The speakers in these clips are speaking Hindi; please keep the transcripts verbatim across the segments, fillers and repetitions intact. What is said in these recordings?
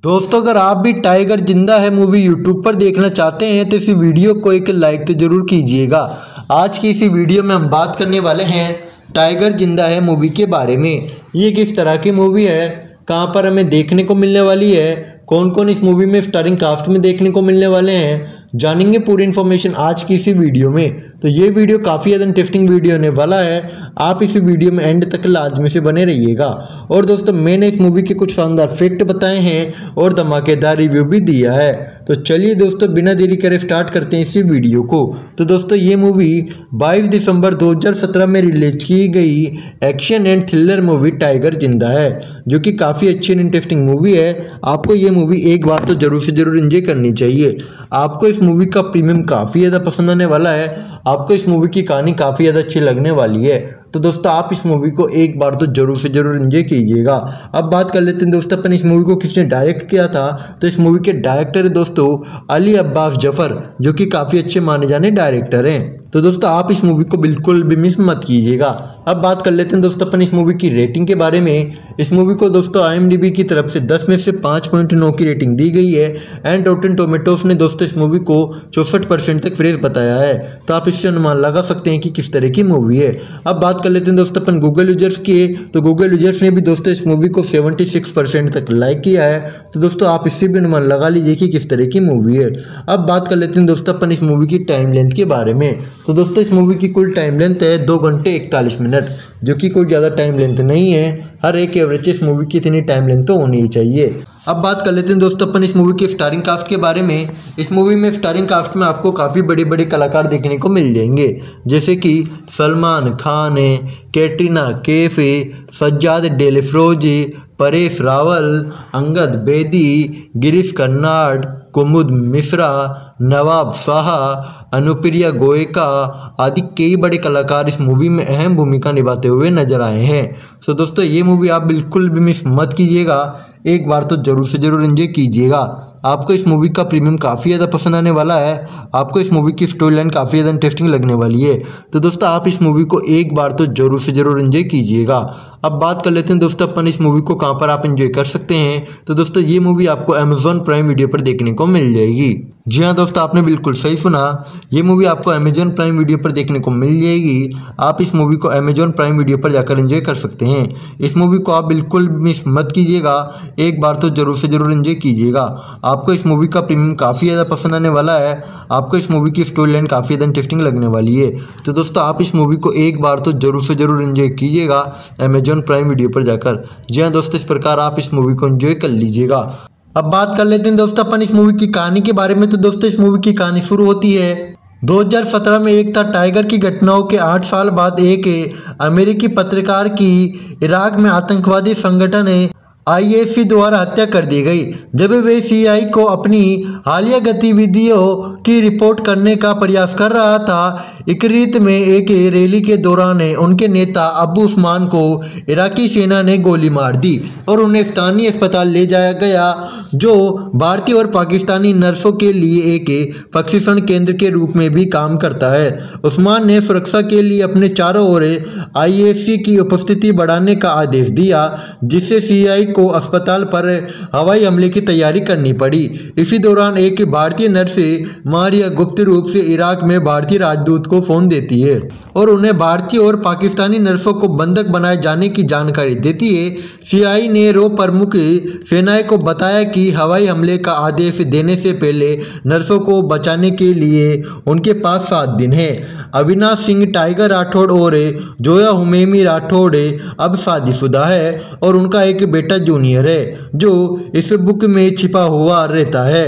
दोस्तों अगर आप भी टाइगर जिंदा है मूवी यूट्यूब पर देखना चाहते हैं तो इस वीडियो को एक लाइक तो जरूर कीजिएगा। आज की इसी वीडियो में हम बात करने वाले हैं टाइगर जिंदा है मूवी के बारे में। ये किस तरह की मूवी है, कहां पर हमें देखने को मिलने वाली है, कौन कौन इस मूवी में स्टारिंग कास्ट में देखने को मिलने वाले हैं, जानेंगे पूरी इन्फॉर्मेशन आज की इसी वीडियो में। तो ये वीडियो काफ़ी ज़्यादा इंटरेस्टिंग वीडियो होने वाला है, आप इस वीडियो में एंड तक लाजमी से बने रहिएगा। और दोस्तों मैंने इस मूवी के कुछ शानदार फैक्ट बताए हैं और धमाकेदार रिव्यू भी दिया है। तो चलिए दोस्तों बिना देरी करे स्टार्ट करते हैं इसी वीडियो को। तो दोस्तों ये मूवी बाईस दिसंबर दो हज़ार सत्रह में रिलीज की गई action and thriller movie Tiger जिंदा है, जो कि काफ़ी अच्छी एंड इंटरेस्टिंग मूवी है। आपको ये मूवी एक बार तो जरूर से जरूर एंजॉय करनी चाहिए। आपको इस मूवी का प्रीमियम काफ़ी ज़्यादा पसंद आने वाला है, आपको इस मूवी की कहानी काफ़ी ज़्यादा अच्छी लगने वाली है। तो दोस्तों आप इस मूवी को एक बार तो जरूर से जरूर एंजॉय कीजिएगा। अब बात कर लेते हैं दोस्तों अपन इस मूवी को किसने डायरेक्ट किया था। तो इस मूवी के डायरेक्टर है दोस्तों अली अब्बास जफर, जो कि काफ़ी अच्छे माने जाने डायरेक्टर हैं। तो दोस्तों आप इस मूवी को बिल्कुल भी मिस मत कीजिएगा। अब बात कर लेते हैं दोस्तों अपन इस मूवी की रेटिंग के बारे में। इस मूवी को दोस्तों आई एम डी बी की तरफ से दस में से पाँच पॉइंट नौ की रेटिंग दी गई है एंड रॉटेन टोमेटोस ने दोस्तों इस मूवी को चौसठ परसेंट तक फ्रेश बताया है। तो आप इससे अनुमान लगा सकते हैं कि किस तरह की मूवी है। अब बात कर लेते हैं दोस्तों अपन गूगल यूजर्स की। तो गूगल यूजर्स ने भी दोस्तों इस मूवी को छिहत्तर परसेंट तक लाइक किया है। तो दोस्तों आप इससे भी अनुमान लगा लीजिए कि किस तरह की मूवी है। अब बात कर लेते हैं दोस्तों अपन इस मूवी की टाइम लेंथ के बारे में। तो दोस्तों इस मूवी की कुल टाइम लेंथ है दो घंटे इकतालीस मिनट, जो कि कोई ज़्यादा टाइम लेंथ नहीं है। हर एक एवरेज इस मूवी की इतनी टाइम लेंथ तो होनी ही चाहिए। अब बात कर लेते हैं दोस्तों अपन इस मूवी के स्टारिंग कास्ट के बारे में। इस मूवी में स्टारिंग कास्ट में आपको काफ़ी बड़े बड़े कलाकार देखने को मिल जाएंगे, जैसे कि सलमान खान है, कैटरीना कैफ है, सज्जाद डेलेफ्रोजी, परेश रावल, अंगद बेदी, गिरीश कर्नाड, कुमुद मिश्रा, नवाब शाह, अनुप्रिया गोयका आदि कई बड़े कलाकार इस मूवी में अहम भूमिका निभाते हुए नजर आए हैं। तो दोस्तों ये मूवी आप बिल्कुल भी मिस मत कीजिएगा, एक बार तो जरूर से जरूर एंजॉय कीजिएगा। आपको इस मूवी का प्रीमियम काफ़ी ज़्यादा पसंद आने वाला है, आपको इस मूवी की स्टोरी लाइन काफ़ी ज़्यादा इंटरेस्टिंग लगने वाली है। तो दोस्तों आप इस मूवी को एक बार तो जरूर से जरूर एंजॉय कीजिएगा। अब बात कर लेते हैं दोस्तों अपन इस मूवी को कहां पर आप एंजॉय कर सकते हैं। तो दोस्तों ये मूवी आपको अमेजॉन प्राइम वीडियो पर देखने को मिल जाएगी। जी हाँ दोस्तों आपने बिल्कुल सही सुना, ये मूवी आपको अमेजॉन प्राइम वीडियो पर देखने को मिल जाएगी। आप इस मूवी को अमेजॉन प्राइम वीडियो पर जाकर एंजॉय कर सकते हैं। इस मूवी को आप बिल्कुल मिस मत कीजिएगा, एक बार तो जरूर से जरूर एंजॉय कीजिएगा। आपको इस मूवी का प्रीमियम काफ़ी ज़्यादा पसंद आने वाला है, आपको इस मूवी की स्टोरी लाइन काफ़ी ज़्यादा इंटरेस्टिंग लगने वाली है। तो दोस्तों आप इस मूवी को एक बार तो जरूर से जरूर एंजॉय कीजिएगा अमेजॉन प्राइम वीडियो पर जाकर। जी हाँ दोस्तों इस प्रकार आप इस मूवी को एंजॉय कर लीजिएगा। अब बात कर लेते हैं दोस्तों अपन इस मूवी की कहानी के बारे में। तो दोस्तों इस मूवी की कहानी शुरू होती है दो हज़ार सत्रह में। एक था टाइगर की घटनाओं के आठ साल बाद एक अमेरिकी पत्रकार की इराक में आतंकवादी संगठन आई एस सी द्वारा हत्या कर दी गई, जब वे सी आई को अपनी हालिया गतिविधियों की रिपोर्ट करने का प्रयास कर रहा था। इकरीत में एक रैली के दौरान उनके नेता अबू उस्मान को इराकी सेना ने गोली मार दी और उन्हें स्थानीय अस्पताल ले जाया गया, जो भारतीय और पाकिस्तानी नर्सों के लिए एक प्रशिक्षण केंद्र के रूप में भी काम करता है। उस्मान ने सुरक्षा के लिए अपने चारों ओर आई एस सी की उपस्थिति बढ़ाने का आदेश दिया, जिससे सी आई को अस्पताल पर हवाई हमले की तैयारी करनी पड़ी। इसी दौरान एक भारतीय नर्स मारिया गुप्त रूप से इराक में भारतीय राजदूत को फोन देती है और उन्हें भारतीय और पाकिस्तानी नर्सों को बंधक बनाए जाने की जानकारी देती है। सीआई ने रो प्रमुख सेनाएं को बताया कि हवाई हमले का आदेश देने से पहले नर्सों को बचाने के लिए उनके पास सात दिन है। अविनाश सिंह टाइगर राठौड़ और जोया हुमैमी राठौड़ अब शादीशुदा है और उनका एक बेटा जूनियर है, जो इस बुक में छिपा हुआ रहता है।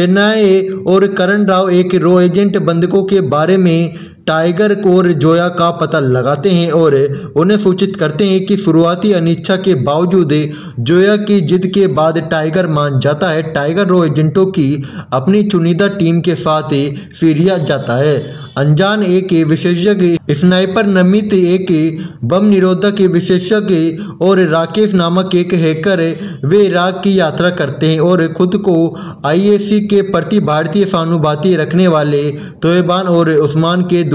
सेनाएं और करण राव एक रो एजेंट बंधकों के बारे में टाइगर और जोया का पता लगाते हैं और उन्हें सूचित करते हैं कि शुरुआती अनिच्छा के बावजूद जोया की जिद के बाद टाइगर मान जाता है। टाइगर रो एजेंटों की अपनी चुनिंदा टीम के साथ सीरिया जाता है। अनजान एक विशेषज्ञ स्नाइपर, नमित एक बम निरोधक विशेषज्ञ और राकेश नामक एक हैकर वे इराक की यात्रा करते हैं और खुद को आई एस सी के प्रति भारतीय सहानुभूति रखने वाले तोयबान और उस्मान के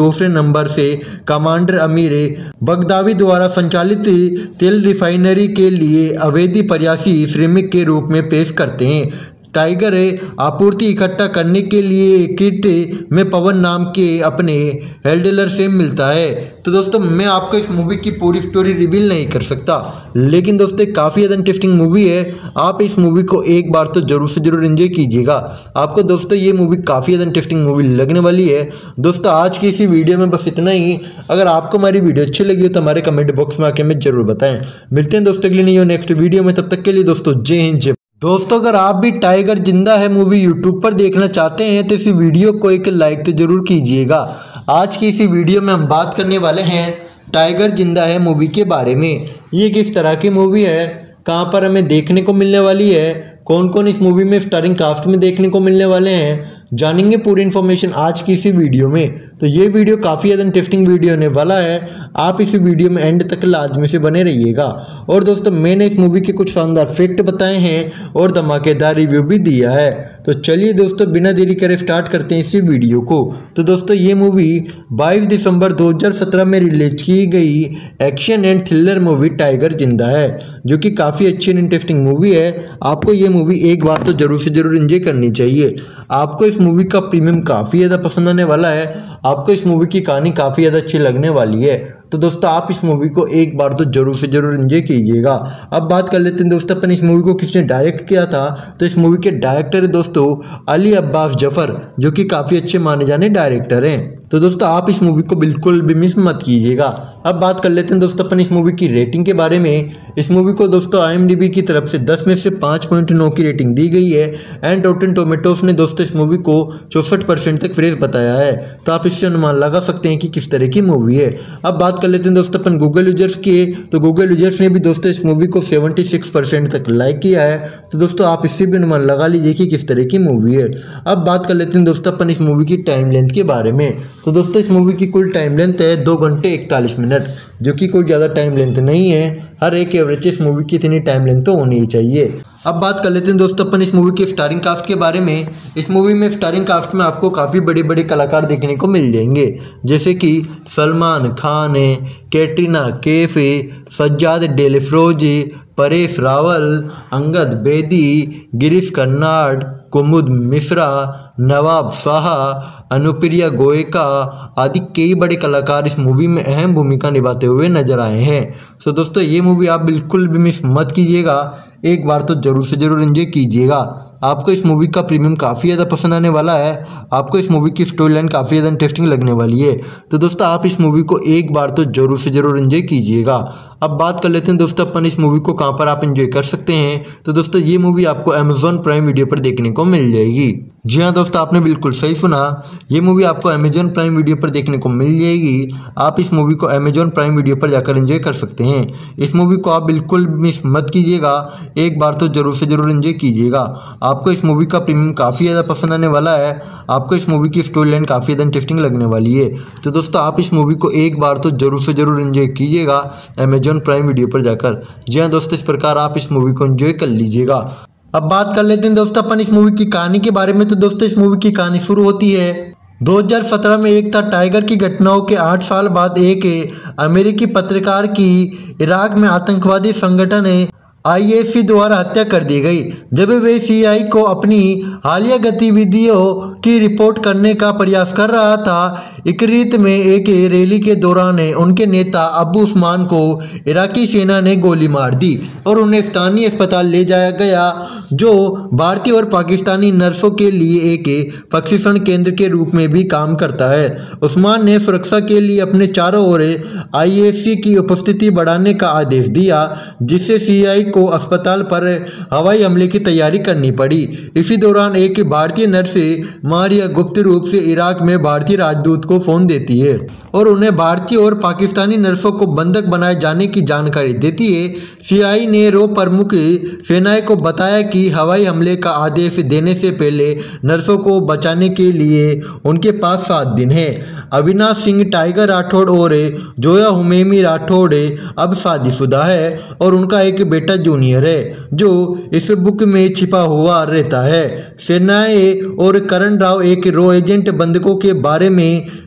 दूसरे नंबर से कमांडर अमीर बगदावी द्वारा संचालित तेल रिफाइनरी के लिए अवैध प्रयासी श्रमिक के रूप में पेश करते हैं। टाइगर आपूर्ति इकट्ठा करने के लिए किट में पवन नाम के अपने हैंडलर से मिलता है। तो दोस्तों मैं आपको इस मूवी की पूरी स्टोरी रिवील नहीं कर सकता, लेकिन दोस्तों काफ़ी ज़्यादा इंटरेस्टिंग मूवी है। आप इस मूवी को एक बार तो जरूर से जरूर एंजॉय कीजिएगा। आपको दोस्तों ये मूवी काफ़ी ज़्यादा इंटरेस्टिंग मूवी लगने वाली है। दोस्तों आज की इसी वीडियो में बस इतना ही। अगर आपको हमारी वीडियो अच्छी लगी हो तो हमारे कमेंट बॉक्स में आके हमें जरूर बताएं। मिलते हैं दोस्तों के लिए नहीं हो नेक्स्ट वीडियो में, तब तक के लिए दोस्तों जय हिंद जय। दोस्तों अगर आप भी टाइगर जिंदा है मूवी यूट्यूब पर देखना चाहते हैं तो इस वीडियो को एक लाइक तो जरूर कीजिएगा। आज की इसी वीडियो में हम बात करने वाले हैं टाइगर जिंदा है मूवी के बारे में। ये किस तरह की मूवी है, कहां पर हमें देखने को मिलने वाली है, कौन कौन इस मूवी में स्टारिंग कास्ट में देखने को मिलने वाले हैं, जानेंगे पूरी इन्फॉर्मेशन आज की इसी वीडियो में। तो ये वीडियो काफ़ी ज़्यादा इंटरेस्टिंग वीडियो होने वाला है। आप इसी वीडियो में एंड तक लाजमी से बने रहिएगा। और दोस्तों मैंने इस मूवी के कुछ शानदार फैक्ट बताए हैं और धमाकेदार रिव्यू भी दिया है। तो चलिए दोस्तों बिना देरी करे स्टार्ट करते हैं इसी वीडियो को। तो दोस्तों ये मूवी बाईस दिसंबर दो हज़ार सत्रह में रिलीज की गई action and thriller movie Tiger जिंदा है, जो कि काफ़ी अच्छी एंड इंटरेस्टिंग मूवी है। आपको ये मूवी एक बार तो जरूर से जरूर एंजॉय करनी चाहिए। आपको इस मूवी का प्रीमियम काफ़ी ज़्यादा पसंद आने वाला है। आपको इस मूवी की कहानी काफ़ी ज़्यादा अच्छी लगने वाली है। तो दोस्तों आप इस मूवी को एक बार तो जरूर से जरूर एंजॉय कीजिएगा। अब बात कर लेते हैं दोस्तों अपन इस मूवी को किसने डायरेक्ट किया था। तो इस मूवी के डायरेक्टर है दोस्तों अली अब्बास जफर, जो कि काफ़ी अच्छे माने जाने डायरेक्टर हैं। तो दोस्तों आप इस मूवी को बिल्कुल भी मिस मत कीजिएगा। अब बात कर लेते हैं दोस्तों अपन इस मूवी की रेटिंग के बारे में। इस मूवी को दोस्तों आई एम डी बी की तरफ से दस में से पाँच पॉइंट नौ की रेटिंग दी गई है। एंड रॉटेन टोमेटोस ने दोस्तों इस मूवी को चौसठ परसेंट तक फ्रेश बताया है। तो आप इससे अनुमान लगा सकते हैं कि किस तरह की मूवी है। अब बात कर लेते हैं दोस्तों अपन गूगल यूजर्स की। तो गूगल यूजर्स ने भी दोस्तों इस मूवी को छिहत्तर परसेंट तक लाइक किया है। तो दोस्तों आप इससे भी अनुमान लगा लीजिए कि किस तरह की मूवी है। अब बात कर लेते हैं दोस्तों अपन इस मूवी की टाइम लेंथ के बारे में। तो दोस्तों इस मूवी की कुल टाइम लेंथ है दो घंटे इकतालीस मिनट, जो कि कोई ज़्यादा टाइम लेंथ नहीं है। हर एक एवरेज इस मूवी की इतनी टाइम लेंथ तो होनी ही चाहिए। अब बात कर लेते हैं दोस्तों अपन इस मूवी के स्टारिंग कास्ट के बारे में। इस मूवी में स्टारिंग कास्ट में आपको काफ़ी बड़े बड़े कलाकार देखने को मिल जाएंगे, जैसे कि सलमान खान, कैटरीना कैफ, सज्जाद डेलेफ्रोजी, परेश रावल, अंगद बेदी, गिरीश कर्नाड, कुमुद मिश्रा, नवाब शाह, अनुप्रिया गोयका आदि कई बड़े कलाकार इस मूवी में अहम भूमिका निभाते हुए नजर आए हैं। तो दोस्तों ये मूवी आप बिल्कुल भी मिस मत कीजिएगा। एक बार तो जरूर से जरूर एंजॉय कीजिएगा। आपको इस मूवी का प्रीमियम काफ़ी ज़्यादा पसंद आने वाला है। आपको इस मूवी की स्टोरी लाइन काफ़ी ज़्यादा इंटरेस्टिंग लगने वाली है। तो दोस्तों आप इस मूवी को एक बार तो जरूर से जरूर एंजॉय कीजिएगा। अब बात कर लेते हैं दोस्तों अपन इस मूवी को कहां पर आप एंजॉय कर सकते हैं। तो दोस्तों ये मूवी आपको अमेजॉन प्राइम वीडियो पर देखने को मिल जाएगी। जी हाँ दोस्तों आपने बिल्कुल सही सुना, ये मूवी आपको अमेजॉन प्राइम वीडियो पर देखने को मिल जाएगी। आप इस मूवी को अमेजॉन प्राइम वीडियो पर जाकर एंजॉय कर सकते हैं। इस मूवी को आप बिल्कुल मिस मत कीजिएगा। एक बार तो जरूर से जरूर एंजॉय कीजिएगा। आपको इस मूवी का प्रीमियम काफ़ी ज़्यादा पसंद आने वाला है। आपको इस मूवी की स्टोरी लाइन काफ़ी ज़्यादा इंटरेस्टिंग लगने वाली है। तो दोस्तों आप इस मूवी को एक बार तो जरूर से जरूर एंजॉय कीजिएगा अमेजॉन प्राइम वीडियो पर जाकर। जी हाँ दोस्तों इस प्रकार आप इस मूवी को एंजॉय कर लीजिएगा। अब बात कर लेते हैं दोस्तों अपन इस मूवी की कहानी के बारे में। तो दोस्तों इस मूवी की कहानी शुरू होती है दो हज़ार सत्रह में। एक था टाइगर की घटनाओं के आठ साल बाद एक अमेरिकी पत्रकार की इराक में आतंकवादी संगठन आई एस सी द्वारा हत्या कर दी गई, जब वे सी आई को अपनी हालिया गतिविधियों की रिपोर्ट करने का प्रयास कर रहा था। इकरीत में एक रैली के दौरान उनके नेता अबू उस्मान को इराकी सेना ने गोली मार दी और उन्हें स्थानीय अस्पताल ले जाया गया, जो भारतीय और पाकिस्तानी नर्सों के लिए एक प्रशिक्षण केंद्र के रूप में भी काम करता है। उस्मान ने सुरक्षा के लिए अपने चारों ओर आई एस सी की उपस्थिति बढ़ाने का आदेश दिया, जिससे सी आई को अस्पताल पर हवाई हमले की तैयारी करनी पड़ी। इसी दौरान एक भारतीय नर्स मारिया गुप्त रूप से इराक में भारतीय राजदूत को फोन देती है और उन्हें भारतीय और पाकिस्तानी नर्सों को बंधक बनाए जाने की जानकारी देती है। सीआई ने रो प्रमुख सेनाएं को बताया कि हवाई हमले का आदेश देने से पहले नर्सों को बचाने के लिए उनके पास सात दिन है। अविनाश सिंह टाइगर राठौड़ और जोया हुमैमी राठौड़ अब शादीशुदा है और उनका एक बेटा जूनियर है, जो इस बुक में छिपा हुआ रहता है। सेनाएं और करण राव एक रो एजेंट बंधकों के बारे में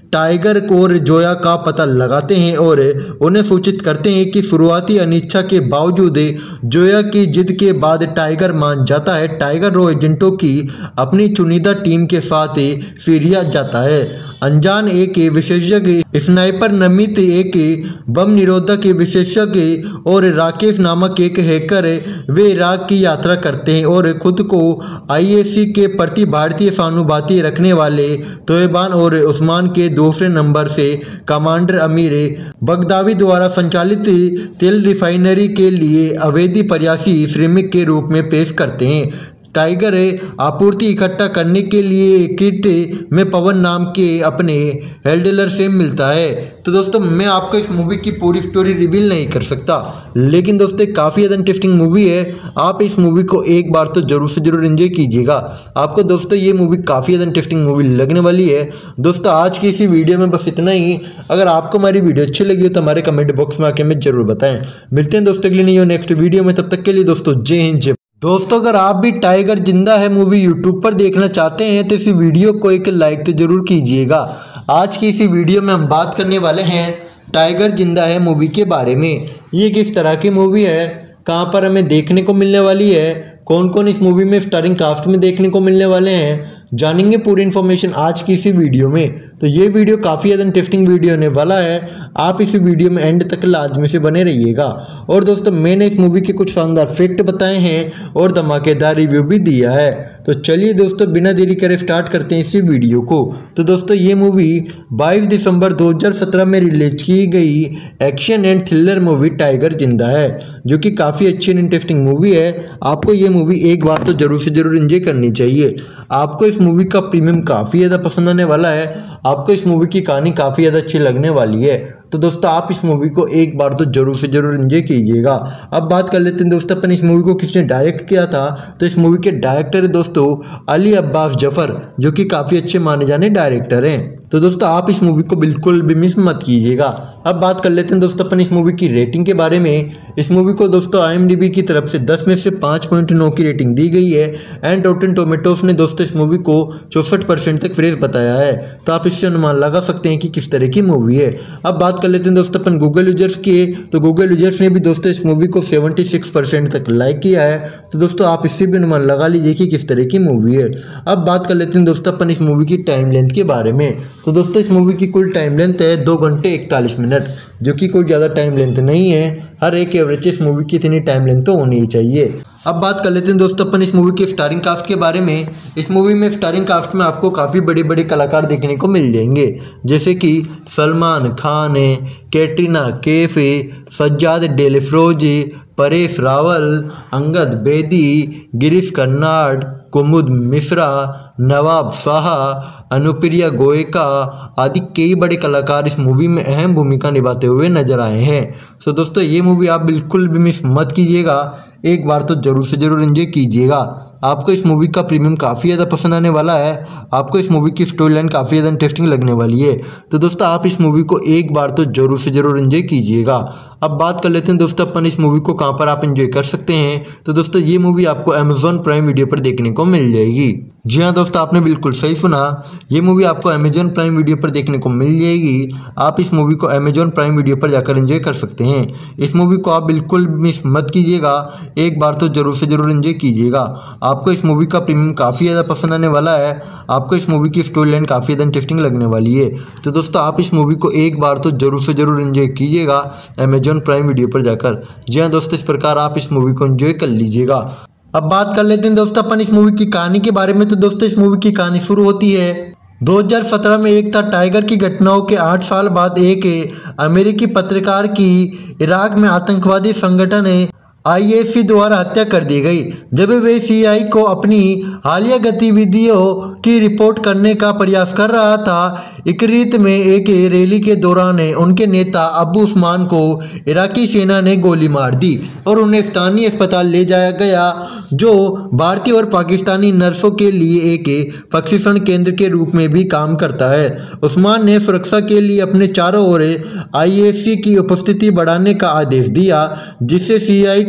टाइगर और जोया का पता लगाते हैं और उन्हें सूचित करते हैं कि शुरुआती अनिच्छा के बावजूद जोया की जिद के बाद टाइगर मान जाता है। टाइगर रो एजेंटों की अपनी चुनिंदा टीम के साथ सीरिया जाता है। अनजान एक विशेषज्ञ, स्नाइपर नमित एक बम निरोधक विशेषज्ञ और राकेश नामक एक हैकर वे इराक की यात्रा करते हैं और खुद को आईएससी के प्रति भारतीय सहानुभूति रखने वाले तोयबान और उस्मान के दूसरे नंबर से कमांडर अमीर बगदावी द्वारा संचालित तेल रिफाइनरी के लिए अवैध प्रयासी श्रमिक के रूप में पेश करते हैं। टाइगर आपूर्ति इकट्ठा करने के लिए किट में पवन नाम के अपने हैंडलर से मिलता है। तो दोस्तों मैं आपको इस मूवी की पूरी स्टोरी रिवील नहीं कर सकता, लेकिन दोस्तों काफ़ी ज़्यादा इंटरेस्टिंग मूवी है। आप इस मूवी को एक बार तो जरूर से जरूर एंजॉय कीजिएगा। आपको दोस्तों ये मूवी काफ़ी ज़्यादा इंटरेस्टिंग मूवी लगने वाली है। दोस्तों आज की इसी वीडियो में बस इतना ही। अगर आपको हमारी वीडियो अच्छी लगी हो तो हमारे कमेंट बॉक्स में आके हमें जरूर बताएं। मिलते हैं दोस्तों अगले नहीं हो नेक्स्ट वीडियो में, तब तक के लिए दोस्तों जय हिंद जय। दोस्तों अगर आप भी टाइगर जिंदा है मूवी यूट्यूब पर देखना चाहते हैं तो इसी वीडियो को एक लाइक तो जरूर कीजिएगा। आज की इसी वीडियो में हम बात करने वाले हैं टाइगर जिंदा है मूवी के बारे में। ये किस तरह की मूवी है, कहां पर हमें देखने को मिलने वाली है, कौन कौन इस मूवी में स्टारिंग कास्ट में देखने को मिलने वाले हैं, जानेंगे पूरी इन्फॉर्मेशन आज की इसी वीडियो में। तो ये वीडियो काफ़ी ज़्यादा इंटरेस्टिंग वीडियो होने वाला है। आप इस वीडियो में एंड तक लाजमी से बने रहिएगा। और दोस्तों मैंने इस मूवी के कुछ शानदार फैक्ट बताए हैं और धमाकेदार रिव्यू भी दिया है। तो चलिए दोस्तों बिना देरी करे स्टार्ट करते हैं इसी वीडियो को। तो दोस्तों ये मूवी बाईस दिसंबर दो हज़ार सत्रह में रिलीज की गई action and thriller movie Tiger जिंदा है, जो कि काफ़ी अच्छी एंड इंटरेस्टिंग मूवी है। आपको ये मूवी एक बार तो जरूर से जरूर एंजॉय करनी चाहिए। आपको इस मूवी का प्रीमियम काफ़ी ज़्यादा पसंद आने वाला है। आपको इस मूवी की कहानी काफ़ी ज़्यादा अच्छी लगने वाली है। तो दोस्तों आप इस मूवी को एक बार तो जरूर से जरूर एंजॉय कीजिएगा। अब बात कर लेते हैं दोस्तों अपन इस मूवी को किसने डायरेक्ट किया था। तो इस मूवी के डायरेक्टर है दोस्तों अली अब्बास जफर, जो कि काफ़ी अच्छे माने जाने डायरेक्टर हैं। तो दोस्तों आप इस मूवी को बिल्कुल भी मिस मत कीजिएगा। अब बात कर लेते हैं दोस्तों अपन इस मूवी की रेटिंग के बारे में। इस मूवी को दोस्तों आईएमडीबी की तरफ से दस में से पाँच पॉइंट नौ की रेटिंग दी गई है एंड रॉटेन टोमेटोस ने दोस्तों इस मूवी को चौसठ परसेंट तक फ्रेश बताया है। तो आप इससे अनुमान लगा सकते हैं कि किस तरह की मूवी है। अब बात कर लेते हैं दोस्तों अपन गूगल यूजर्स की। तो गूगल यूजर्स ने भी दोस्तों इस मूवी को छिहत्तर परसेंट तक लाइक किया है। तो दोस्तों आप इससे भी अनुमान लगा लीजिए कि किस तरह की मूवी है। अब बात कर लेते हैं दोस्तों अपन इस मूवी की टाइम लेंथ के बारे में। तो दोस्तों इस मूवी की कुल टाइम लेंथ है दो घंटे इकतालीस मिनट, जो कि कोई ज़्यादा टाइम लेंथ नहीं है। हर एक एवरेज इस मूवी की इतनी टाइम लेंथ तो होनी ही चाहिए। अब बात कर लेते हैं दोस्तों अपन इस मूवी के स्टारिंग कास्ट के बारे में। इस मूवी में स्टारिंग कास्ट में आपको काफ़ी बड़े बड़े कलाकार देखने को मिल जाएंगे, जैसे कि सलमान खान, कैटरीना कैफ, सज्जाद डेलेफ्रोजी, परेश रावल, अंगद बेदी, गिरीश कर्नाड, कुमुद मिश्रा, नवाब शाह, अनुप्रिया गोयका आदि कई बड़े कलाकार इस मूवी में अहम भूमिका निभाते हुए नजर आए हैं। तो दोस्तों ये मूवी आप बिल्कुल भी मिस मत कीजिएगा, एक बार तो जरूर से जरूर एंजॉय कीजिएगा। आपको इस मूवी का प्रीमियम काफ़ी ज़्यादा पसंद आने वाला है। आपको इस मूवी की स्टोरी लाइन काफ़ी ज़्यादा इंटरेस्टिंग लगने वाली है। तो दोस्तों आप इस मूवी को एक बार तो जरूर से जरूर एंजॉय कीजिएगा। अब बात कर लेते हैं दोस्तों अपन इस मूवी को कहां पर आप एंजॉय कर सकते हैं। तो दोस्तों ये मूवी आपको अमेजॉन प्राइम वीडियो पर देखने को मिल जाएगी। जी हाँ दोस्तों आपने बिल्कुल सही सुना, ये मूवी आपको अमेजॉन प्राइम वीडियो पर देखने को मिल जाएगी। आप इस मूवी को अमेजॉन प्राइम वीडियो पर जाकर एंजॉय कर सकते हैं। इस मूवी को आप बिल्कुल मिस मत कीजिएगा, एक बार तो जरूर से जरूर एंजॉय कीजिएगा। आपको इस मूवी का प्रीमियम काफ़ी ज़्यादा पसंद आने वाला है। आपको इस मूवी की स्टोरी लाइन काफ़ी ज़्यादा इंटरेस्टिंग लगने वाली है। तो दोस्तों आप इस मूवी को एक बार तो जरूर से जरूर एंजॉय कीजिएगा अमेजॉन प्राइम वीडियो पर जाकर। जी हाँ दोस्तों इस प्रकार आप इस मूवी को एंजॉय कर लीजिएगा। अब बात कर लेते हैं दोस्तों अपन इस मूवी की कहानी के बारे में। तो दोस्तों इस मूवी की कहानी शुरू होती है दो हज़ार सत्रह में। एक था टाइगर की घटनाओं के आठ साल बाद एक अमेरिकी पत्रकार की इराक में आतंकवादी संगठन आईएससी द्वारा हत्या कर दी गई, जब वे सीआई को अपनी हालिया गतिविधियों की रिपोर्ट करने का प्रयास कर रहा था। इकरीत में एक रैली के दौरान उनके नेता अबू उस्मान को इराकी सेना ने गोली मार दी और उन्हें स्थानीय अस्पताल ले जाया गया, जो भारतीय और पाकिस्तानी नर्सों के लिए एक प्रशिक्षण केंद्र के रूप में भी काम करता है। उस्मान ने सुरक्षा के लिए अपने चारों ओर आईएससी की उपस्थिति बढ़ाने का आदेश दिया, जिससे सीआई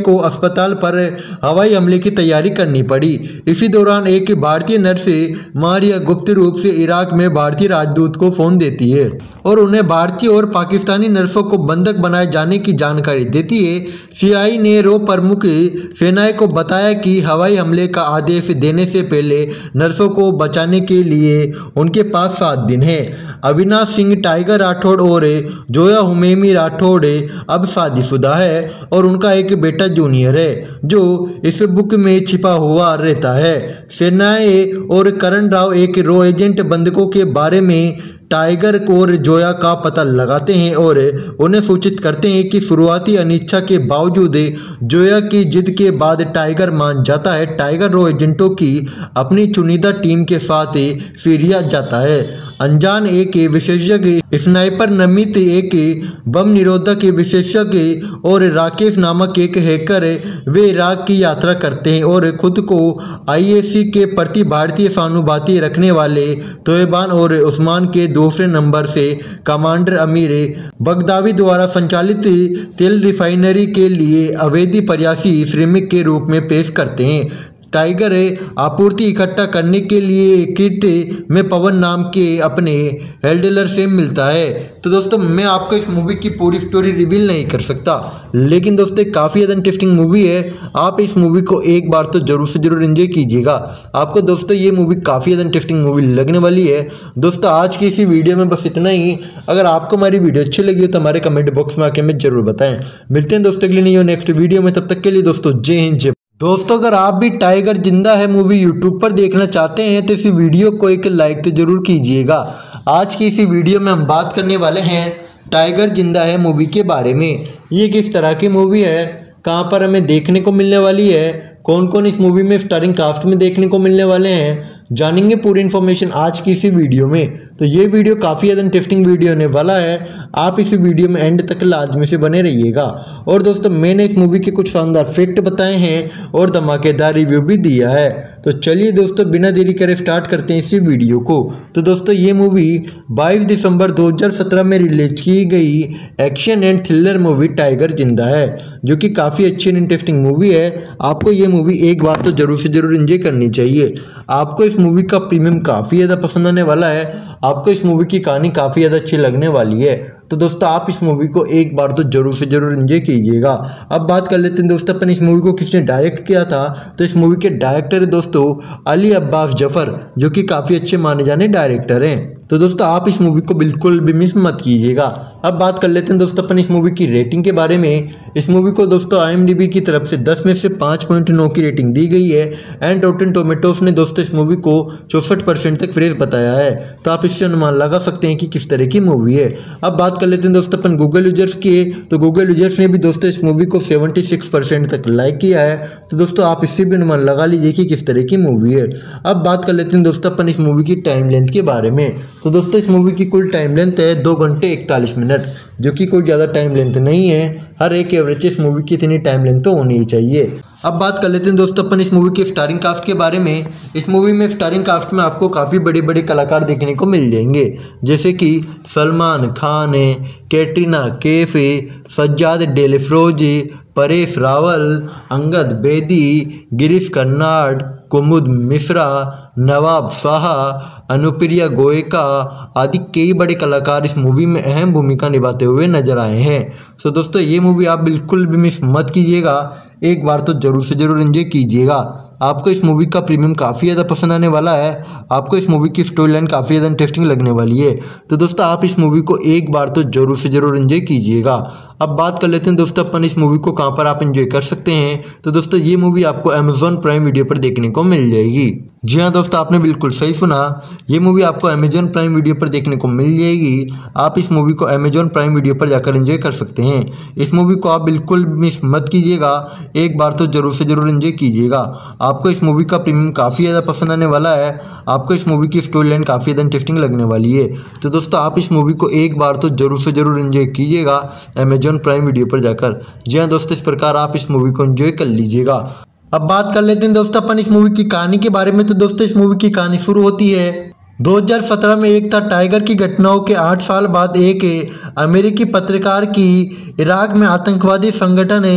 को अस्पताल पर हवाई हमले की तैयारी करनी पड़ी। इसी दौरान एक भारतीय नर्स मारिया गुप्त रूप से इराक में भारतीय राजदूत को फोन देती है और उन्हें भारतीय और पाकिस्तानी नर्सों को बंधक बनाए जाने की जानकारी देती है। सीआई ने रो प्रमुख सेनाएं को बताया कि हवाई हमले का आदेश देने से पहले नर्सों को बचाने के लिए उनके पास सात दिन है। अविनाश सिंह टाइगर राठौड़ और जोया हुमैमी राठौड़ अब शादीशुदा है और उनका एक बेटा जूनियर है जो इस बुक में छिपा हुआ रहता है। सेनाएं और करण राव एक रो एजेंट बंधकों के बारे में टाइगर और जोया का पता लगाते हैं और उन्हें सूचित करते हैं कि शुरुआती अनिच्छा के बावजूद जोया की जिद के बाद टाइगर मान जाता है। टाइगर रो एजेंटों की अपनी चुनिंदा टीम के साथ सीरिया जाता है। अनजान एक विशेषज्ञ, स्नाइपर नमित एक बम निरोधक विशेषज्ञ और राकेश नामक एक हैकर वे इराक की यात्रा करते हैं और खुद को आईएससी के प्रति भारतीय सहानुभूति रखने वाले तोयबान और उस्मान के दूसरे नंबर से कमांडर अमीर बगदावी द्वारा संचालित तेल रिफाइनरी के लिए अवैध प्रयासी श्रमिक के रूप में पेश करते हैं। टाइगर आपूर्ति इकट्ठा करने के लिए किट में पवन नाम के अपने हैंडलर से मिलता है। तो दोस्तों मैं आपको इस मूवी की पूरी स्टोरी रिवील नहीं कर सकता, लेकिन दोस्तों काफ़ी ज़्यादा इंटरेस्टिंग मूवी है। आप इस मूवी को एक बार तो जरूर से जरूर एंजॉय कीजिएगा। आपको दोस्तों ये मूवी काफ़ी ज़्यादा इंटरेस्टिंग मूवी लगने वाली है। दोस्तों आज की इसी वीडियो में बस इतना ही। अगर आपको हमारी वीडियो अच्छी लगी हो तो हमारे कमेंट बॉक्स में आके हमें जरूर बताएं। मिलते हैं दोस्तों अगली नहीं हो नेक्स्ट वीडियो में, तब तक के लिए दोस्तों जय हिंद जय। दोस्तों अगर आप भी टाइगर जिंदा है मूवी यूट्यूब पर देखना चाहते हैं तो इस वीडियो को एक लाइक तो जरूर कीजिएगा। आज की इसी वीडियो में हम बात करने वाले हैं टाइगर जिंदा है मूवी के बारे में। ये किस तरह की मूवी है, कहां पर हमें देखने को मिलने वाली है, कौन कौन इस मूवी में स्टारिंग कास्ट में देखने को मिलने वाले हैं, जानेंगे पूरी इन्फॉर्मेशन आज की इसी वीडियो में। तो ये वीडियो काफ़ी ज़्यादा इंटरेस्टिंग वीडियो होने वाला है। आप इस वीडियो में एंड तक लाजमी से बने रहिएगा। और दोस्तों मैंने इस मूवी के कुछ शानदार फैक्ट बताए हैं और धमाकेदार रिव्यू भी दिया है। तो चलिए दोस्तों बिना देरी करे स्टार्ट करते हैं इसी वीडियो को। तो दोस्तों ये मूवी बाईस दिसंबर दो हज़ार सत्रह में रिलीज की गई action and thriller movie Tiger जिंदा है, जो कि काफ़ी अच्छी एंड इंटरेस्टिंग मूवी है। आपको ये मूवी एक बार तो जरूर से जरूर एंजॉय करनी चाहिए। आपको इस मूवी का प्रीमियम काफ़ी ज़्यादा पसंद आने वाला है। आपको इस मूवी की कहानी काफ़ी ज़्यादा अच्छी लगने वाली है। तो दोस्तों आप इस मूवी को एक बार तो जरूर से जरूर एंजॉय कीजिएगा। अब बात कर लेते हैं दोस्तों अपन इस मूवी को किसने डायरेक्ट किया था। तो इस मूवी के डायरेक्टर है दोस्तों अली अब्बास जफर, जो कि काफ़ी अच्छे माने जाने डायरेक्टर हैं। तो दोस्तों आप इस मूवी को बिल्कुल भी मिस मत कीजिएगा। अब बात कर लेते हैं दोस्तों अपन इस मूवी की रेटिंग के बारे में। इस मूवी को दोस्तों आईएमडीबी की तरफ से दस में से पाँच पॉइंट नौ की रेटिंग दी गई है एंड रॉटेन टोमेटोस ने दोस्तों इस मूवी को चौसठ परसेंट तक फ्रेश बताया है। तो आप इससे अनुमान लगा सकते हैं कि किस तरह की मूवी है। अब बात कर लेते हैं दोस्तों अपन गूगल यूजर्स की। तो गूगल यूजर्स ने भी दोस्तों इस मूवी को छिहत्तर परसेंट तक लाइक किया है। तो दोस्तों आप इससे भी अनुमान लगा लीजिए कि किस तरह की मूवी है। अब बात कर लेते हैं दोस्तों अपन इस मूवी की टाइम लेंथ के बारे में। तो दोस्तों इस मूवी की कुल टाइम लेंथ है दो घंटे इकतालीस मिनट, जो कि कोई ज़्यादा टाइम लेंथ नहीं है। हर एक एवरेज इस मूवी की इतनी टाइम लेंथ तो होनी ही चाहिए। अब बात कर लेते हैं दोस्तों अपन इस मूवी के स्टारिंग कास्ट के बारे में। इस मूवी में स्टारिंग कास्ट में आपको काफ़ी बड़े बड़े कलाकार देखने को मिल जाएंगे, जैसे कि सलमान खान, कैटरीना कैफ, सज्जाद डेलेफ्रोजी, परेश रावल, अंगद बेदी, गिरीश कर्नाड, कुमुद मिश्रा, नवाब शाह, अनुप्रिया गोयका आदि कई बड़े कलाकार इस मूवी में अहम भूमिका निभाते हुए नजर आए हैं। तो दोस्तों ये मूवी आप बिल्कुल भी मिस मत कीजिएगा, एक बार तो जरूर से जरूर एंजॉय कीजिएगा। आपको इस मूवी का प्रीमियम काफ़ी ज़्यादा पसंद आने वाला है। आपको इस मूवी की स्टोरी लाइन काफ़ी ज़्यादा इंटरेस्टिंग लगने वाली है। तो दोस्तों आप इस मूवी को एक बार तो जरूर से जरूर एंजॉय कीजिएगा। अब बात कर लेते हैं दोस्तों अपन इस मूवी को कहां पर आप एंजॉय कर सकते हैं। तो दोस्तों ये मूवी आपको अमेजॉन प्राइम वीडियो पर देखने को मिल जाएगी। जी हाँ दोस्तों आपने बिल्कुल सही सुना, ये मूवी आपको अमेजॉन प्राइम वीडियो पर देखने को मिल जाएगी। आप इस मूवी को अमेजॉन प्राइम वीडियो पर जाकर एंजॉय कर सकते हैं। इस मूवी को आप बिल्कुल मिस मत कीजिएगा, एक बार तो जरूर से जरूर एंजॉय कीजिएगा। आपको इस मूवी का प्रीमियम काफ़ी ज़्यादा पसंद आने वाला है। आपको इस मूवी की स्टोरी लाइन काफ़ी ज़्यादा इंटरेस्टिंग लगने वाली है। तो दोस्तों आप इस मूवी को एक बार तो जरूर से जरूर एंजॉय कीजिएगा अमेजॉन प्राइम वीडियो पर जाकर। जी हाँ दोस्तों इस प्रकार आप इस मूवी को एंजॉय कर लीजिएगा। अब बात कर लेते हैं दोस्तों अपन इस मूवी की कहानी के बारे में। तो दोस्तों इस मूवी की कहानी शुरू होती है दो हज़ार सत्रह में एक था टाइगर की घटनाओं के आठ साल बाद एक अमेरिकी पत्रकार की इराक में आतंकवादी संगठन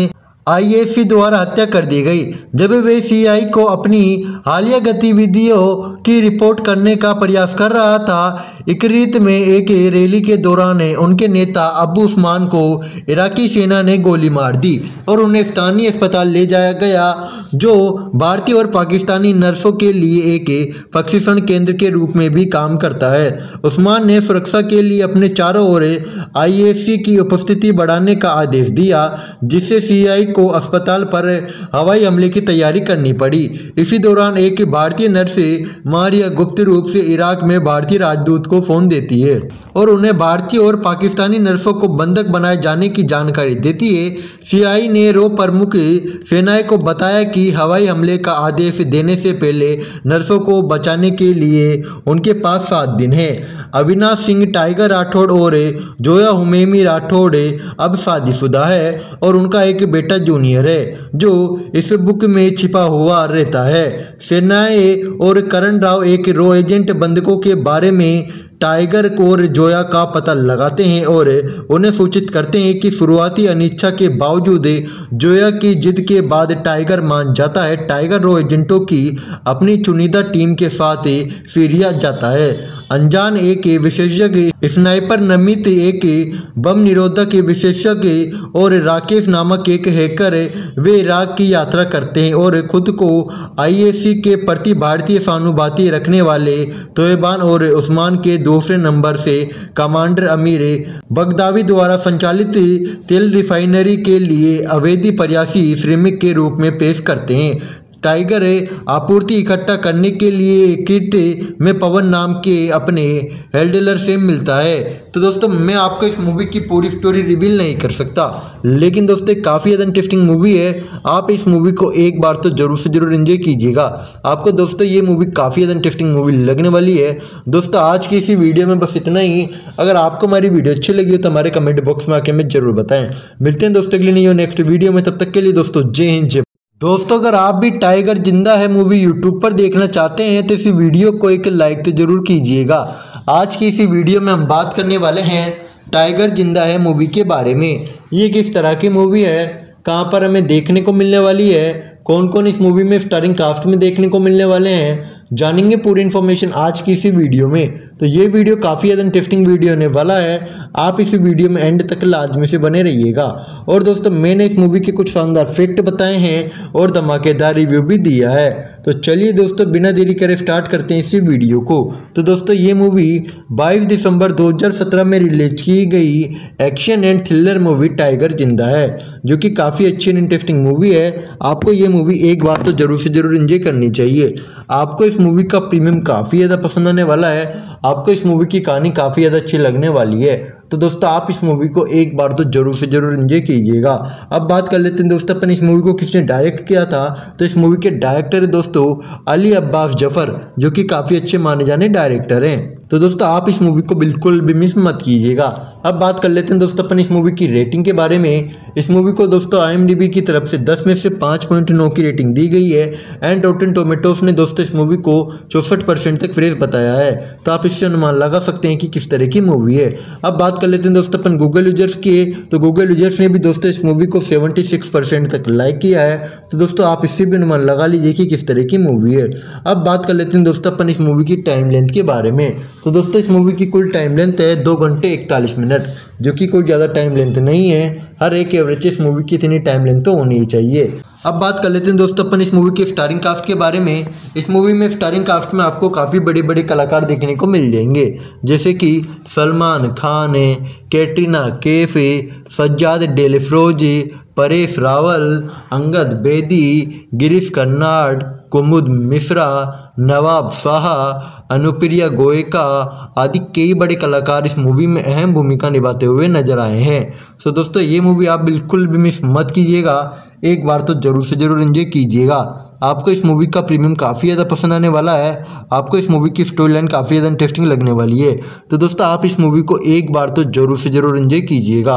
आईएएस द्वारा हत्या कर दी गई जब वे सीआई को अपनी हालिया गतिविधियों की रिपोर्ट करने का प्रयास कर रहा था। इकरीत में एक रैली के दौरान उनके नेता अबू उस्मान को इराकी सेना ने गोली मार दी और उन्हें स्थानीय अस्पताल ले जाया गया, जो भारतीय और पाकिस्तानी नर्सों के लिए एक प्रशिक्षण केंद्र के रूप में भी काम करता है। उस्मान ने सुरक्षा के लिए अपने चारों ओर आईएससी की उपस्थिति बढ़ाने का आदेश दिया, जिससे सीआई को अस्पताल पर हवाई हमले की तैयारी करनी पड़ी। इसी दौरान एक भारतीय नर्स मारिया गुप्त रूप से इराक में भारतीय राजदूत को फोन देती है और उन्हें भारतीय और पाकिस्तानी नर्सों को बंधक बनाए जाने की जानकारी देती है। सीआई ने रो प्रमुख सेनाएं को बताया कि हवाई हमले का आदेश देने से पहले नर्सों को बचाने के लिए उनके पास सात दिन है। अविनाश सिंह टाइगर राठौड़ और जोया हुमैमी राठौड़ अब शादीशुदा है और उनका एक बेटा जूनियर है, जो इस बुक में छिपा हुआ रहता है। सेनाएं और करण राव एक रो एजेंट बंधकों के बारे में टाइगर और जोया का पता लगाते हैं और उन्हें सूचित करते हैं कि शुरुआती अनिच्छा के बावजूद जोया की जिद के बाद टाइगर मान जाता है। टाइगर रो एजेंटों की अपनी चुनिंदा टीम के साथ सीरिया जाता है। अनजान एक विशेषज्ञ, स्नाइपर नमित एक बम निरोधक विशेषज्ञ और राकेश नामक एक हैकर वे इराक की यात्रा करते हैं और खुद को आईएससी के प्रति भारतीय सहानुभूति रखने वाले तोयबान और उस्मान के दूसरे नंबर से कमांडर अमीर बगदावी द्वारा संचालित तेल रिफाइनरी के लिए अवैध प्रयासी श्रमिक के रूप में पेश करते हैं। टाइगर आपूर्ति इकट्ठा करने के लिए किट में पवन नाम के अपने हैंडलर से मिलता है। तो दोस्तों, मैं आपको इस मूवी की पूरी स्टोरी रिवील नहीं कर सकता, लेकिन दोस्तों काफ़ी ज़्यादा इंटरेस्टिंग मूवी है। आप इस मूवी को एक बार तो जरूर से जरूर एंजॉय कीजिएगा। आपको दोस्तों ये मूवी काफ़ी ज़्यादा इंटरेस्टिंग मूवी लगने वाली है। दोस्तों, आज की इसी वीडियो में बस इतना ही। अगर आपको हमारी वीडियो अच्छी लगी हो तो हमारे कमेंट बॉक्स में आके हमें जरूर बताएं। मिलते हैं दोस्तों अगली नहीं हो नेक्स्ट वीडियो में। तब तक के लिए दोस्तों जय हिंद जय। दोस्तों, अगर आप भी टाइगर जिंदा है मूवी यूट्यूब पर देखना चाहते हैं तो इस वीडियो को एक लाइक तो जरूर कीजिएगा। आज की इसी वीडियो में हम बात करने वाले हैं टाइगर जिंदा है मूवी के बारे में। ये किस तरह की मूवी है, कहां पर हमें देखने को मिलने वाली है, कौन कौन इस मूवी में स्टारिंग कास्ट में देखने को मिलने वाले हैं, जानेंगे पूरी इन्फॉर्मेशन आज की इसी वीडियो में। तो ये वीडियो काफ़ी ज़्यादा इंटरेस्टिंग वीडियो होने वाला है। आप इस वीडियो में एंड तक लाजमी से बने रहिएगा। और दोस्तों, मैंने इस मूवी के कुछ शानदार फैक्ट बताए हैं और धमाकेदार रिव्यू भी दिया है। तो चलिए दोस्तों, बिना देरी करे स्टार्ट करते हैं इसी वीडियो को। तो दोस्तों, ये मूवी बाईस दिसंबर दो हज़ार सत्रह में रिलीज की गई action and thriller movie Tiger जिंदा है, जो कि काफ़ी अच्छी एंड इंटरेस्टिंग मूवी है। आपको ये मूवी एक बार तो जरूर से जरूर एंजॉय करनी चाहिए। आपको इस मूवी का प्रीमियम काफ़ी ज़्यादा पसंद आने वाला है। आपको इस मूवी की कहानी काफ़ी ज़्यादा अच्छी लगने वाली है। तो दोस्तों, आप इस मूवी को एक बार तो जरूर से जरूर एंजॉय कीजिएगा। अब बात कर लेते हैं दोस्तों अपन इस मूवी को किसने डायरेक्ट किया था। तो इस मूवी के डायरेक्टर है दोस्तों अली अब्बास जफर, जो कि काफ़ी अच्छे माने जाने डायरेक्टर हैं। तो दोस्तों, आप इस मूवी को बिल्कुल भी मिस मत कीजिएगा। अब बात कर लेते हैं दोस्तों अपन इस मूवी की रेटिंग के बारे में। इस मूवी को दोस्तों आईएमडीबी की तरफ से दस में से पाँच पॉइंट नौ की रेटिंग दी गई है एंड रॉटेन टोमेटोस ने दोस्तों इस मूवी को चौसठ परसेंट तक फ्रेश बताया है। तो आप इससे अनुमान लगा सकते हैं कि किस तरह की मूवी है। अब बात कर लेते हैं दोस्तों अपन गूगल यूजर्स की। तो गूगल यूजर्स ने भी दोस्तों इस मूवी को छिहत्तर परसेंट तक लाइक किया है। तो दोस्तों, आप इससे भी अनुमान लगा लीजिए कि किस तरह की मूवी है। अब बात कर लेते हैं दोस्तों अपन इस मूवी की टाइम लेंथ के बारे में। तो दोस्तों, इस मूवी की कुल टाइम लेंथ है दो घंटे इकतालीस मिनट, जो कि कोई ज़्यादा टाइम लेंथ नहीं है। हर एक एवरेज इस मूवी की इतनी टाइम लेंथ तो होनी ही चाहिए। अब बात कर लेते हैं दोस्तों अपन इस मूवी के स्टारिंग कास्ट के बारे में। इस मूवी में स्टारिंग कास्ट में आपको काफ़ी बड़े बड़े कलाकार देखने को मिल जाएंगे, जैसे कि सलमान खान, कैटरीना कैफ, सज्जाद डेलेफ्रोजी, परेश रावल, अंगद बेदी, गिरीश कर्नाड, कुमुद मिश्रा, नवाब शाह, अनुप्रिया गोयका आदि कई बड़े कलाकार इस मूवी में अहम भूमिका निभाते हुए नजर आए हैं। तो दोस्तों, ये मूवी आप बिल्कुल भी मिस मत कीजिएगा। एक बार तो जरूर से जरूर एंजॉय कीजिएगा। आपको इस मूवी का प्रीमियम काफ़ी ज़्यादा पसंद आने वाला है। आपको इस मूवी की स्टोरी लाइन काफ़ी ज़्यादा इंटरेस्टिंग लगने वाली है। तो दोस्तों, आप इस मूवी को एक बार तो जरूर से जरूर एंजॉय कीजिएगा।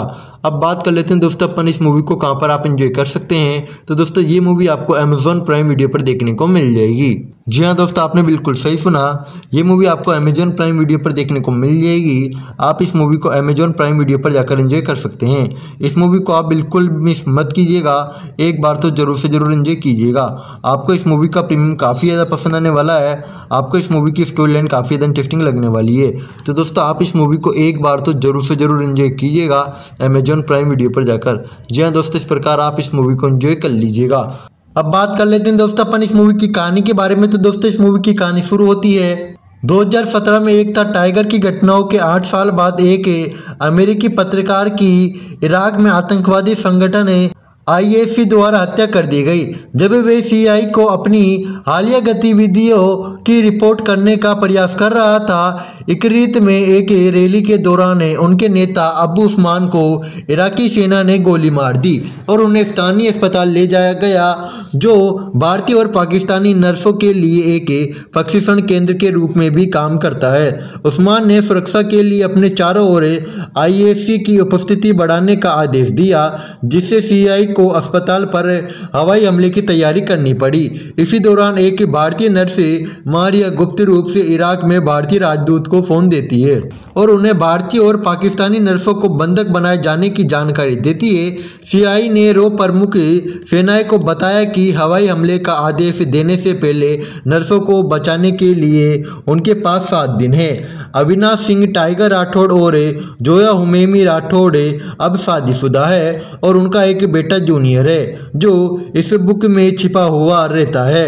अब बात कर लेते हैं दोस्तों अपन इस मूवी को कहाँ पर आप एंजॉय कर सकते हैं। तो दोस्तों ये मूवी आपको अमेजॉन प्राइम वीडियो पर देखने को मिल जाएगी। जी हाँ दोस्तों, आपने बिल्कुल सही सुना, ये मूवी आपको अमेजॉन प्राइम वीडियो पर देखने को मिल जाएगी। आप इस मूवी को अमेजॉन प्राइम वीडियो पर जाकर एंजॉय कर सकते हैं। इस मूवी को आप बिल्कुल मिस मत कीजिएगा, एक बार तो जरूर से जरूर एंजॉय कीजिएगा। आपको इस मूवी का प्रीमियम काफ़ी ज़्यादा पसंद आने वाला है। आपको इस मूवी की स्टोरी लाइन काफ़ी ज़्यादा इंटरेस्टिंग लगने वाली है। तो दोस्तों आप इस मूवी को एक बार तो जरूर से जरूर एंजॉय कीजिएगा अमेजॉन प्राइम वीडियो पर जाकर। जी हाँ दोस्तों, इस प्रकार आप इस मूवी को एंजॉय कर लीजिएगा। अब बात कर लेते हैं दोस्तों अपन इस मूवी की कहानी के बारे में। तो दोस्तों इस मूवी की कहानी शुरू होती है दो हज़ार सत्रह में। एक था टाइगर की घटनाओं के आठ साल बाद एक अमेरिकी पत्रकार की इराक में आतंकवादी संगठन आई एस सी द्वारा हत्या कर दी गई, जब वे सी आई को अपनी हालिया गतिविधियों की रिपोर्ट करने का प्रयास कर रहा था। इकरीत में एक रैली के दौरान उनके नेता अबू उस्मान को इराकी सेना ने गोली मार दी और उन्हें स्थानीय अस्पताल ले जाया गया, जो भारतीय और पाकिस्तानी नर्सों के लिए एक प्रशिक्षण केंद्र के रूप में भी काम करता है। उस्मान ने सुरक्षा के लिए अपने चारों ओर आई एस सी की उपस्थिति बढ़ाने का आदेश दिया, जिससे सी आई को अस्पताल पर हवाई हमले की तैयारी करनी पड़ी। इसी दौरान एक भारतीय नर्स मारिया गुप्त रूप से इराक में भारतीय राजदूत को फोन देती है और उन्हें भारतीय और पाकिस्तानी नर्सों को बंधक बनाए जाने की जानकारी देती है। सीआई ने रो प्रमुख सेनाएं को बताया कि हवाई हमले का आदेश देने से पहले नर्सों को बचाने के लिए उनके पास सात दिन है। अविनाश सिंह टाइगर राठौड़ और जोया हुमैमी राठौड़ अब शादीशुदा है और उनका एक बेटा जूनियर है, जो इस बुक में छिपा हुआ रहता है।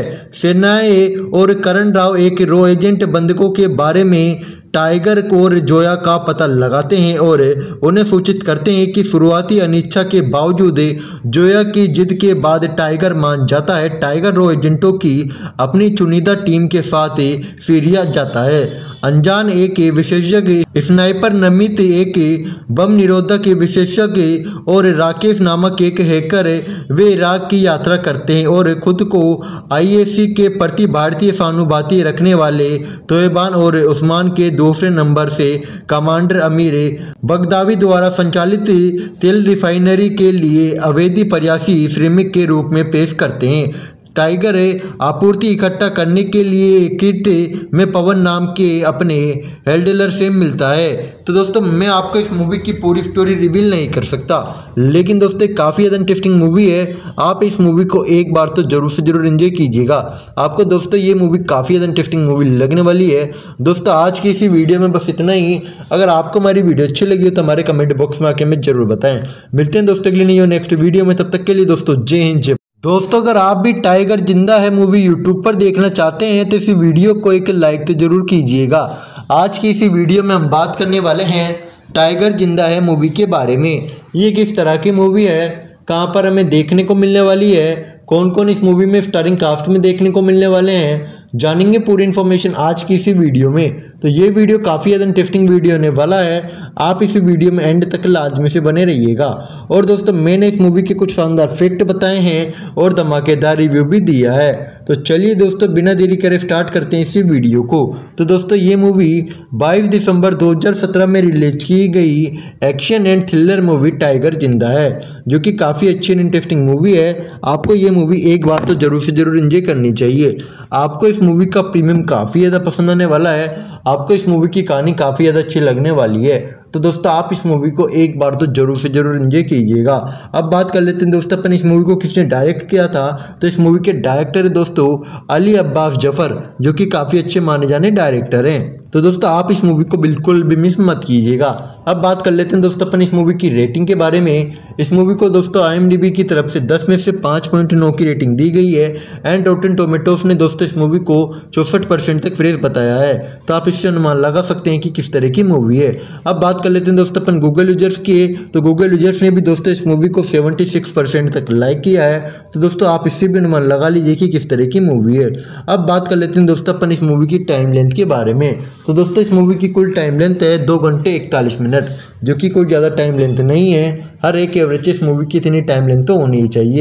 सेनाएं और करण राव एक रो एजेंट बंधकों के बारे में टाइगर और जोया का पता लगाते हैं और उन्हें सूचित करते हैं कि शुरुआती अनिच्छा के बावजूद जोया की जिद के बाद टाइगर मान जाता है। टाइगर रो एजेंटों की अपनी चुनिंदा टीम के साथ सीरिया जाता है। अनजान एक विशेषज्ञ स्नाइपर, नमित एक बम निरोधक विशेषज्ञ और राकेश नामक एक हैकर वे इराक की यात्रा करते हैं और खुद को आई एस सी के प्रति भारतीय सहानुभूति रखने वाले तोयबान और उस्मान के दूसरे नंबर से कमांडर अमीर बगदावी द्वारा संचालित तेल रिफाइनरी के लिए अवैध प्रयासी श्रमिक के रूप में पेश करते हैं। टाइगर आपूर्ति इकट्ठा करने के लिए किट में पवन नाम के अपने हेल्डलर से मिलता है। तो दोस्तों मैं आपको इस मूवी की पूरी स्टोरी रिवील नहीं कर सकता, लेकिन दोस्तों काफ़ी ज़्यादा इंटरेस्टिंग मूवी है। आप इस मूवी को एक बार तो जरूर से जरूर एंजॉय कीजिएगा। आपको दोस्तों ये मूवी काफ़ी ज़्यादा इंटरेस्टिंग मूवी लगने वाली है। दोस्तों आज की इसी वीडियो में बस इतना ही। अगर आपको हमारी वीडियो अच्छी लगी हो तो हमारे कमेंट बॉक्स में आके हमें जरूर बताएं। मिलते हैं दोस्तों अगले नहीं हो नेक्स्ट वीडियो में, तब तक के लिए दोस्तों जय हिंद जय। दोस्तों अगर आप भी टाइगर जिंदा है मूवी यूट्यूब पर देखना चाहते हैं तो इस वीडियो को एक लाइक तो जरूर कीजिएगा। आज की इसी वीडियो में हम बात करने वाले हैं टाइगर जिंदा है मूवी के बारे में। ये किस तरह की मूवी है, कहाँ पर हमें देखने को मिलने वाली है, कौन कौन इस मूवी में स्टारिंग कास्ट में देखने को मिलने वाले हैं, जानेंगे पूरी इन्फॉर्मेशन आज की इसी वीडियो में। तो ये वीडियो काफ़ी ज़्यादा इंटरेस्टिंग वीडियो होने वाला है। आप इस वीडियो में एंड तक लाजमी से बने रहिएगा। और दोस्तों मैंने इस मूवी के कुछ शानदार फैक्ट बताए हैं और धमाकेदार रिव्यू भी दिया है। तो चलिए दोस्तों बिना देरी करे स्टार्ट करते हैं इसी वीडियो को। तो दोस्तों ये मूवी बाईस दिसंबर दो हज़ार सत्रह में रिलीज की गई action and thriller movie Tiger जिंदा है, जो कि काफ़ी अच्छी एंड इंटरेस्टिंग मूवी है। आपको ये मूवी एक बार तो जरूर से जरूर एंजॉय करनी चाहिए। आपको इस मूवी का प्रीमियम काफ़ी ज़्यादा पसंद आने वाला है। आपको इस मूवी की कहानी काफ़ी ज़्यादा अच्छी लगने वाली है। तो दोस्तों आप इस मूवी को एक बार तो जरूर से जरूर एंजॉय कीजिएगा। अब बात कर लेते हैं दोस्तों अपन इस मूवी को किसने डायरेक्ट किया था। तो इस मूवी के डायरेक्टर है दोस्तों अली अब्बास जफर, जो कि काफ़ी अच्छे माने जाने डायरेक्टर हैं। तो दोस्तों आप इस मूवी को बिल्कुल भी मिस मत कीजिएगा। अब बात कर लेते हैं दोस्तों अपन इस मूवी की रेटिंग के बारे में। इस मूवी को दोस्तों आई एम डी बी की तरफ से दस में से पाँच पॉइंट नौ की रेटिंग दी गई है एंड रॉटेन टोमेटोस ने दोस्तों इस मूवी को चौसठ परसेंट तक फ्रेश बताया है। तो आप इससे अनुमान लगा सकते हैं कि किस तरह की मूवी है। अब बात कर लेते हैं दोस्तों अपन गूगल यूजर्स की। तो गूगल यूजर्स ने भी दोस्तों इस मूवी को छिहत्तर परसेंट तक लाइक किया है। तो दोस्तों आप इससे भी अनुमान लगा लीजिए कि किस तरह की मूवी है। अब बात कर लेते हैं दोस्तों अपन इस मूवी की टाइम लेंथ के बारे में। तो दोस्तों इस मूवी की कुल टाइम लेंथ है दो घंटे इकतालीस मिनट, जो कि कोई ज़्यादा टाइम लेंथ नहीं है। हर एक एवरेज इस मूवी की इतनी टाइम लेंथ तो होनी ही चाहिए।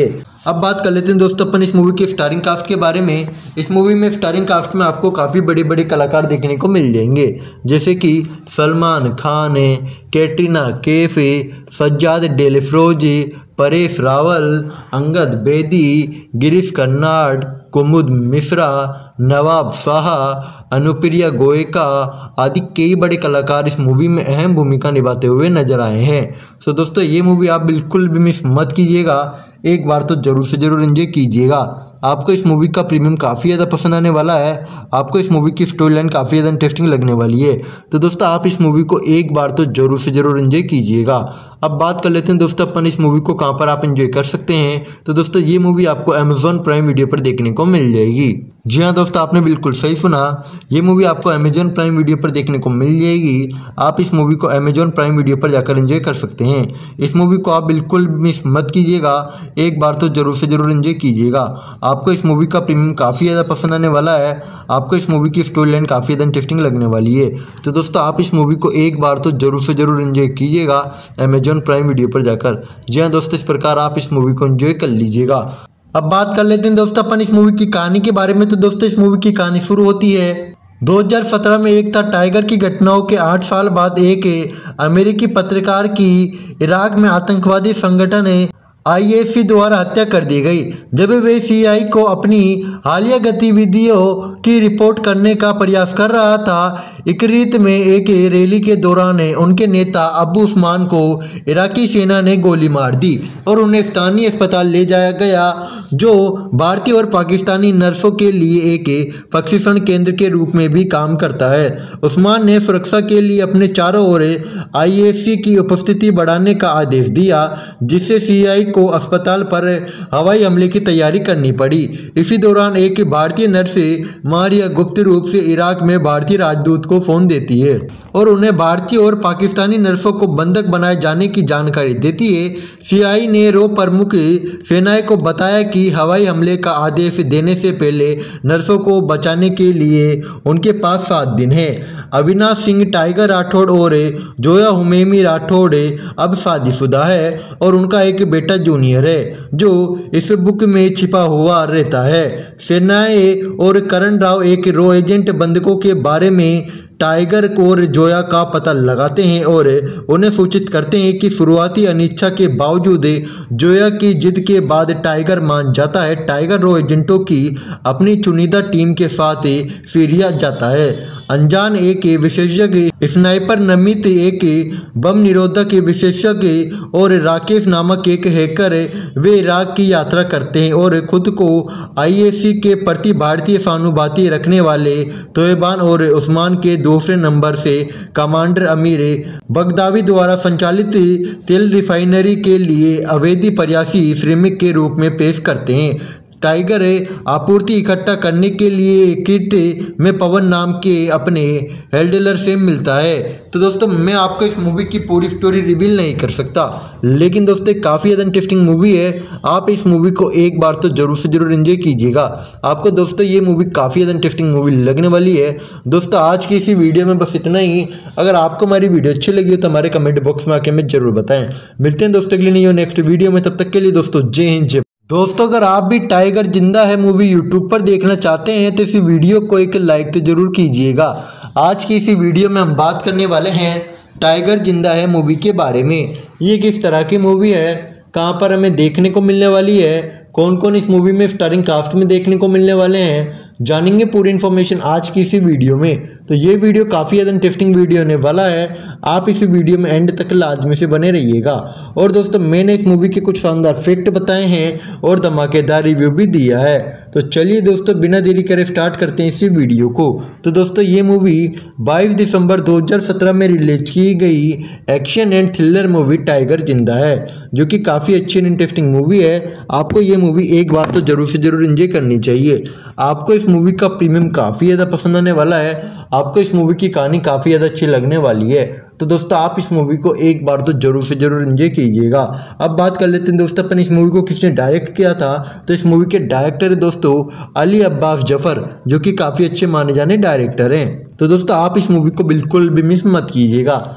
अब बात कर लेते हैं दोस्तों अपन इस मूवी के स्टारिंग कास्ट के बारे में। इस मूवी में स्टारिंग कास्ट में आपको काफ़ी बड़े बड़े कलाकार देखने को मिल जाएंगे, जैसे कि सलमान खान है, कैटरीना कैफ है, सज्जाद डेलेफ्रोजी, परेश रावल, अंगद बेदी, गिरीश कर्नाड, कुमुद मिश्रा, नवाब शाह, अनुप्रिया गोयका आदि कई बड़े कलाकार इस मूवी में अहम भूमिका निभाते हुए नजर आए हैं। तो दोस्तों ये मूवी आप बिल्कुल भी मिस मत कीजिएगा, एक बार तो जरूर से जरूर एंजॉय कीजिएगा। आपको इस मूवी का प्रीमियम काफ़ी ज़्यादा पसंद आने वाला है। आपको इस मूवी की स्टोरी लाइन काफ़ी ज़्यादा इंटरेस्टिंग लगने वाली है। तो दोस्तों आप इस मूवी को एक बार तो जरूर से जरूर एंजॉय कीजिएगा। अब बात कर लेते हैं दोस्तों अपन इस मूवी को कहाँ पर आप एंजॉय कर सकते हैं। तो दोस्तों ये मूवी आपको अमेजॉन प्राइम वीडियो पर देखने को मिल जाएगी। जी हाँ दोस्तों, आपने बिल्कुल सही सुना, ये मूवी आपको अमेजॉन प्राइम वीडियो पर देखने को मिल जाएगी। आप इस मूवी को अमेजॉन प्राइम वीडियो पर जाकर एंजॉय कर सकते हैं। इस मूवी को आप बिल्कुल मिस मत कीजिएगा, एक बार तो जरूर से जरूर एंजॉय कीजिएगा। आपको इस मूवी का प्रीमियम काफ़ी ज़्यादा पसंद आने वाला है। आपको इस मूवी की स्टोरी लाइन काफ़ी ज़्यादा इंटरेस्टिंग लगने वाली है। तो दोस्तों आप इस मूवी को एक बार तो जरूर से जरूर एंजॉय कीजिएगा अमेजॉन प्राइम वीडियो पर जाकर। जी हाँ दोस्तों, इस प्रकार आप इस मूवी को एंजॉय कर लीजिएगा। अब बात कर लेते हैं दोस्तों अपन इस मूवी की कहानी के बारे में। तो दोस्तों इस मूवी की कहानी शुरू होती है दो हज़ार सत्रह में एक था टाइगर की घटनाओं के आठ साल बाद एक अमेरिकी पत्रकार की इराक में आतंकवादी संगठन आई एस सी द्वारा हत्या कर दी गई। जब वे सी आई को अपनी हालिया गतिविधियों की रिपोर्ट करने का प्रयास कर रहा था, इकरीत में एक रैली के दौरान उनके नेता अबू उस्मान को इराकी सेना ने गोली मार दी और उन्हें स्थानीय अस्पताल ले जाया गया, जो भारतीय और पाकिस्तानी नर्सों के लिए एक प्रशिक्षण केंद्र के रूप में भी काम करता है। उस्मान ने सुरक्षा के लिए अपने चारों ओर आई एस सी की उपस्थिति बढ़ाने का आदेश दिया, जिससे सी आई को अस्पताल पर हवाई हमले की तैयारी करनी पड़ी। इसी दौरान एक भारतीय नर्स मारिया गुप्त रूप से इराक में भारतीय राजदूत को फोन देती है और उन्हें भारतीय और पाकिस्तानी नर्सों को बंधक बनाए जाने की जानकारी देती है। सीआई ने रो प्रमुख सेनाएं को बताया कि हवाई हमले का आदेश देने से पहले नर्सों को बचाने के लिए उनके पास सात दिन है। अविनाश सिंह टाइगर राठौड़ और जोया हुमैमी राठौड़ अब शादीशुदा है और उनका एक बेटा जूनियर है, जो इस बुक में छिपा हुआ रहता है। सेनाएं और करण राव एक रो एजेंट बंधकों के बारे में टाइगर और जोया का पता लगाते हैं और उन्हें सूचित करते हैं कि शुरुआती अनिच्छा के बावजूद जोया की जिद के बाद टाइगर मान जाता है। टाइगर रो एजेंटों की अपनी चुनिंदा टीम के साथ सीरिया जाता है। अनजान एक विशेषज्ञ स्नाइपर, नमित एक बम निरोधक विशेषज्ञ और राकेश नामक एक हैकर वे इराक की यात्रा करते हैं और खुद को आई एस सी के प्रति भारतीय सहानुभूति रखने वाले तोयबान और उस्मान के दूसरे नंबर से कमांडर अमीर बगदावी द्वारा संचालित तेल रिफाइनरी के लिए अवैध प्रयासी श्रमिक के रूप में पेश करते हैं। टाइगर आपूर्ति इकट्ठा करने के लिए किट में पवन नाम के अपने हैंडलर से मिलता है। तो दोस्तों मैं आपको इस मूवी की पूरी स्टोरी रिवील नहीं कर सकता, लेकिन दोस्तों काफ़ी ज़्यादा इंटरेस्टिंग मूवी है। आप इस मूवी को एक बार तो जरूर से जरूर एंजॉय कीजिएगा। आपको दोस्तों ये मूवी काफ़ी ज़्यादा इंटरेस्टिंग मूवी लगने वाली है। दोस्तों आज की इसी वीडियो में बस इतना ही। अगर आपको हमारी वीडियो अच्छी लगी हो तो हमारे कमेंट बॉक्स में आके हमें जरूर बताएं। मिलते हैं दोस्तों अगली नहीं हो नेक्स्ट वीडियो में, तब तक के लिए दोस्तों जय हिंद जय। दोस्तों अगर आप भी टाइगर जिंदा है मूवी यूट्यूब पर देखना चाहते हैं तो इसी वीडियो को एक लाइक तो जरूर कीजिएगा। आज की इसी वीडियो में हम बात करने वाले हैं टाइगर जिंदा है मूवी के बारे में। ये किस तरह की मूवी है, कहाँ पर हमें देखने को मिलने वाली है, कौन कौन इस मूवी में स्टारिंग कास्ट में देखने को मिलने वाले हैं, जानेंगे पूरी इन्फॉर्मेशन आज की इसी वीडियो में। तो ये वीडियो काफ़ी ज़्यादा इंटरेस्टिंग वीडियो होने वाला है। आप इस वीडियो में एंड तक लाजमी से बने रहिएगा। और दोस्तों मैंने इस मूवी के कुछ शानदार फैक्ट बताए हैं और धमाकेदार रिव्यू भी दिया है। तो चलिए दोस्तों बिना देरी करे स्टार्ट करते हैं इसी वीडियो को। तो दोस्तों ये मूवी बाईस दिसंबर दो हज़ार सत्रह में रिलीज की गई action and thriller movie Tiger जिंदा है, जो कि काफ़ी अच्छी एंड इंटरेस्टिंग मूवी है। आपको ये मूवी एक बार तो जरूर से जरूर एंजॉय करनी चाहिए। आपको इस मूवी का प्रीमियम काफ़ी ज़्यादा पसंद आने वाला है। आपको इस मूवी की कहानी काफ़ी ज़्यादा अच्छी लगने वाली है। तो दोस्तों आप इस मूवी को एक बार तो जरूर से जरूर एंजॉय कीजिएगा। अब बात कर लेते हैं दोस्तों अपन इस मूवी को किसने डायरेक्ट किया था। तो इस मूवी के डायरेक्टर है दोस्तों अली अब्बास जफर, जो कि काफ़ी अच्छे माने जाने डायरेक्टर हैं। तो दोस्तों आप इस मूवी को बिल्कुल भी मिस मत कीजिएगा।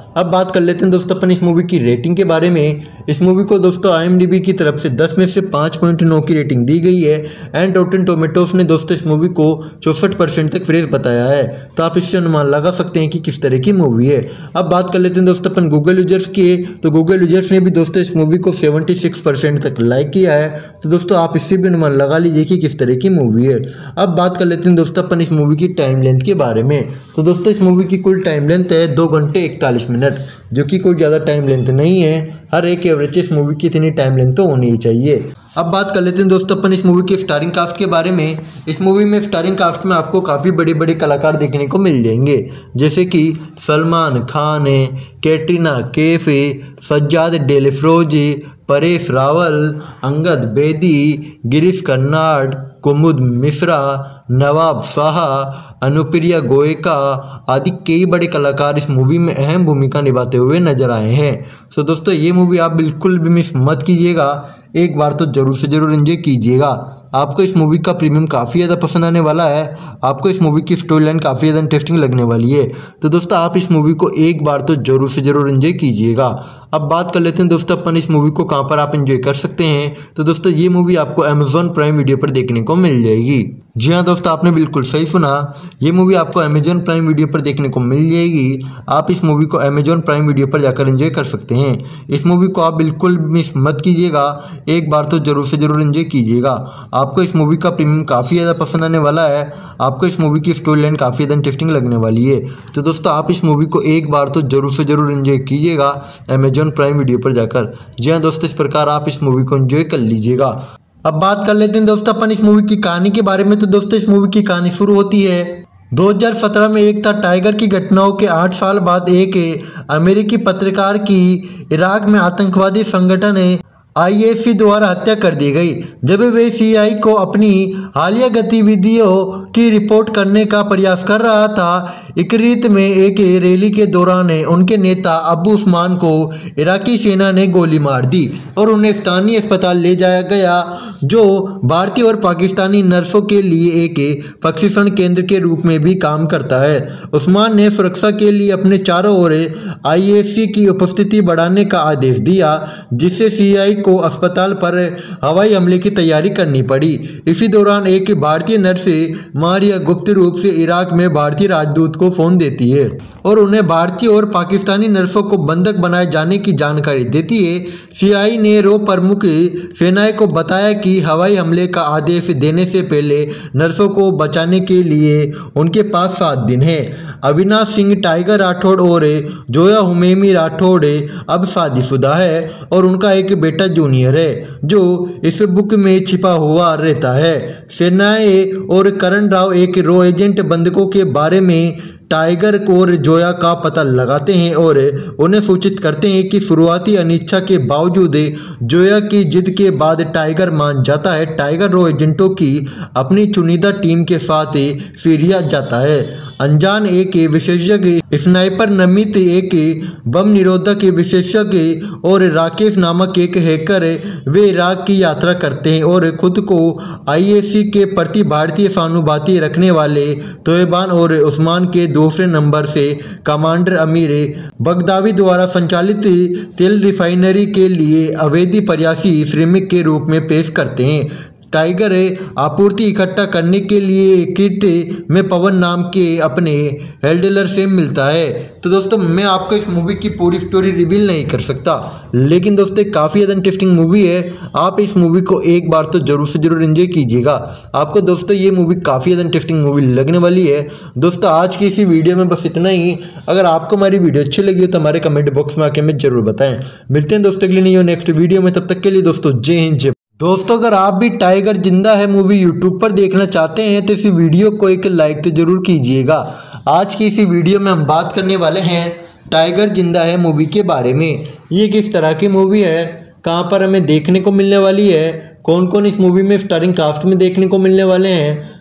अब बात कर लेते हैं दोस्तों अपन इस मूवी की रेटिंग के बारे में। इस मूवी को दोस्तों आई एम डी बी की तरफ से दस में से पाँच पॉइंट नौ की रेटिंग दी गई है एंड रॉटेन टोमेटोस ने दोस्तों इस मूवी को चौसठ परसेंट तक फ्रेश बताया है। तो आप इससे अनुमान लगा सकते हैं कि किस तरह की मूवी है। अब बात कर लेते हैं दोस्तों अपन गूगल यूजर्स की, तो गूगल यूजर्स ने भी दोस्तों इस मूवी को छिहत्तर परसेंट तक लाइक किया है। तो दोस्तों आप इससे भी अनुमान लगा लीजिए कि किस तरह की मूवी है। अब बात कर लेते हैं दोस्तों अपन इस मूवी की टाइम लेंथ के बारे में। तो दोस्तों इस मूवी की कुल टाइम लेंथ है दो घंटे इकतालीस मिनट, जो कि कोई ज़्यादा टाइम लेंथ नहीं है। हर एक एवरेज इस मूवी की इतनी टाइम लेंथ तो होनी ही चाहिए। अब बात कर लेते हैं दोस्तों अपन इस मूवी के स्टारिंग कास्ट के बारे में। इस मूवी में स्टारिंग कास्ट में आपको काफ़ी बड़े बड़े कलाकार देखने को मिल जाएंगे, जैसे कि सलमान खान है, कैटरीना कैफ है, सज्जाद डेलेफ्रोजी, परेश रावल, अंगद बेदी, गिरीश कर्नाड, कुमुद मिश्रा, नवाब शाह, अनुप्रिया गोयका आदि कई बड़े कलाकार इस मूवी में अहम भूमिका निभाते हुए नजर आए हैं। तो दोस्तों ये मूवी आप बिल्कुल भी मिस मत कीजिएगा, एक बार तो जरूर से जरूर एंजॉय कीजिएगा। आपको इस मूवी का प्रीमियम काफ़ी ज़्यादा पसंद आने वाला है। आपको इस मूवी की स्टोरी लाइन काफ़ी ज़्यादा इंटरेस्टिंग लगने वाली है। तो दोस्तों आप इस मूवी को एक बार तो जरूर से जरूर एंजॉय कीजिएगा। अब बात कर लेते हैं दोस्तों अपन इस मूवी को कहाँ पर आप एंजॉय कर सकते हैं। तो दोस्तों ये मूवी आपको अमेजॉन प्राइम वीडियो पर देखने को मिल जाएगी। जी हाँ दोस्तों, आपने बिल्कुल सही सुना, ये मूवी आपको अमेजॉन प्राइम वीडियो पर देखने को मिल जाएगी। आप इस मूवी को अमेजॉन प्राइम वीडियो पर जाकर एंजॉय कर सकते हैं। इस मूवी को आप बिल्कुल मिस मत कीजिएगा, एक बार तो जरूर से जरूर एंजॉय कीजिएगा। आपको इस मूवी का प्रीमियम काफ़ी ज़्यादा पसंद आने वाला है। आपको इस मूवी की स्टोरी लाइन काफ़ी ज़्यादा इंटरेस्टिंग लगने वाली है। तो दोस्तों आप इस मूवी को एक बार तो जरूर से जरूर एंजॉय कीजिएगा अमेजॉन प्राइम वीडियो पर जाकर। जी हाँ दोस्तों, इस प्रकार आप इस मूवी को एंजॉय कर लीजिएगा। अब बात कर लेते हैं दोस्तों अपन इस मूवी की कहानी के बारे में। तो दोस्तों इस मूवी की कहानी शुरू होती है दो हज़ार सत्रह में एक था टाइगर की घटनाओं के आठ साल बाद एक अमेरिकी पत्रकार की इराक में आतंकवादी संगठन आई एस सी द्वारा हत्या कर दी गई, जब वे सी आई को अपनी हालिया गतिविधियों की रिपोर्ट करने का प्रयास कर रहा था। इकरीत में एक रैली के दौरान उनके नेता अबू उस्मान को इराकी सेना ने गोली मार दी और उन्हें स्थानीय अस्पताल ले जाया गया, जो भारतीय और पाकिस्तानी नर्सों के लिए एक प्रशिक्षण केंद्र के रूप में भी काम करता है। उस्मान ने सुरक्षा के लिए अपने चारों ओर आई एस सी की उपस्थिति बढ़ाने का आदेश दिया, जिससे सी आई को अस्पताल पर हवाई हमले की तैयारी करनी पड़ी। इसी दौरान एक भारतीय नर्स मारिया गुप्त रूप से इराक में भारतीय राजदूत को फोन देती है और उन्हें भारतीय और पाकिस्तानी नर्सों को बंधक बनाए जाने की जानकारी देती है। सी आई ने रो प्रमुख सेनाएं को बताया कि हवाई हमले का आदेश देने से पहले नर्सों को बचाने के लिए उनके पास सात दिन है। अविनाश सिंह टाइगर राठौड़ और जोया हुमैमी राठौड़ अब शादीशुदा है और उनका एक बेटा जूनियर है, जो इस बुक में छिपा हुआ रहता है। सेनाएं और करण राव एक रो एजेंट बंधकों के बारे में टाइगर और जोया का पता लगाते हैं और उन्हें सूचित करते हैं कि शुरुआती अनिच्छा के बावजूद जोया की जिद के बाद टाइगर मान जाता है। टाइगर रो एजेंटों की अपनी चुनिंदा टीम के साथ सीरिया जाता है। अनजान एक विशेषज्ञ, स्नाइपर नमित एक बम निरोधक विशेषज्ञ और राकेश नामक एक हैकर वे इराक की यात्रा करते हैं और खुद को आई एस सी के प्रति भारतीय सहानुभूति रखने वाले तोयबान और उस्मान के दूसरे नंबर से कमांडर अमीर बगदावी द्वारा संचालित तेल रिफाइनरी के लिए अवैध प्रयासी श्रमिक के रूप में पेश करते हैं। टाइगर आपूर्ति इकट्ठा करने के लिए किट में पवन नाम के अपने हेल्डलर से मिलता है। तो दोस्तों मैं आपको इस मूवी की पूरी स्टोरी रिवील नहीं कर सकता, लेकिन दोस्तों काफ़ी ज़्यादा इंटरेस्टिंग मूवी है। आप इस मूवी को एक बार तो जरूर से जरूर एंजॉय कीजिएगा। आपको दोस्तों ये मूवी काफ़ी ज़्यादा इंटरेस्टिंग मूवी लगने वाली है। दोस्तों आज की इसी वीडियो में बस इतना ही। अगर आपको हमारी वीडियो अच्छी लगी हो तो हमारे कमेंट बॉक्स में आके हमें जरूर बताएं। मिलते हैं दोस्तों अगली नहीं हो नेक्स्ट वीडियो में, तब तक के लिए दोस्तों जय हिंद जय। दोस्तों अगर आप भी टाइगर जिंदा है मूवी यूट्यूब पर देखना चाहते हैं तो इस वीडियो को एक लाइक तो जरूर कीजिएगा। आज की इसी वीडियो में हम बात करने वाले हैं टाइगर जिंदा है मूवी के बारे में। ये किस तरह की मूवी है, कहां पर हमें देखने को मिलने वाली है, कौन कौन इस मूवी में स्टारिंग कास्ट में देखने को मिलने वाले हैं,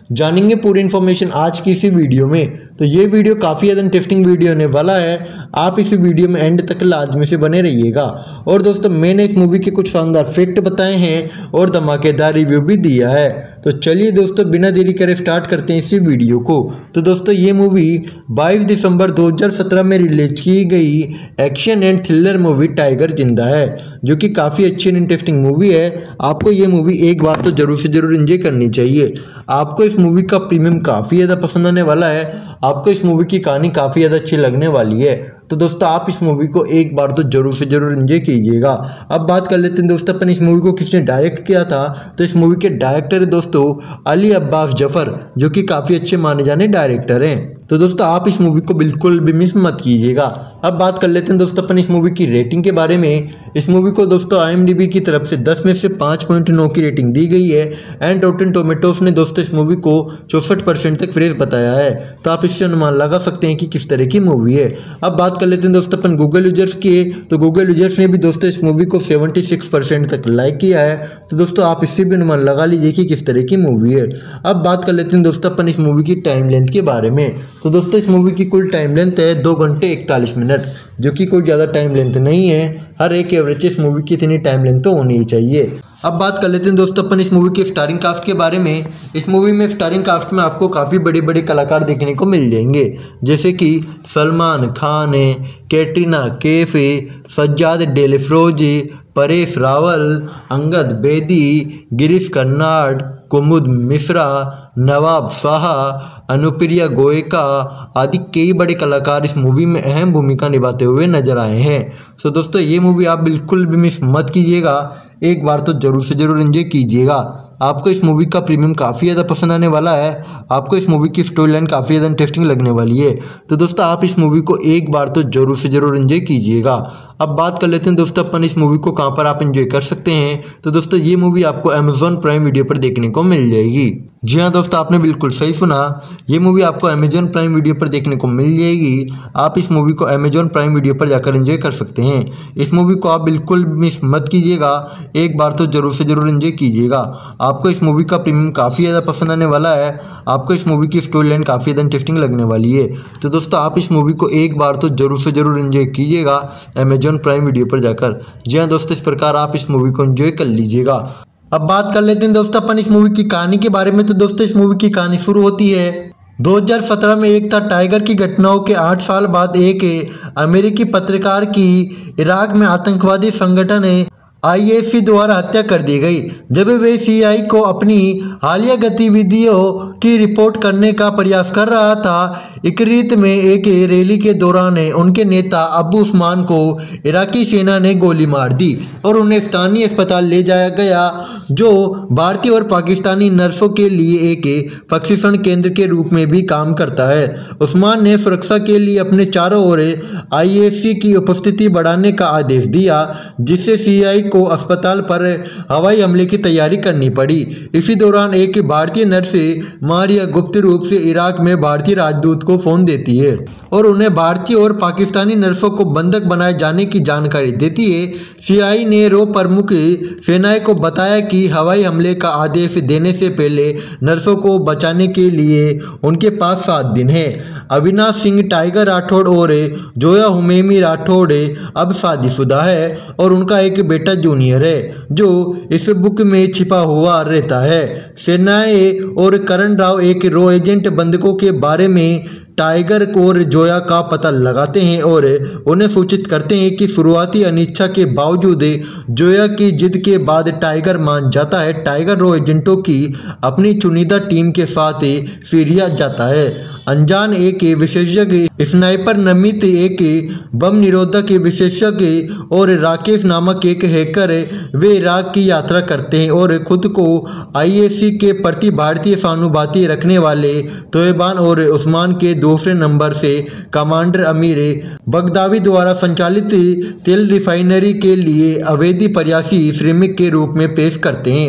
जानेंगे पूरी इन्फॉर्मेशन आज की इसी वीडियो में। तो ये वीडियो काफ़ी ज़्यादा इंटरेस्टिंग वीडियो होने वाला है, आप इस वीडियो में एंड तक लाजमी से बने रहिएगा। और दोस्तों मैंने इस मूवी के कुछ शानदार फैक्ट बताए हैं और धमाकेदार रिव्यू भी दिया है। तो चलिए दोस्तों बिना देरी करे स्टार्ट करते हैं इसी वीडियो को। तो दोस्तों ये मूवी बाईस दिसंबर दो हज़ार सत्रह में रिलीज की गई action and thriller movie Tiger जिंदा है, जो कि काफ़ी अच्छी एंड इंटरेस्टिंग मूवी है। आपको ये मूवी एक बार तो जरूर से जरूर एंजॉय करनी चाहिए। आपको इस मूवी का प्रीमियम काफ़ी ज़्यादा पसंद आने वाला है, आपको इस मूवी की कहानी काफ़ी ज़्यादा अच्छी लगने वाली है। तो दोस्तों आप इस मूवी को एक बार तो जरूर से जरूर एंजॉय कीजिएगा। अब बात कर लेते हैं दोस्तों अपन इस मूवी को किसने डायरेक्ट किया था। तो इस मूवी के डायरेक्टर है दोस्तों अली अब्बास जफर, जो कि काफ़ी अच्छे माने जाने डायरेक्टर हैं। तो दोस्तों आप इस मूवी को बिल्कुल भी मिस मत कीजिएगा। अब बात कर लेते हैं दोस्तों अपन इस मूवी की रेटिंग के बारे में। इस मूवी को दोस्तों आई एम डी बी की तरफ से दस में से पाँच पॉइंट नौ की रेटिंग दी गई है एंड रॉटेन टोमेटोस ने दोस्तों इस मूवी को चौसठ परसेंट तक फ्रेश बताया है। तो आप इससे अनुमान लगा सकते हैं कि किस तरह की मूवी है। अब बात कर लेते हैं दोस्तों अपन गूगल यूजर्स की। तो गूगल यूजर्स ने भी दोस्तों इस मूवी को छिहत्तर परसेंट तक लाइक किया है। तो दोस्तों आप इससे भी अनुमान लगा लीजिए कि किस तरह की मूवी है। अब बात कर लेते हैं दोस्तों अपन इस मूवी की टाइम लेंथ के बारे में। तो दोस्तों इस मूवी की कुल टाइम लेंथ है दो घंटे इकतालीस मिनट, जो कि कोई ज़्यादा टाइम लेंथ नहीं है। हर एक एवरेज इस मूवी की इतनी टाइम लेंथ तो होनी ही चाहिए। अब बात कर लेते हैं दोस्तों अपन इस मूवी के स्टारिंग कास्ट के बारे में। इस मूवी में स्टारिंग कास्ट में आपको काफ़ी बड़े बड़े कलाकार देखने को मिल जाएंगे, जैसे कि सलमान खान है, कैटरीना कैफ है, सज्जाद डेलेफ्रोजी, परेश रावल, अंगद बेदी, गिरीश कर्नाड, कुमुद मिश्रा, नवाब शाह, अनुप्रिया गोयका आदि कई बड़े कलाकार इस मूवी में अहम भूमिका निभाते हुए नजर आए हैं। तो दोस्तों ये मूवी आप बिल्कुल भी मिस मत कीजिएगा, एक बार तो जरूर से जरूर एंजॉय कीजिएगा। आपको इस मूवी का प्रीमियम काफ़ी ज़्यादा पसंद आने वाला है, आपको इस मूवी की स्टोरी लाइन काफ़ी ज़्यादा इंटरेस्टिंग लगने वाली है। तो दोस्तों आप इस मूवी को एक बार तो जरूर से जरूर एंजॉय कीजिएगा। अब बात कर लेते हैं दोस्तों अपन इस मूवी को कहाँ पर आप एंजॉय कर सकते हैं। तो दोस्तों ये मूवी आपको अमेजॉन प्राइम वीडियो पर देखने को मिल जाएगी। जी हाँ दोस्तों आपने बिल्कुल सही सुना, ये मूवी आपको अमेजॉन प्राइम वीडियो पर देखने को मिल जाएगी। आप इस मूवी को अमेजॉन प्राइम वीडियो पर जाकर एंजॉय कर सकते हैं। इस मूवी को आप बिल्कुल मिस मत कीजिएगा, एक बार तो जरूर से जरूर एंजॉय कीजिएगा। आपको इस मूवी का प्रीमियम काफ़ी ज़्यादा पसंद आने वाला है, आपको इस मूवी की स्टोरी लाइन काफ़ी ज़्यादा इंटरेस्टिंग लगने वाली है। तो दोस्तों आप इस मूवी को एक बार तो जरूर से जरूर एंजॉय कीजिएगा अमेजॉन प्राइम वीडियो पर जाकर। जी हाँ दोस्तों इस प्रकार आप इस मूवी को एंजॉय कर लीजिएगा। अब बात कर लेते हैं दोस्तों अपन इस मूवी की कहानी के बारे में। तो दोस्तों इस मूवी की कहानी शुरू होती है दो हज़ार सत्रह में एक था टाइगर की घटनाओं के आठ साल बाद एक अमेरिकी पत्रकार की इराक में आतंकवादी संगठन आई एस सी द्वारा हत्या कर दी गई, जब वे सी आई को अपनी हालिया गतिविधियों की रिपोर्ट करने का प्रयास कर रहा था। इकरीत में एक रैली के दौरान उनके नेता अबू उस्मान को इराकी सेना ने गोली मार दी और उन्हें स्थानीय अस्पताल ले जाया गया, जो भारतीय और पाकिस्तानी नर्सों के लिए एक प्रशिक्षण केंद्र के रूप में भी काम करता है। उस्मान ने सुरक्षा के लिए अपने चारों ओर आई एस सी की उपस्थिति बढ़ाने का आदेश दिया, जिससे सी आई को अस्पताल पर हवाई हमले की तैयारी करनी पड़ी। इसी दौरान एक भारतीय नर्स मारिया गुप्त रूप से इराक में भारतीय राजदूत को फोन देती है और उन्हें भारतीय और पाकिस्तानी नर्सों को बंधक बनाए जाने की जानकारी देती है। सीआई ने रो प्रमुख सेनाएं को बताया कि हवाई हमले का आदेश देने से पहले नर्सों को बचाने के लिए उनके पास सात दिन है। अविनाश सिंह टाइगर राठौड़ और जोया हुमैमी राठौड़ अब शादीशुदा है और उनका एक बेटा जूनियर है, जो इस बुक में छिपा हुआ रहता है। सेनाएं और करण राव एक रो एजेंट बंधकों के बारे में टाइगर और जोया का पता लगाते हैं और उन्हें सूचित करते हैं कि शुरुआती अनिच्छा के बावजूद जोया की जिद के बाद टाइगर मान जाता है। टाइगर रो एजेंटों की अपनी चुनिंदा टीम के साथ सीरिया जाता है। अनजान एक विशेषज्ञ, स्नाइपर नमित एक बम निरोधक विशेषज्ञ और राकेश नामक एक हैकर वे इराक की यात्रा करते हैं और खुद को आई एस सी के प्रति भारतीय सहानुभूति रखने वाले तोयबान और उस्मान के दूसरे नंबर से कमांडर अमीर बगदावी द्वारा संचालित तेल रिफाइनरी के लिए अवैध प्रयासी श्रमिक के रूप में पेश करते हैं।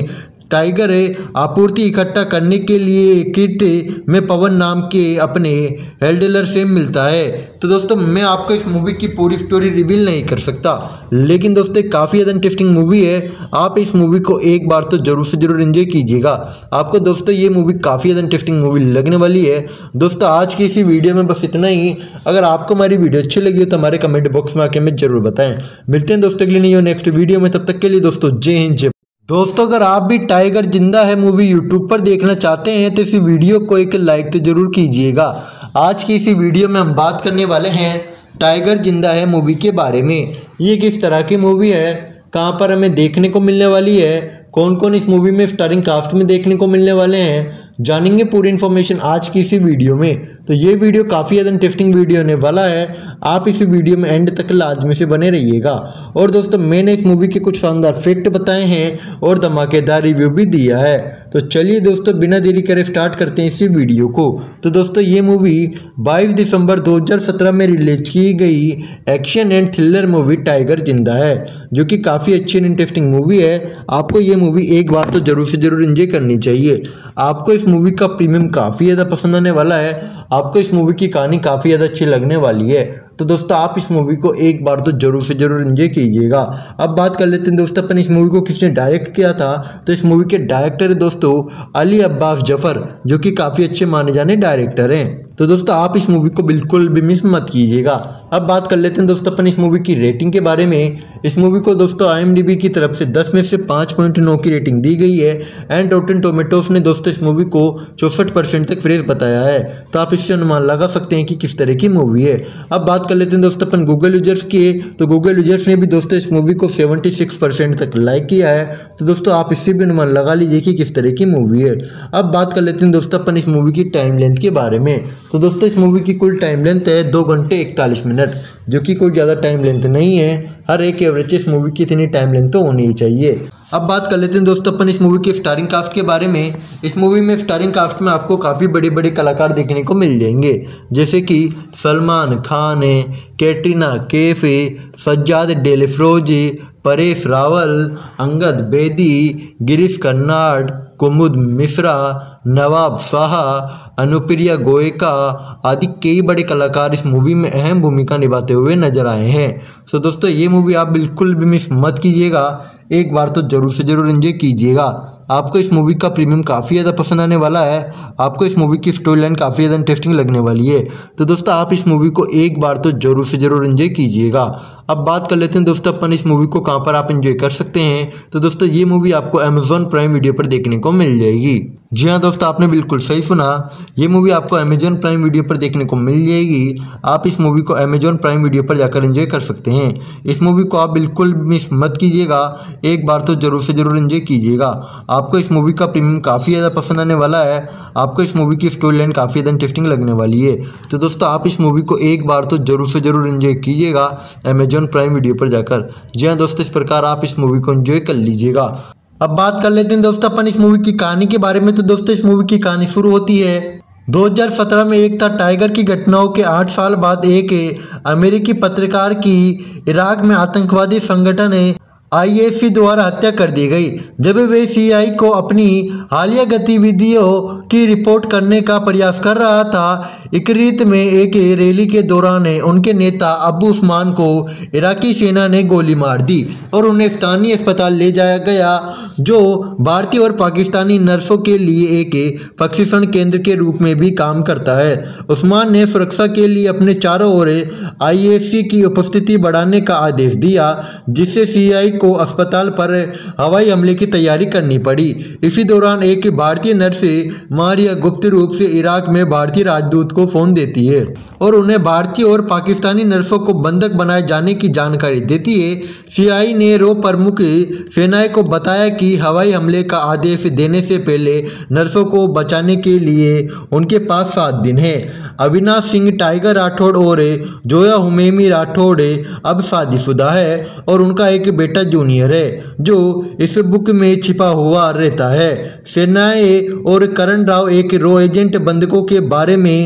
टाइगर आपूर्ति इकट्ठा करने के लिए किट में पवन नाम के अपने हैंडलर से मिलता है। तो दोस्तों मैं आपको इस मूवी की पूरी स्टोरी रिवील नहीं कर सकता, लेकिन दोस्तों काफ़ी ज़्यादा इंटरेस्टिंग मूवी है। आप इस मूवी को एक बार तो जरूर से जरूर एंजॉय कीजिएगा। आपको दोस्तों ये मूवी काफ़ी ज़्यादा इंटरेस्टिंग मूवी लगने वाली है। दोस्तों आज की इसी वीडियो में बस इतना ही। अगर आपको हमारी वीडियो अच्छी लगी हो तो हमारे कमेंट बॉक्स में आके हमें जरूर बताएं। मिलते हैं दोस्तों अगली नहीं नेक्स्ट वीडियो में, तब तक के लिए दोस्तों जय हिंद जय। दोस्तों अगर आप भी टाइगर जिंदा है मूवी यूट्यूब पर देखना चाहते हैं तो इस वीडियो को एक लाइक तो जरूर कीजिएगा। आज की इसी वीडियो में हम बात करने वाले हैं टाइगर जिंदा है मूवी के बारे में। ये किस तरह की मूवी है, कहां पर हमें देखने को मिलने वाली है, कौन कौन इस मूवी में स्टारिंग कास्ट में देखने को मिलने वाले हैं, जानेंगे पूरी इन्फॉर्मेशन आज की इसी वीडियो में। तो ये वीडियो काफ़ी ज़्यादा इंटरेस्टिंग वीडियो होने वाला है। आप इस वीडियो में एंड तक लाजमी से बने रहिएगा। और दोस्तों मैंने इस मूवी के कुछ शानदार फैक्ट बताए हैं और धमाकेदार रिव्यू भी दिया है। तो चलिए दोस्तों बिना देरी करे स्टार्ट करते हैं इसी वीडियो को। तो दोस्तों ये मूवी बाईस दिसंबर दो हज़ार सत्रह में रिलीज की गई action and thriller movie Tiger जिंदा है, जो कि काफ़ी अच्छी एंड इंटरेस्टिंग मूवी है। आपको ये मूवी एक बार तो जरूर से जरूर एंजॉय करनी चाहिए। आपको इस मूवी का प्रीमियम काफ़ी ज़्यादा पसंद आने वाला है। आपको इस मूवी की कहानी काफ़ी ज़्यादा अच्छी लगने वाली है। तो दोस्तों आप इस मूवी को एक बार तो जरूर से जरूर एंजॉय कीजिएगा। अब बात कर लेते हैं दोस्तों अपन इस मूवी को किसने डायरेक्ट किया था। तो इस मूवी के डायरेक्टर है दोस्तों अली अब्बास जफर, जो कि काफ़ी अच्छे माने जाने डायरेक्टर हैं। तो दोस्तों आप इस मूवी को बिल्कुल भी मिस मत कीजिएगा। अब बात कर लेते हैं दोस्तों अपन इस मूवी की रेटिंग के बारे में। इस मूवी को दोस्तों आई एम डी बी की तरफ से दस में से पाँच पॉइंट नौ की रेटिंग दी गई है। एंड रॉटेन टोमेटोस ने दोस्तों इस मूवी को चौसठ परसेंट तक फ्रेश बताया है। तो आप इससे अनुमान लगा सकते हैं कि किस तरह की मूवी है। अब बात कर लेते हैं दोस्तों अपन गूगल यूजर्स की। तो गूगल यूजर्स ने भी दोस्तों इस मूवी को छिहत्तर परसेंट तक लाइक किया है। तो दोस्तों आप इससे भी अनुमान लगा लीजिए कि किस तरह की मूवी है। अब बात कर लेते हैं दोस्तों अपन इस मूवी की टाइम लेंथ के बारे में। तो दोस्तों इस मूवी की कुल टाइम लेंथ है दो घंटे इकतालीस मिनट, जो कि कोई ज़्यादा टाइम लेंथ नहीं है। हर एक एवरेज इस मूवी की इतनी टाइम लेंथ तो होनी ही चाहिए। अब बात कर लेते हैं दोस्तों अपन इस मूवी के स्टारिंग कास्ट के बारे में। इस मूवी में स्टारिंग कास्ट में आपको काफ़ी बड़े बड़े कलाकार देखने को मिल जाएंगे, जैसे कि सलमान खान है, कैटरीना कैफ है, सज्जाद डेलेफ्रोजी, परेश रावल, अंगद बेदी, गिरीश कर्नाड, कुमुद मिश्रा, नवाब शाह, अनुप्रिया गोयका आदि कई बड़े कलाकार इस मूवी में अहम भूमिका निभाते हुए नजर आए हैं। तो दोस्तों ये मूवी आप बिल्कुल भी मिस मत कीजिएगा, एक बार तो जरूर से जरूर एंजॉय कीजिएगा। आपको इस मूवी का प्रीमियम काफ़ी ज़्यादा पसंद आने वाला है। आपको इस मूवी की स्टोरी लाइन काफ़ी ज़्यादा इंटरेस्टिंग लगने वाली है। तो दोस्तों आप इस मूवी को एक बार तो जरूर से जरूर एंजॉय कीजिएगा। अब बात कर लेते हैं दोस्तों अपन इस मूवी को कहाँ पर आप एंजॉय कर सकते हैं। तो दोस्तों ये मूवी आपको अमेजॉन प्राइम वीडियो पर देखने को मिल जाएगी। जी हाँ दोस्तों आपने बिल्कुल सही सुना, ये मूवी आपको अमेजॉन प्राइम वीडियो पर देखने को मिल जाएगी। आप इस मूवी को अमेजॉन प्राइम वीडियो पर जाकर एंजॉय कर सकते हैं। इस मूवी को आप बिल्कुल मिस मत कीजिएगा, एक बार तो जरूर से जरूर एंजॉय कीजिएगा। आपको इस मूवी का प्रीमियम काफ़ी ज़्यादा पसंद आने वाला है। आपको इस मूवी की स्टोरी लाइन काफ़ी ज़्यादा इंटरेस्टिंग लगने वाली है। तो दोस्तों आप इस मूवी को एक बार तो जरूर से जरूर एंजॉय कीजिएगा अमेजॉन प्राइम वीडियो पर जाकर। जी हाँ दोस्तों इस प्रकार आप इस मूवी को एंजॉय कर लीजिएगा। अब बात कर लेते हैं दोस्तों अपन इस मूवी की कहानी के बारे में। तो दोस्तों इस मूवी की कहानी शुरू होती है दो हज़ार सत्रह में। एक था टाइगर की घटनाओं के आठ साल बाद एक अमेरिकी पत्रकार की इराक में आतंकवादी संगठन आई एस सी द्वारा हत्या कर दी गई, जब वे सी आई को अपनी हालिया गतिविधियों की रिपोर्ट करने का प्रयास कर रहा था। इकरीत में एक रैली के दौरान उनके नेता अबू उस्मान को इराकी सेना ने गोली मार दी और उन्हें स्थानीय अस्पताल ले जाया गया, जो भारतीय और पाकिस्तानी नर्सों के लिए एक प्रशिक्षण केंद्र के रूप में भी काम करता है। उस्मान ने सुरक्षा के लिए अपने चारों ओर आई एस सी की उपस्थिति बढ़ाने का आदेश दिया, जिससे सी आई को अस्पताल पर हवाई हमले की तैयारी करनी पड़ी। इसी दौरान एक भारतीय नर्स मारिया गुप्त रूप से इराक में भारतीय राजदूत को फोन देती है और उन्हें भारतीय और पाकिस्तानी नर्सों को बंधक बनाए जाने की जानकारी देती है। सीआई ने रो प्रमुख सेनाएं को बताया कि हवाई हमले का आदेश देने से पहले नर्सों को बचाने के लिए उनके पास सात दिन है। अविनाश सिंह टाइगर राठौड़ और जोया हुमैमी राठौड़ अब शादीशुदा है और उनका एक बेटा जूनियर है, जो इस बुक में छिपा हुआ रहता है। सेनाएं और करण राव एक रो एजेंट बंधकों के बारे में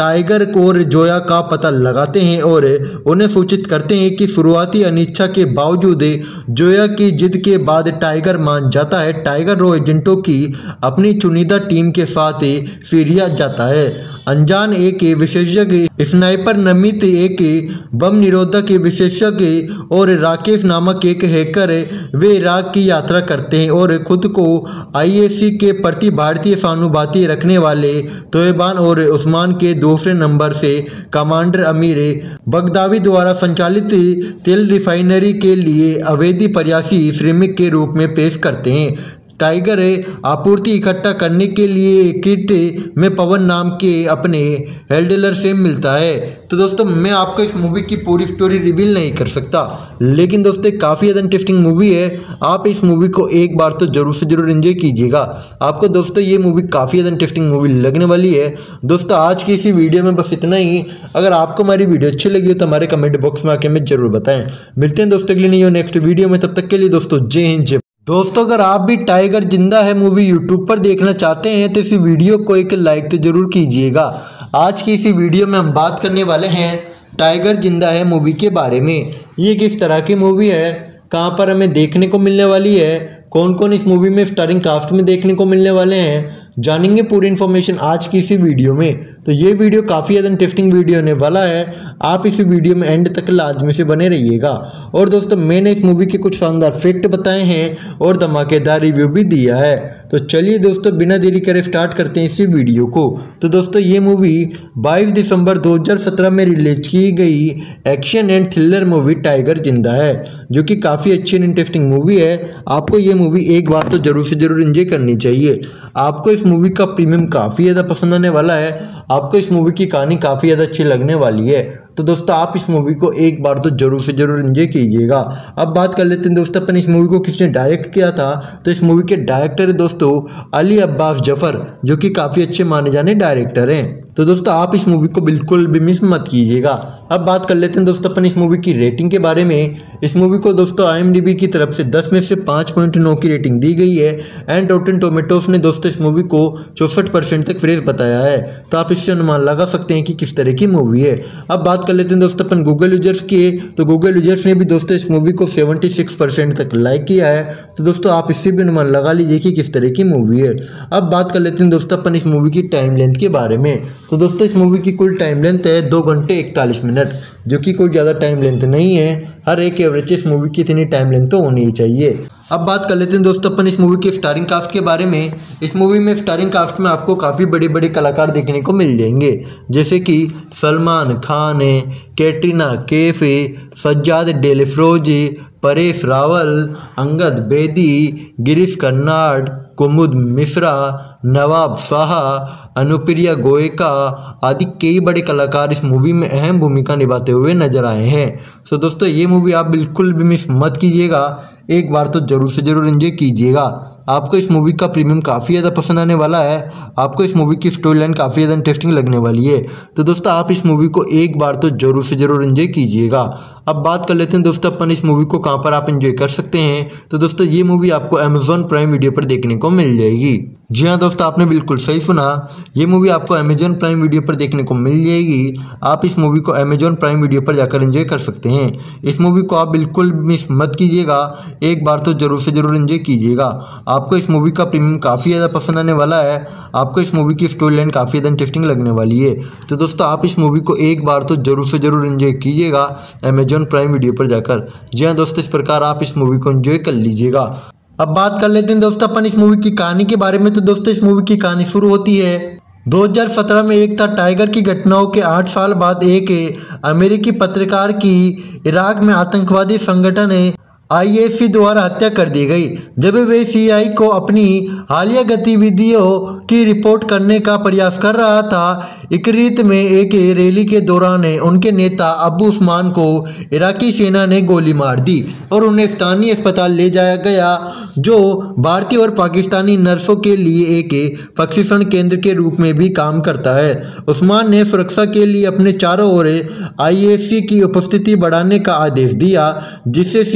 टाइगर और जोया का पता लगाते हैं और उन्हें सूचित करते हैं कि शुरुआती अनिच्छा के बावजूद जोया की जिद के बाद टाइगर मान जाता है। टाइगर रो एजेंटों की अपनी चुनिंदा टीम के साथ सीरिया जाता है। अनजान एक विशेषज्ञ स्नाइपर, नमित एक बम निरोधक विशेषज्ञ और राकेश नामक एक हैकर वे इराक की यात्रा करते हैं और खुद को आईएससी के प्रति भारतीय सहानुभूति रखने वाले तोयबान और उस्मान के दूसरे नंबर से कमांडर अमीर बगदावी द्वारा संचालित तेल रिफाइनरी के लिए अवैध प्रयासी श्रमिक के रूप में पेश करते हैं। टाइगर आपूर्ति इकट्ठा करने के लिए किट में पवन नाम के अपने हैंडलर से मिलता है। तो दोस्तों मैं आपको इस मूवी की पूरी स्टोरी रिवील नहीं कर सकता, लेकिन दोस्तों काफ़ी ज़्यादा इंटरेस्टिंग मूवी है। आप इस मूवी को एक बार तो जरूर से जरूर एंजॉय कीजिएगा। आपको दोस्तों ये मूवी काफ़ी ज़्यादा इंटरेस्टिंग मूवी लगने वाली है। दोस्तों आज की इसी वीडियो में बस इतना ही। अगर आपको हमारी वीडियो अच्छी लगी हो तो हमारे कमेंट बॉक्स में आके हमें जरूर बताएं। मिलते हैं दोस्तों अगले नहीं हो नेक्स्ट वीडियो में, तब तक के लिए दोस्तों जय हिंद जय। दोस्तों अगर आप भी टाइगर जिंदा है मूवी यूट्यूब पर देखना चाहते हैं तो इस वीडियो को एक लाइक तो जरूर कीजिएगा। आज की इसी वीडियो में हम बात करने वाले हैं टाइगर जिंदा है मूवी के बारे में। ये किस तरह की मूवी है, कहां पर हमें देखने को मिलने वाली है, कौन कौन इस मूवी में स्टारिंग कास्ट में देखने को मिलने वाले हैं, जानेंगे पूरी इन्फॉर्मेशन आज की इसी वीडियो में। तो ये वीडियो काफ़ी ज़्यादा इंटरेस्टिंग वीडियो होने वाला है। आप इस वीडियो में एंड तक लाजमी से बने रहिएगा। और दोस्तों मैंने इस मूवी के कुछ शानदार फैक्ट बताए हैं और धमाकेदार रिव्यू भी दिया है। तो चलिए दोस्तों बिना देरी करे स्टार्ट करते हैं इसी वीडियो को। तो दोस्तों ये मूवी बाईस दिसंबर दो हज़ार सत्रह में रिलीज की गई action and thriller movie Tiger जिंदा है, जो कि काफ़ी अच्छी एंड इंटरेस्टिंग मूवी है। आपको ये मूवी एक बार तो जरूर से जरूर एंजॉय करनी चाहिए। आपको इस मूवी का प्रीमियम काफ़ी ज़्यादा पसंद आने वाला है। आपको इस मूवी की कहानी काफ़ी ज़्यादा अच्छी लगने वाली है। तो दोस्तों आप इस मूवी को एक बार तो जरूर से जरूर एंजॉय कीजिएगा। अब बात कर लेते हैं दोस्तों अपन इस मूवी को किसने डायरेक्ट किया था। तो इस मूवी के डायरेक्टर है दोस्तों अली अब्बास जफर, जो कि काफ़ी अच्छे माने जाने डायरेक्टर हैं। तो दोस्तों आप इस मूवी को बिल्कुल भी मिस मत कीजिएगा। अब बात कर लेते हैं दोस्तों अपन इस मूवी की रेटिंग के बारे में। इस मूवी को दोस्तों आईएमडीबी की तरफ से दस में से पाँच पॉइंट नौ की रेटिंग दी गई है एंड रॉटेन टोमेटोस ने दोस्तों इस मूवी को चौसठ परसेंट तक फ्रेश बताया है। तो आप इससे अनुमान लगा सकते हैं कि किस तरह की मूवी है। अब बात कर लेते हैं दोस्तों अपन गूगल यूजर्स की। तो गूगल यूजर्स ने भी दोस्तों इस मूवी को छिहत्तर परसेंट तक लाइक किया है। तो दोस्तों आप इससे भी अनुमान लगा लीजिए कि किस तरह की मूवी है। अब बात कर लेते हैं दोस्तों अपन इस मूवी की टाइम लेंथ के बारे में। तो दोस्तों इस मूवी की कुल टाइम लेंथ है दो घंटे इकतालीस मिनट, जो कि कोई ज़्यादा टाइम लेंथ नहीं है। हर एक एवरेज इस मूवी की इतनी टाइम लेंथ तो होनी ही चाहिए। अब बात कर लेते हैं दोस्तों अपन इस मूवी के स्टारिंग कास्ट के बारे में। इस मूवी में स्टारिंग कास्ट में आपको काफ़ी बड़े बड़े कलाकार देखने को मिल जाएंगे, जैसे कि सलमान खान, कैटरीना कैफ, सज्जाद डेलेफ्रोजी, परेश रावल, अंगद बेदी, गिरीश कर्नाड, कुमुद मिश्रा, नवाब शाह, अनुप्रिया गोयका आदि कई बड़े कलाकार इस मूवी में अहम भूमिका निभाते हुए नजर आए हैं। तो दोस्तों ये मूवी आप बिल्कुल भी मिस मत कीजिएगा, एक बार तो जरूर से जरूर एंजॉय कीजिएगा। आपको इस मूवी का प्रीमियम काफ़ी ज़्यादा पसंद आने वाला है। आपको इस मूवी की स्टोरी लाइन काफ़ी ज़्यादा इंटरेस्टिंग लगने वाली है। तो दोस्तों आप इस मूवी को एक बार तो जरूर से जरूर एंजॉय कीजिएगा। अब बात कर लेते हैं दोस्तों अपन इस मूवी को कहां पर आप एंजॉय कर सकते हैं। तो दोस्तों ये मूवी आपको अमेजॉन प्राइम वीडियो पर देखने को मिल जाएगी। जी हाँ दोस्तों आपने बिल्कुल सही सुना, ये मूवी आपको अमेजॉन प्राइम वीडियो पर देखने को मिल जाएगी। आप इस मूवी को अमेजॉन प्राइम वीडियो पर जाकर एंजॉय कर सकते हैं। इस मूवी को आप बिल्कुल मिस मत कीजिएगा, एक बार तो जरूर से जरूर एंजॉय कीजिएगा। आपको इस मूवी का प्रीमियम काफ़ी ज़्यादा पसंद आने वाला है। आपको इस मूवी की स्टोरी लाइन काफ़ी ज़्यादा इंटरेस्टिंग लगने वाली है। तो दोस्तों आप इस मूवी को एक बार तो जरूर से जरूर एंजॉय कीजिएगा अमेजॉन प्राइम वीडियो पर जाकर। जी हाँ दोस्तों इस प्रकार आप इस मूवी को एंजॉय कर लीजिएगा। अब बात कर लेते हैं दोस्तों अपन इस मूवी की कहानी के बारे में। तो दोस्तों इस मूवी की कहानी शुरू होती है दो हज़ार सत्रह में एक था टाइगर की घटनाओं के आठ साल बाद एक अमेरिकी पत्रकार की इराक में आतंकवादी संगठन आईएससी द्वारा हत्या कर दी गई, जब वे सीआई को अपनी हालिया गतिविधियों की रिपोर्ट करने का प्रयास कर रहा था। इकरीत में एक रैली के दौरान उनके नेता अबू उस्मान को इराकी सेना ने गोली मार दी और उन्हें स्थानीय अस्पताल ले जाया गया, जो भारतीय और पाकिस्तानी नर्सों के लिए एक प्रशिक्षण केंद्र के रूप में भी काम करता है। उस्मान ने सुरक्षा के लिए अपने चारों ओर आईएससी की उपस्थिति बढ़ाने का आदेश दिया, जिससे सीआई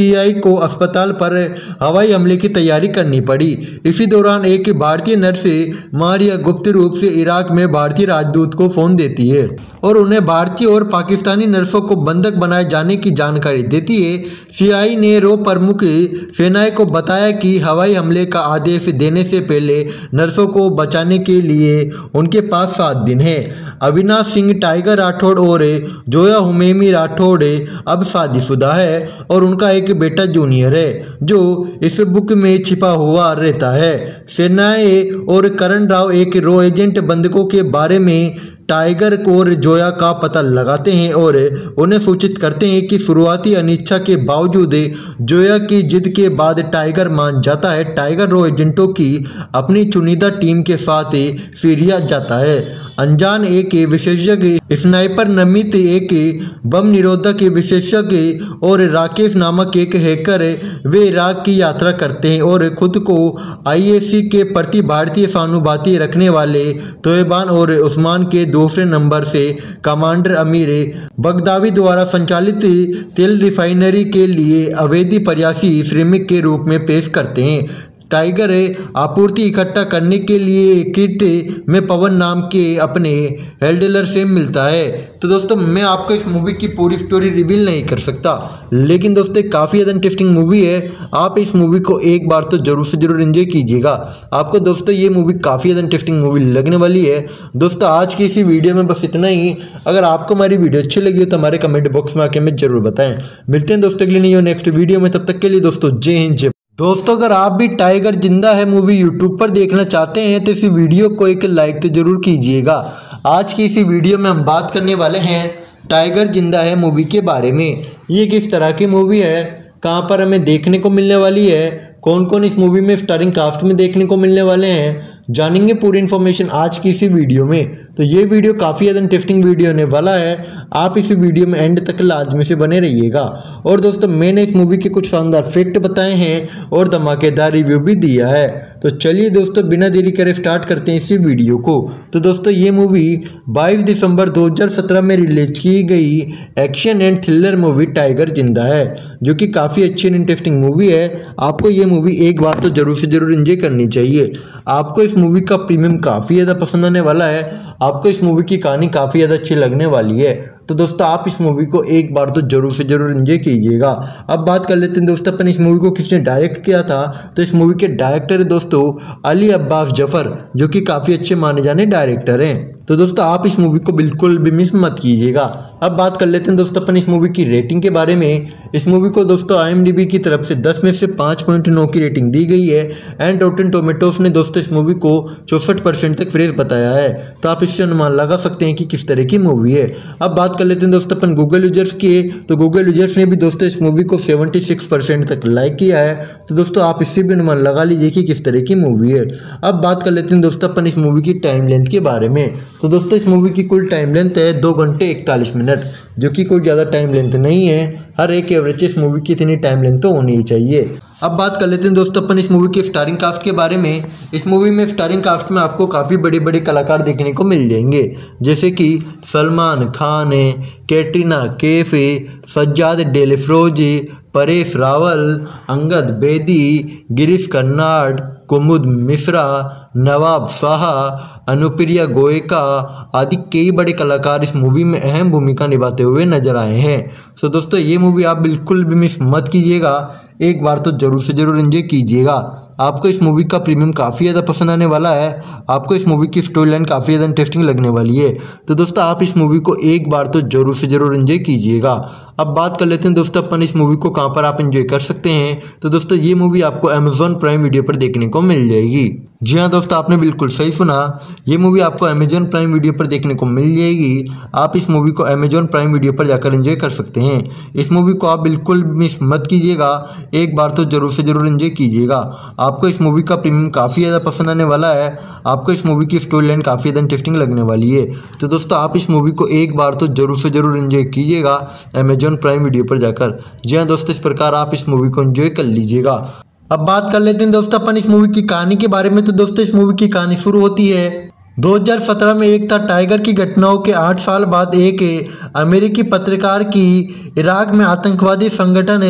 को अस्पताल पर हवाई हमले की तैयारी करनी पड़ी। इसी दौरान एक भारतीय नर्स मारिया गुप्त रूप से इराक में भारतीय राजदूत को फोन देती है और उन्हें भारतीय और पाकिस्तानी नर्सों को बंधक बनाए जाने की जानकारी देती है। सीआई ने रो प्रमुख सेनाएं को बताया कि हवाई हमले का आदेश देने से पहले नर्सों को बचाने के लिए उनके पास सात दिन है। अविनाश सिंह टाइगर राठौड़ और जोया हुमैमी राठौड़ अब शादीशुदा है और उनका एक बेटा जूनियर है जो इस बुक में छिपा हुआ रहता है। सेनाएं और करण राव एक रो एजेंट बंधकों के बारे में टाइगर और जोया का पता लगाते हैं और उन्हें सूचित करते हैं कि शुरुआती अनिच्छा के बावजूद जोया की जिद के बाद टाइगर मान जाता है। टाइगर रो एजेंटों की अपनी चुनिंदा टीम के साथ सीरिया जाता है। अनजान एक विशेषज्ञ, स्नाइपर नमित एक बम निरोधक विशेषज्ञ और राकेश नामक एक हैकर वे इराक की यात्रा करते हैं और खुद को आईएससी के प्रति भारतीय सहानुभूति रखने वाले तोयबान और उस्मान के दूसरे नंबर से कमांडर अमीर बगदावी द्वारा संचालित तेल रिफाइनरी के लिए अवैध प्रयासी श्रमिक के रूप में पेश करते हैं। टाइगर आपूर्ति इकट्ठा करने के लिए किट में पवन नाम के अपने हैंडलर से मिलता है। तो दोस्तों मैं आपको इस मूवी की पूरी स्टोरी रिवील नहीं कर सकता, लेकिन दोस्तों काफ़ी ज़्यादा इंटरेस्टिंग मूवी है। आप इस मूवी को एक बार तो जरूर से जरूर एंजॉय कीजिएगा। आपको दोस्तों ये मूवी काफ़ी ज़्यादा इंटरेस्टिंग मूवी लगने वाली है। दोस्तों आज की इसी वीडियो में बस इतना ही। अगर आपको हमारी वीडियो अच्छी लगी हो तो हमारे कमेंट बॉक्स में आके हमें जरूर बताएं। मिलते हैं दोस्तों अगले नहीं हो नेक्स्ट वीडियो में, तब तक के लिए दोस्तों जय हिंद जय। दोस्तों अगर आप भी टाइगर जिंदा है मूवी यूट्यूब पर देखना चाहते हैं तो इसी वीडियो को एक लाइक तो जरूर कीजिएगा। आज की इसी वीडियो में हम बात करने वाले हैं टाइगर जिंदा है मूवी के बारे में। ये किस तरह की मूवी है, कहां पर हमें देखने को मिलने वाली है, कौन कौन इस मूवी में स्टारिंग कास्ट में देखने को मिलने वाले हैं, जानेंगे पूरी इन्फॉर्मेशन आज की इसी वीडियो में। तो ये वीडियो काफ़ी ज़्यादा इंटरेस्टिंग वीडियो होने वाला है। आप इस वीडियो में एंड तक लाजमी से बने रहिएगा। और दोस्तों मैंने इस मूवी के कुछ शानदार फैक्ट बताए हैं और धमाकेदार रिव्यू भी दिया है। तो चलिए दोस्तों बिना देरी करे स्टार्ट करते हैं इसी वीडियो को। तो दोस्तों ये मूवी बाईस दिसंबर दो हज़ार सत्रह में रिलीज की गई action and thriller movie Tiger जिंदा है, जो कि काफ़ी अच्छी एंड इंटरेस्टिंग मूवी है। आपको ये मूवी एक बार तो जरूर से जरूर एंजॉय करनी चाहिए। आपको इस मूवी का प्रीमियम काफ़ी ज़्यादा पसंद आने वाला है। आपको इस मूवी की कहानी काफ़ी ज़्यादा अच्छी लगने वाली है। तो दोस्तों आप इस मूवी को एक बार तो जरूर से जरूर एंजॉय कीजिएगा। अब बात कर लेते हैं दोस्तों अपन इस मूवी को किसने डायरेक्ट किया था। तो इस मूवी के डायरेक्टर है दोस्तों अली अब्बास जफर, जो कि काफ़ी अच्छे माने जाने डायरेक्टर हैं। तो दोस्तों आप इस मूवी को बिल्कुल भी मिस मत कीजिएगा। अब बात कर लेते हैं दोस्तों अपन इस मूवी की रेटिंग के बारे में। इस मूवी को दोस्तों आईएमडीबी की तरफ से दस में से पाँच पॉइंट नौ की रेटिंग दी गई है एंड रॉटेन टोमेटोस ने दोस्तों इस मूवी को चौसठ परसेंट तक फ्रेश बताया है। तो आप इससे अनुमान लगा सकते हैं कि किस तरह की मूवी है। अब बात कर लेते हैं दोस्तों अपन गूगल यूजर्स की। तो गूगल यूजर्स ने भी दोस्तों इस मूवी को छिहत्तर परसेंट तक लाइक किया है। तो दोस्तों आप इससे भी अनुमान लगा लीजिए कि किस तरह की मूवी है। अब बात कर लेते हैं दोस्तों अपन इस मूवी की टाइम लेंथ के बारे में। तो दोस्तों इस मूवी की कुल टाइम लेंथ है दो घंटे इकतालीस मिनट, जो कि कोई ज़्यादा टाइम लेंथ नहीं है। हर एक एवरेज इस मूवी की इतनी टाइम लेंथ तो होनी ही चाहिए। अब बात कर लेते हैं दोस्तों अपन इस मूवी के स्टारिंग कास्ट के बारे में। इस मूवी में स्टारिंग कास्ट में आपको काफ़ी बड़े बड़े कलाकार देखने को मिल जाएंगे, जैसे कि सलमान खान, कैटरीना कैफ, सज्जाद डेलेफ्रोजी, परेश रावल, अंगद बेदी, गिरीश कर्नाड, कुमुद मिश्रा, नवाब शाह, अनुप्रिया गोयका आदि कई बड़े कलाकार इस मूवी में अहम भूमिका निभाते हुए नजर आए हैं। तो दोस्तों ये मूवी आप बिल्कुल भी मिस मत कीजिएगा, एक बार तो जरूर से जरूर एंजॉय कीजिएगा। आपको इस मूवी का प्रीमियम काफ़ी ज़्यादा पसंद आने वाला है। आपको इस मूवी की स्टोरी लाइन काफ़ी ज़्यादा इंटरेस्टिंग लगने वाली है। तो दोस्तों आप इस मूवी को एक बार तो जरूर से जरूर एंजॉय कीजिएगा। अब बात कर लेते हैं दोस्तों अपन इस मूवी को कहां पर आप एंजॉय कर सकते हैं। तो दोस्तों ये मूवी आपको अमेजॉन प्राइम वीडियो पर देखने को मिल जाएगी। जी हाँ दोस्तों आपने बिल्कुल सही सुना, ये मूवी आपको अमेजॉन प्राइम वीडियो पर देखने को मिल जाएगी। आप इस मूवी को अमेजॉन प्राइम वीडियो पर जाकर एंजॉय कर सकते हैं। इस मूवी को आप बिल्कुल मिस मत कीजिएगा, एक बार तो जरूर से जरूर एंजॉय कीजिएगा। आपको इस मूवी का प्रीमियम काफ़ी ज़्यादा पसंद आने वाला है। आपको इस मूवी की स्टोरी लाइन काफ़ी ज़्यादा इंटरेस्टिंग लगने वाली है। तो दोस्तों आप इस मूवी को एक बार तो जरूर से जरूर एंजॉय कीजिएगा अमेजॉन प्राइम वीडियो पर जाकर। जी हाँ दोस्तों इस प्रकार आप इस मूवी को एंजॉय कर लीजिएगा। अब बात कर लेते हैं दोस्तों अपन इस मूवी की कहानी के बारे में। तो दोस्तों इस मूवी की कहानी शुरू होती है दो हज़ार सत्रह में एक था टाइगर की घटनाओं के आठ साल बाद एक अमेरिकी पत्रकार की इराक में आतंकवादी संगठन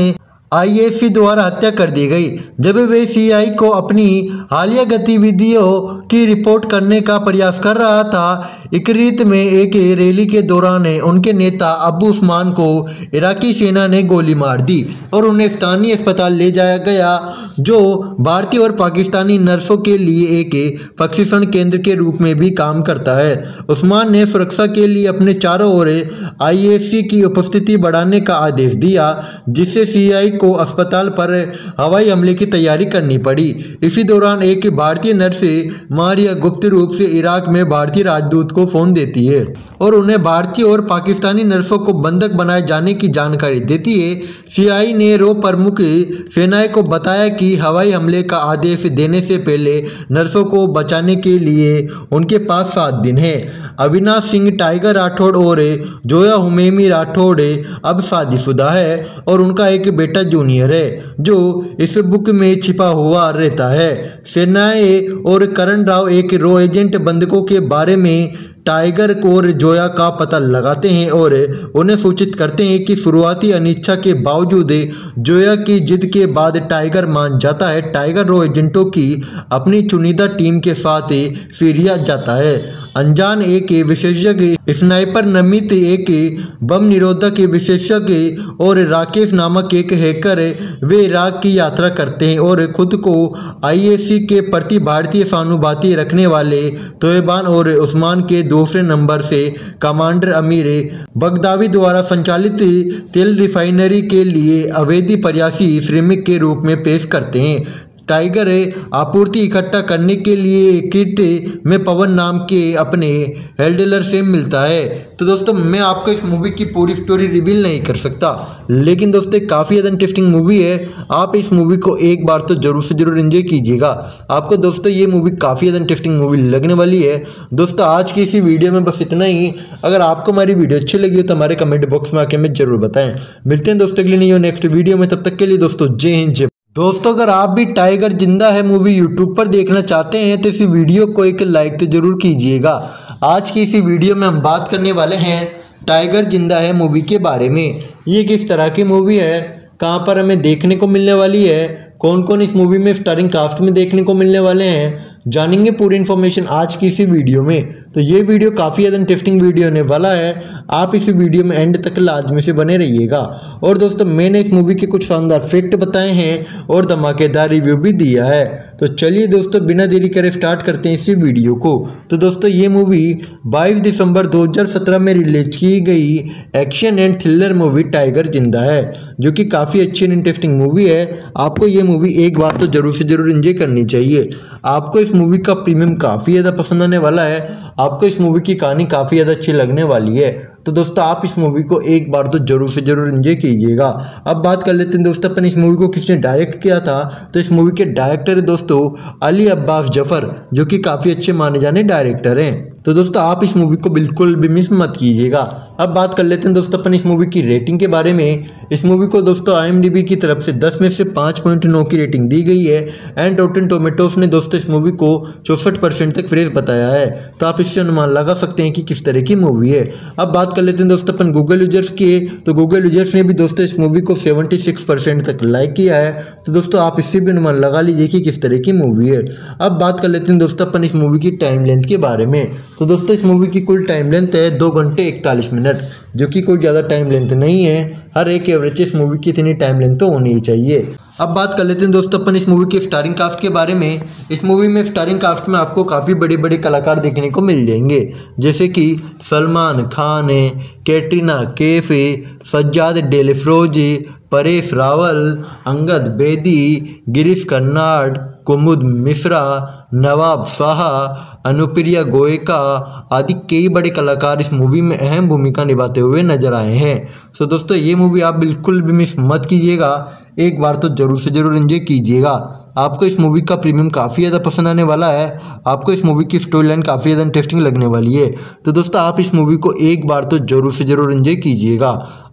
आईएएससी द्वारा हत्या कर दी गई जब वे सीआई को अपनी हालिया गतिविधियों की रिपोर्ट करने का प्रयास कर रहा था। इकरीत में एक रैली के दौरान उनके नेता अबू उस्मान को इराकी सेना ने गोली मार दी और उन्हें स्थानीय अस्पताल ले जाया गया, जो भारतीय और पाकिस्तानी नर्सों के लिए एक प्रशिक्षण केंद्र के रूप में भी काम करता है। उस्मान ने सुरक्षा के लिए अपने चारों ओर आईएएससी की उपस्थिति बढ़ाने का आदेश दिया, जिससे सीआई को अस्पताल पर हवाई हमले की तैयारी करनी पड़ी। इसी दौरान एक भारतीय नर्स मारिया गुप्त रूप से इराक में भारतीय राजदूत को फोन देती है और उन्हें भारतीय और पाकिस्तानी नर्सों को बंधक बनाए जाने की जानकारी देती है। सीआई ने रो प्रमुख सेनाएं को बताया कि हवाई हमले का आदेश देने से पहले नर्सों को बचाने के लिए उनके पास सात दिन है। अविनाश सिंह टाइगर राठौड़ और जोया हुमैमी राठौड़ अब शादीशुदा है और उनका एक बेटा जूनियर है, जो इस बुक में छिपा हुआ रहता है। सेनाएं और करण राव एक रो एजेंट बंधकों के बारे में टाइगर और जोया का पता लगाते हैं और उन्हें सूचित करते हैं कि शुरुआती अनिच्छा के बावजूद जोया की जिद के बाद टाइगर मान जाता है। टाइगर रो एजेंटों की अपनी चुनिंदा टीम के साथ सीरिया जाता है। अनजान एक विशेषज्ञ, स्नाइपर नमित एक बम निरोधक विशेषज्ञ और राकेश नामक एक हैकर वे इराक की यात्रा करते हैं और खुद को आईएससी के प्रति भारतीय सहानुभूति रखने वाले तोयबान और उस्मान के दूसरे नंबर से कमांडर अमीर बगदावी द्वारा संचालित तेल रिफाइनरी के लिए अवैध प्रयासी श्रमिक के रूप में पेश करते हैं। टाइगर आपूर्ति इकट्ठा करने के लिए किट में पवन नाम के अपने हैंडलर से मिलता है। तो दोस्तों, मैं आपको इस मूवी की पूरी स्टोरी रिवील नहीं कर सकता, लेकिन दोस्तों काफ़ी ज़्यादा इंटरेस्टिंग मूवी है। आप इस मूवी को एक बार तो जरूर से जरूर एंजॉय कीजिएगा। आपको दोस्तों ये मूवी काफ़ी ज़्यादा इंटरेस्टिंग मूवी लगने वाली है। दोस्तों, आज की इसी वीडियो में बस इतना ही। अगर आपको हमारी वीडियो अच्छी लगी हो तो हमारे कमेंट बॉक्स में आके हमें जरूर बताएं। मिलते हैं दोस्तों अगली नहीं हो नेक्स्ट वीडियो में। तब तक के लिए दोस्तों जय हिंद जय। दोस्तों, अगर आप भी टाइगर जिंदा है मूवी यूट्यूब पर देखना चाहते हैं तो इस वीडियो को एक लाइक तो जरूर कीजिएगा। आज की इसी वीडियो में हम बात करने वाले हैं टाइगर जिंदा है मूवी के बारे में। ये किस तरह की मूवी है, कहां पर हमें देखने को मिलने वाली है, कौन कौन इस मूवी में स्टारिंग कास्ट में देखने को मिलने वाले हैं, जानेंगे पूरी इन्फॉर्मेशन आज की इसी वीडियो में। तो ये वीडियो काफ़ी ज़्यादा इंटरेस्टिंग वीडियो होने वाला है। आप इस वीडियो में एंड तक लाजमी से बने रहिएगा। और दोस्तों, मैंने इस मूवी के कुछ शानदार फैक्ट बताए हैं और धमाकेदार रिव्यू भी दिया है। तो चलिए दोस्तों, बिना देरी करे स्टार्ट करते हैं इसी वीडियो को। तो दोस्तों, ये मूवी बाईस दिसंबर दो हज़ार सत्रह में रिलीज की गई action and thriller movie Tiger जिंदा है, जो कि काफ़ी अच्छी एंड इंटरेस्टिंग मूवी है। आपको ये मूवी एक बार तो जरूर से जरूर एंजॉय करनी चाहिए। आपको इस मूवी का प्रीमियम काफ़ी ज़्यादा पसंद आने वाला है। आपको इस मूवी की कहानी काफ़ी ज़्यादा अच्छी लगने वाली है। तो दोस्तों, आप इस मूवी को एक बार तो जरूर से जरूर एंजॉय कीजिएगा। अब बात कर लेते हैं दोस्तों अपन इस मूवी को किसने डायरेक्ट किया था। तो इस मूवी के डायरेक्टर है दोस्तों अली अब्बास जफर, जो कि काफ़ी अच्छे माने जाने डायरेक्टर हैं। तो दोस्तों, आप इस मूवी को बिल्कुल भी मिस मत कीजिएगा। अब बात कर लेते हैं दोस्तों अपन इस मूवी की रेटिंग के बारे में। इस मूवी को दोस्तों आईएमडीबी की तरफ से दस में से पाँच पॉइंट नौ की रेटिंग दी गई है एंड रॉटेन टोमेटोस ने दोस्तों इस मूवी को चौसठ परसेंट तक फ्रेश बताया है। तो आप इससे अनुमान लगा सकते हैं कि किस तरह की मूवी है। अब बात कर लेते हैं दोस्तों अपन गूगल यूजर्स की। तो गूगल यूजर्स ने भी दोस्तों इस मूवी को छिहत्तर परसेंट तक लाइक किया है। तो दोस्तों, आप इससे भी अनुमान लगा लीजिए कि किस तरह की मूवी है। अब बात कर लेते हैं दोस्तों अपन इस मूवी की टाइम लेंथ के बारे में। तो दोस्तों, इस मूवी की कुल टाइम लेंथ है दो घंटे इकतालीस मिनट, जो कि कोई ज़्यादा टाइम लेंथ नहीं है। हर एक एवरेज इस मूवी की इतनी टाइम लेंथ तो होनी ही चाहिए। अब बात कर लेते हैं दोस्तों अपन इस मूवी की स्टारिंग कास्ट के बारे में। इस मूवी में स्टारिंग कास्ट में आपको काफ़ी बड़े बड़े कलाकार देखने को मिल जाएंगे, जैसे कि सलमान खान, कैटरीना कैफ, सज्जाद डेलेफ्रोज, परेश रावल, अंगद बेदी, गिरीश कर्नाड, कुमुद मिश्रा, नवाब शाह, अनुप्रिया गोयका आदि कई बड़े कलाकार इस मूवी में अहम भूमिका निभाते हुए नजर आए हैं। तो दोस्तों, ये मूवी आप बिल्कुल भी मिस मत कीजिएगा। एक बार तो जरूर से जरूर एंजॉय कीजिएगा। आपको इस मूवी का प्रीमियम काफ़ी ज़्यादा पसंद आने वाला है। आपको इस मूवी की स्टोरी लाइन काफ़ी ज़्यादा इंटरेस्टिंग लगने वाली है। तो दोस्तों, आप इस मूवी को एक बार तो जरूर से जरूर एंजॉय कीजिएगा।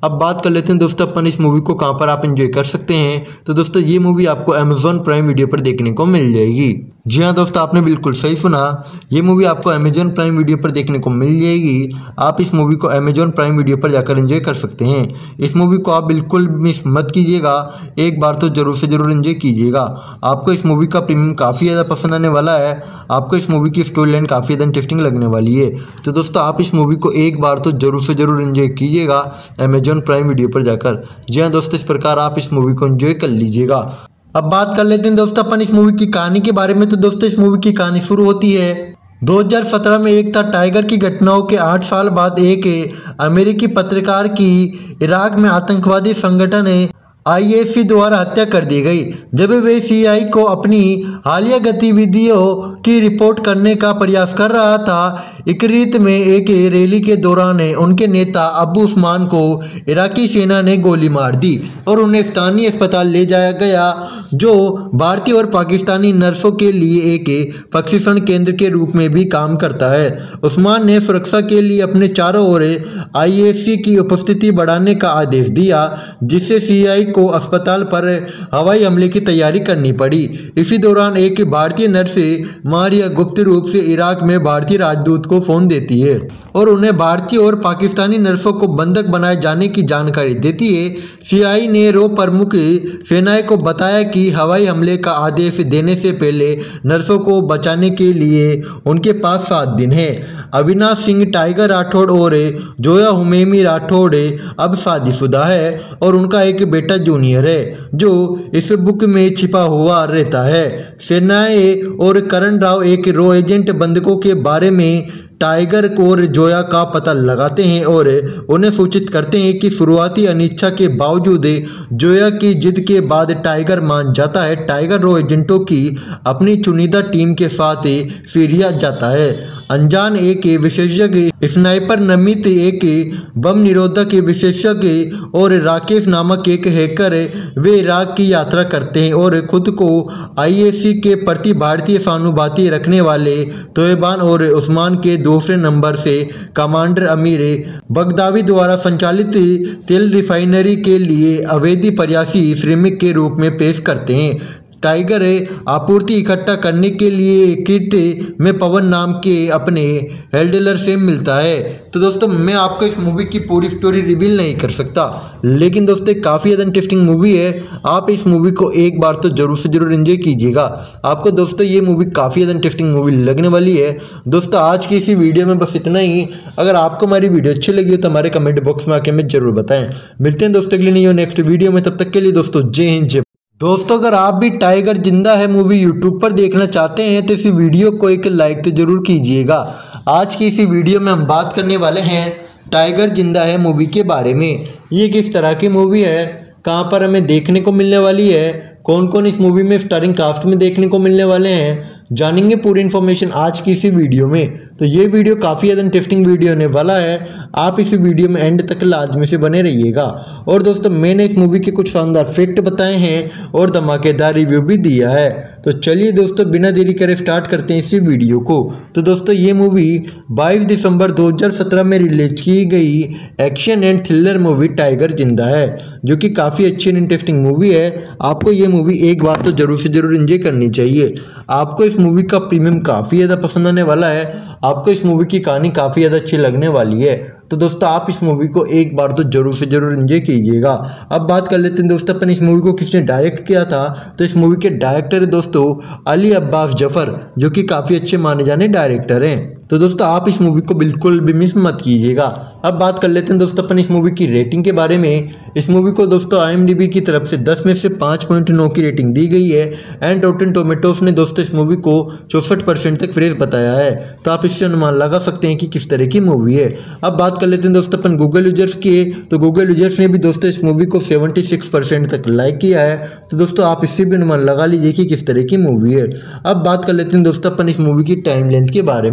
अब बात कर लेते हैं दोस्तों अपन इस मूवी को कहाँ पर आप एंजॉय कर सकते हैं। तो दोस्तों ये मूवी आपको अमेजॉन प्राइम वीडियो पर देखने को मिल जाएगी। जी हाँ दोस्तों, आपने बिल्कुल सही सुना, ये मूवी आपको अमेजॉन प्राइम वीडियो पर देखने को मिल जाएगी। आप इस मूवी को अमेजॉन प्राइम वीडियो पर जाकर एंजॉय कर सकते हैं। इस मूवी को आप बिल्कुल मिस मत कीजिएगा, एक बार तो जरूर से जरूर एंजॉय कीजिएगा। आपको इस मूवी का प्रीमियम काफ़ी ज़्यादा पसंद आने वाला है। आपको इस मूवी की स्टोरी लाइन काफ़ी ज़्यादा इंटरेस्टिंग लगने वाली है। तो दोस्तों आप इस मूवी को एक बार तो जरूर से जरूर एंजॉय कीजिएगा अमेजॉन प्राइम वीडियो पर जाकर। जी हाँ दोस्तों, इस प्रकार आप इस मूवी को एंजॉय कर लीजिएगा। अब बात कर लेते हैं दोस्तों अपन इस मूवी की कहानी के बारे में। तो दोस्तों इस मूवी की कहानी शुरू होती है दो हज़ार सत्रह में एक था टाइगर की घटनाओं के आठ साल बाद एक अमेरिकी पत्रकार की इराक में आतंकवादी संगठन आई एस सी द्वारा हत्या कर दी गई, जब वे सी आई को अपनी हालिया गतिविधियों की रिपोर्ट करने का प्रयास कर रहा था। इकरीत में एक रैली के दौरान उनके नेता अबू उस्मान को इराकी सेना ने गोली मार दी और उन्हें स्थानीय अस्पताल ले जाया गया, जो भारतीय और पाकिस्तानी नर्सों के लिए एक प्रशिक्षण केंद्र के रूप में भी काम करता है। उस्मान ने सुरक्षा के लिए अपने चारों ओर आई एस सी की उपस्थिति बढ़ाने का आदेश दिया, जिससे सी आई को अस्पताल पर हवाई हमले की तैयारी करनी पड़ी। इसी दौरान एक भारतीय नर्स मारिया गुप्त रूप से इराक में भारतीय राजदूत को फोन देती है और उन्हें भारतीय और पाकिस्तानी नर्सों को बंधक बनाए जाने की जानकारी देती है। सीआई ने रो प्रमुख सेनाएं को बताया कि हवाई हमले का आदेश देने से पहले नर्सों को बचाने के लिए उनके पास सात दिन है। अविनाश सिंह टाइगर राठौड़ और जोया हुमैमी राठौड़ अब शादीशुदा है और उनका एक बेटा जूनियर है, जो इस बुक में छिपा हुआ रहता है। सेनाएं और करण राव एक रो एजेंट बंधकों के बारे में टाइगर और जोया का पता लगाते हैं और उन्हें सूचित करते हैं कि शुरुआती अनिच्छा के बावजूद जोया की जिद के बाद टाइगर मान जाता है। टाइगर रो एजेंटों की अपनी चुनिंदा टीम के साथ सीरिया जाता है। अनजान एक विशेषज्ञ, स्नाइपर नमित एक बम निरोधक विशेषज्ञ और राकेश नामक एक हैकर वे इराक की यात्रा करते हैं और खुद को आई एस सी के प्रति भारतीय सहानुभूति रखने वाले तोयबान और उस्मान के दूसरे नंबर से कमांडर अमीर बगदावी द्वारा संचालित तेल रिफाइनरी के लिए अवैध प्रयासी श्रमिक के रूप में पेश करते हैं। टाइगर आपूर्ति इकट्ठा करने के लिए किट में पवन नाम के अपने हेल्डलर से मिलता है। तो दोस्तों मैं आपको इस मूवी की पूरी स्टोरी रिवील नहीं कर सकता, लेकिन दोस्तों काफ़ी ज़्यादा इंटरेस्टिंग मूवी है। आप इस मूवी को एक बार तो जरूर से जरूर एंजॉय कीजिएगा। आपको दोस्तों ये मूवी काफ़ी ज़्यादा इंटरेस्टिंग मूवी लगने वाली है। दोस्तों आज की इसी वीडियो में बस इतना ही। अगर आपको हमारी वीडियो अच्छी लगी हो तो हमारे कमेंट बॉक्स में आके हमें जरूर बताएं। मिलते हैं दोस्तों अगले नहीं हो नेक्स्ट वीडियो में, तब तक के लिए दोस्तों जय हिंद जय। दोस्तों अगर आप भी टाइगर जिंदा है मूवी यूट्यूब पर देखना चाहते हैं तो इस वीडियो को एक लाइक तो जरूर कीजिएगा। आज की इसी वीडियो में हम बात करने वाले हैं टाइगर जिंदा है मूवी के बारे में। ये किस तरह की मूवी है, कहां पर हमें देखने को मिलने वाली है, कौन कौन इस मूवी में स्टारिंग कास्ट में देखने को मिलने वाले हैं, जानेंगे पूरी इन्फॉर्मेशन आज की इसी वीडियो में। तो ये वीडियो काफ़ी ज़्यादा इंटरेस्टिंग वीडियो होने वाला है। आप इसी वीडियो में एंड तक लाजमी से बने रहिएगा। और दोस्तों मैंने इस मूवी के कुछ शानदार फैक्ट बताए हैं और धमाकेदार रिव्यू भी दिया है। तो चलिए दोस्तों बिना देरी करे स्टार्ट करते हैं इसी वीडियो को। तो दोस्तों ये मूवी बाईस दिसंबर दो हज़ार सत्रह में रिलीज की गई action and thriller movie Tiger जिंदा है, जो कि काफ़ी अच्छी एंड इंटरेस्टिंग मूवी है। आपको ये मूवी एक बार तो जरूर से जरूर एंजॉय करनी चाहिए। आपको इस मूवी का प्रीमियम काफ़ी ज़्यादा पसंद आने वाला है। आपको इस मूवी की कहानी काफ़ी ज़्यादा अच्छी लगने वाली है। तो दोस्तों आप इस मूवी को एक बार तो जरूर से जरूर एंजॉय कीजिएगा। अब बात कर लेते हैं दोस्तों अपन इस मूवी को किसने डायरेक्ट किया था। तो इस मूवी के डायरेक्टर है दोस्तों अली अब्बास जफर, जो कि काफ़ी अच्छे माने जाने डायरेक्टर हैं। तो दोस्तों आप इस मूवी को बिल्कुल भी मिस मत कीजिएगा। अब बात कर लेते हैं दोस्तों अपन इस मूवी की रेटिंग के बारे में। इस मूवी को दोस्तों आई एम डी बी की तरफ से दस में से पाँच पॉइंट नौ की रेटिंग दी गई है एंड रॉटेन टोमेटोस ने दोस्तों इस मूवी को चौसठ परसेंट तक फ्रेश बताया है। तो आप इससे अनुमान लगा सकते हैं कि किस तरह की मूवी है। अब बात कर लेते हैं दोस्तों अपन गूगल यूजर्स की। तो गूगल यूजर्स ने भी दोस्तों इस मूवी को छिहत्तर परसेंट तक लाइक किया है। तो दोस्तों आप इससे भी अनुमान लगा लीजिए कि किस तरह की मूवी है। अब बात कर लेते हैं दोस्तों अपन इस मूवी की टाइम लेंथ के बारे में।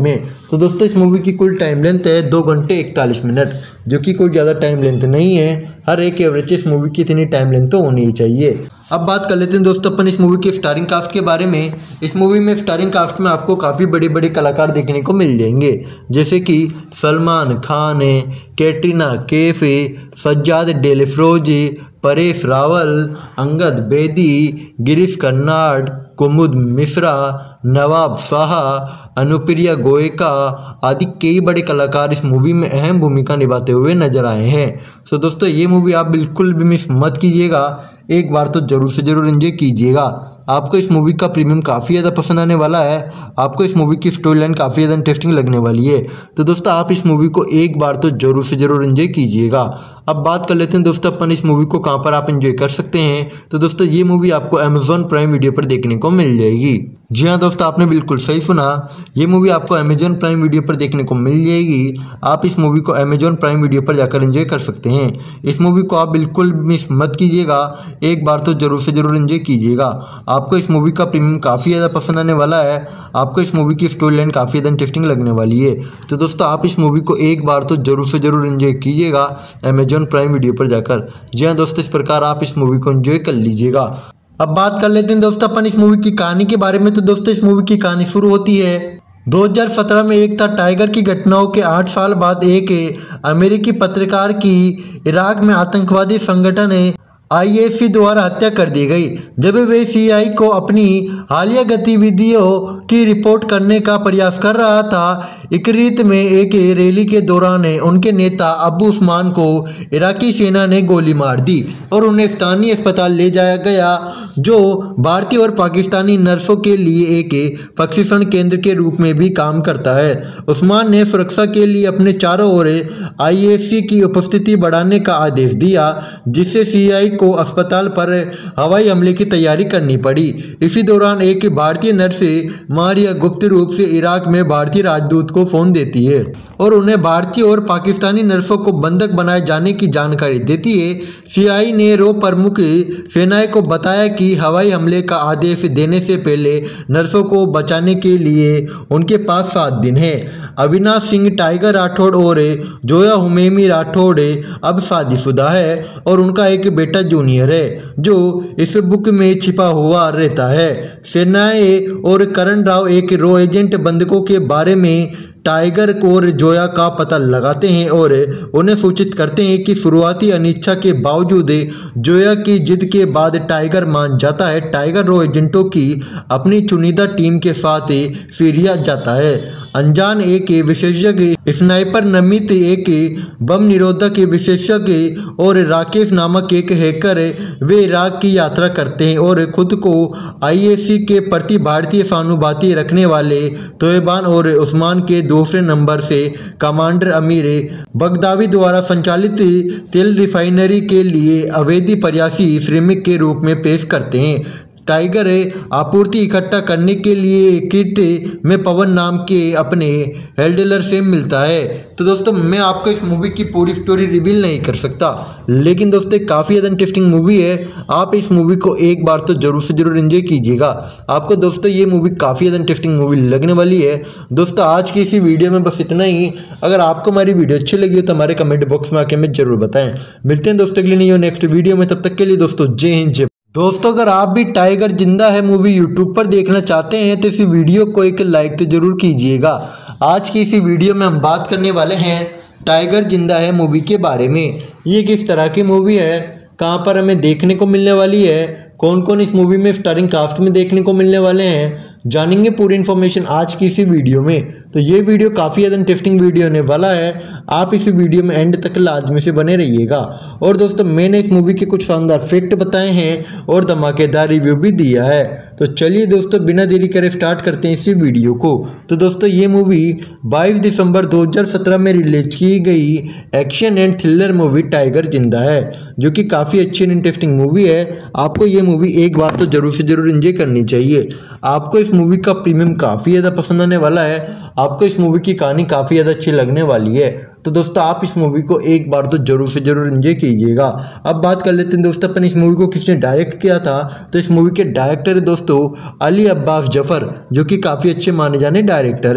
तो दोस्तों इस मूवी की कुल टाइम लेंथ है दो घंटे इकतालीस मिनट, जो कि कोई ज़्यादा टाइम लेंथ नहीं है। हर एक एवरेज इस मूवी की इतनी टाइम लेंथ तो होनी ही चाहिए। अब बात कर लेते हैं दोस्तों अपन इस मूवी के स्टारिंग कास्ट के बारे में। इस मूवी में स्टारिंग कास्ट में आपको काफ़ी बड़े बड़े कलाकार देखने को मिल जाएंगे, जैसे कि सलमान खान है, कैटरीना कैफ है, सज्जाद डेलेफ्रोजी, परेश रावल, अंगद बेदी, गिरीश कर्नाड, कुमुद मिश्रा, नवाब शाह, अनुप्रिया गोयका आदि कई बड़े कलाकार इस मूवी में अहम भूमिका निभाते हुए नजर आए हैं। तो दोस्तों ये मूवी आप बिल्कुल भी मिस मत कीजिएगा, एक बार तो जरूर से जरूर एंजॉय कीजिएगा। आपको इस मूवी का प्रीमियम काफ़ी ज़्यादा पसंद आने वाला है। आपको इस मूवी की स्टोरी लाइन काफ़ी ज़्यादा इंटरेस्टिंग लगने वाली है। तो दोस्तों आप इस मूवी को एक बार तो जरूर से जरूर एंजॉय कीजिएगा। अब बात कर लेते हैं दोस्तों अपन इस मूवी को कहाँ पर आप एंजॉय कर सकते हैं। तो दोस्तों ये मूवी आपको अमेजॉन प्राइम वीडियो पर देखने को मिल जाएगी। जी हाँ दोस्तों, आपने बिल्कुल सही सुना, ये मूवी आपको अमेजॉन प्राइम वीडियो पर देखने को मिल जाएगी। आप इस मूवी को अमेजॉन प्राइम वीडियो पर जाकर एंजॉय कर सकते हैं। इस मूवी को आप बिल्कुल मिस मत कीजिएगा, एक बार तो जरूर से जरूर एंजॉय कीजिएगा। आपको इस मूवी का प्रीमियम काफ़ी ज़्यादा पसंद आने वाला है। आपको इस मूवी की स्टोरी लाइन काफ़ी ज़्यादा इंटरेस्टिंग लगने वाली है। तो दोस्तों आप इस मूवी को एक बार तो जरूर से जरूर एंजॉय कीजिएगा अमेजॉन प्राइम वीडियो पर जाकर। जी हाँ दोस्तों, इस प्रकार आप इस मूवी को एंजॉय कर लीजिएगा। अब बात कर लेते हैं दोस्तों अपन इस मूवी की कहानी के बारे में। तो दोस्तों इस मूवी की कहानी शुरू होती है दो हज़ार सत्रह में। एक था टाइगर की घटनाओं के आठ साल बाद एक अमेरिकी पत्रकार की इराक में आतंकवादी संगठन आई एस आई द्वारा हत्या कर दी गई, जब वे सी आई को अपनी हालिया गतिविधियों की रिपोर्ट करने का प्रयास कर रहा था। इकरीत में एक रैली के दौरान उनके नेता अबू उस्मान को इराकी सेना ने गोली मार दी और उन्हें स्थानीय अस्पताल ले जाया गया, जो भारतीय और पाकिस्तानी नर्सों के लिए एक प्रशिक्षण केंद्र के रूप में भी काम करता है। उस्मान ने सुरक्षा के लिए अपने चारों ओर आई एस आई की उपस्थिति बढ़ाने का आदेश दिया, जिससे सी आई को अस्पताल पर हवाई हमले की तैयारी करनी पड़ी। इसी दौरान एक भारतीय नर्स मारिया गुप्त रूप से इराक में भारतीय राजदूत को फोन देती है और उन्हें भारतीय और पाकिस्तानी नर्सों को बंधक बनाए जाने की जानकारी देती है। सी आई ने रो प्रमुख सेनाएं को बताया कि हवाई हमले का आदेश देने से पहले नर्सों को बचाने के लिए उनके पास सात दिन है। अविनाश सिंह टाइगर राठौड़ और जोया हुमैमी राठौड़ अब शादीशुदा है और उनका एक बेटा जूनियर है, जो इस बुक में छिपा हुआ रहता है। सेनाएं और करण राव एक रो एजेंट बंधकों के बारे में टाइगर और जोया का पता लगाते हैं और उन्हें सूचित करते हैं कि शुरुआती अनिच्छा के बावजूद जोया की जिद के बाद टाइगर मान जाता है। टाइगर रो एजेंटों की अपनी चुनिंदा टीम के साथ सीरिया जाता है। अनजान एक विशेषज्ञ स्नाइपर, नमित एक बम निरोधक विशेषज्ञ और राकेश नामक एक हैकर वे इराक की यात्रा करते हैं और खुद को आई एस आई के प्रति भारतीय सहानुभूति रखने वाले तोयबान और उस्मान के दूसरे नंबर से कमांडर अमीर बगदावी द्वारा संचालित तेल रिफाइनरी के लिए अवैध प्रयासी श्रमिक के रूप में पेश करते हैं। टाइगर आपूर्ति इकट्ठा करने के लिए किट में पवन नाम के अपने हैंडलर से मिलता है। तो दोस्तों मैं आपको इस मूवी की पूरी स्टोरी रिवील नहीं कर सकता, लेकिन दोस्तों काफ़ी ज़्यादा इंटरेस्टिंग मूवी है। आप इस मूवी को एक बार तो जरूर से जरूर एंजॉय कीजिएगा। आपको दोस्तों ये मूवी काफ़ी ज़्यादा इंटरेस्टिंग मूवी लगने वाली है। दोस्तों आज की इसी वीडियो में बस इतना ही। अगर आपको हमारी वीडियो अच्छी लगी हो तो हमारे कमेंट बॉक्स में आके हमें जरूर बताएं। मिलते हैं दोस्तों अगले नहीं हो नेक्स्ट वीडियो में, तब तक के लिए दोस्तों जय हिंद जय। दोस्तों अगर आप भी टाइगर जिंदा है मूवी यूट्यूब पर देखना चाहते हैं तो इस वीडियो को एक लाइक तो जरूर कीजिएगा। आज की इसी वीडियो में हम बात करने वाले हैं टाइगर जिंदा है मूवी के बारे में। ये किस तरह की मूवी है, कहाँ पर हमें देखने को मिलने वाली है, कौन कौन इस मूवी में स्टारिंग कास्ट में देखने को मिलने वाले हैं, जानेंगे पूरी इन्फॉर्मेशन आज की इसी वीडियो में। तो ये वीडियो काफ़ी ज़्यादा इंटरेस्टिंग वीडियो होने वाला है। आप इस वीडियो में एंड तक लाजमी से बने रहिएगा। और दोस्तों मैंने इस मूवी के कुछ शानदार फैक्ट बताए हैं और धमाकेदार रिव्यू भी दिया है। तो चलिए दोस्तों बिना देरी करे स्टार्ट करते हैं इसी वीडियो को। तो दोस्तों ये मूवी बाईस दिसंबर दो हज़ार सत्रह में रिलीज की गई action and thriller movie Tiger जिंदा है, जो कि काफ़ी अच्छी एंड इंटरेस्टिंग मूवी है। आपको ये मूवी एक बार तो जरूर से जरूर एंजॉय करनी चाहिए। आपको इस मूवी का प्रीमियम काफ़ी ज़्यादा पसंद आने वाला है। आपको इस मूवी की कहानी काफ़ी ज़्यादा अच्छी लगने वाली है। तो दोस्तों आप इस मूवी को एक बार तो जरूर से जरूर एंजॉय कीजिएगा। अब बात कर लेते हैं दोस्तों अपन इस मूवी को किसने डायरेक्ट किया था। तो इस मूवी के डायरेक्टर है दोस्तों अली अब्बास जफर, जो कि काफ़ी अच्छे माने जाने डायरेक्टर हैं।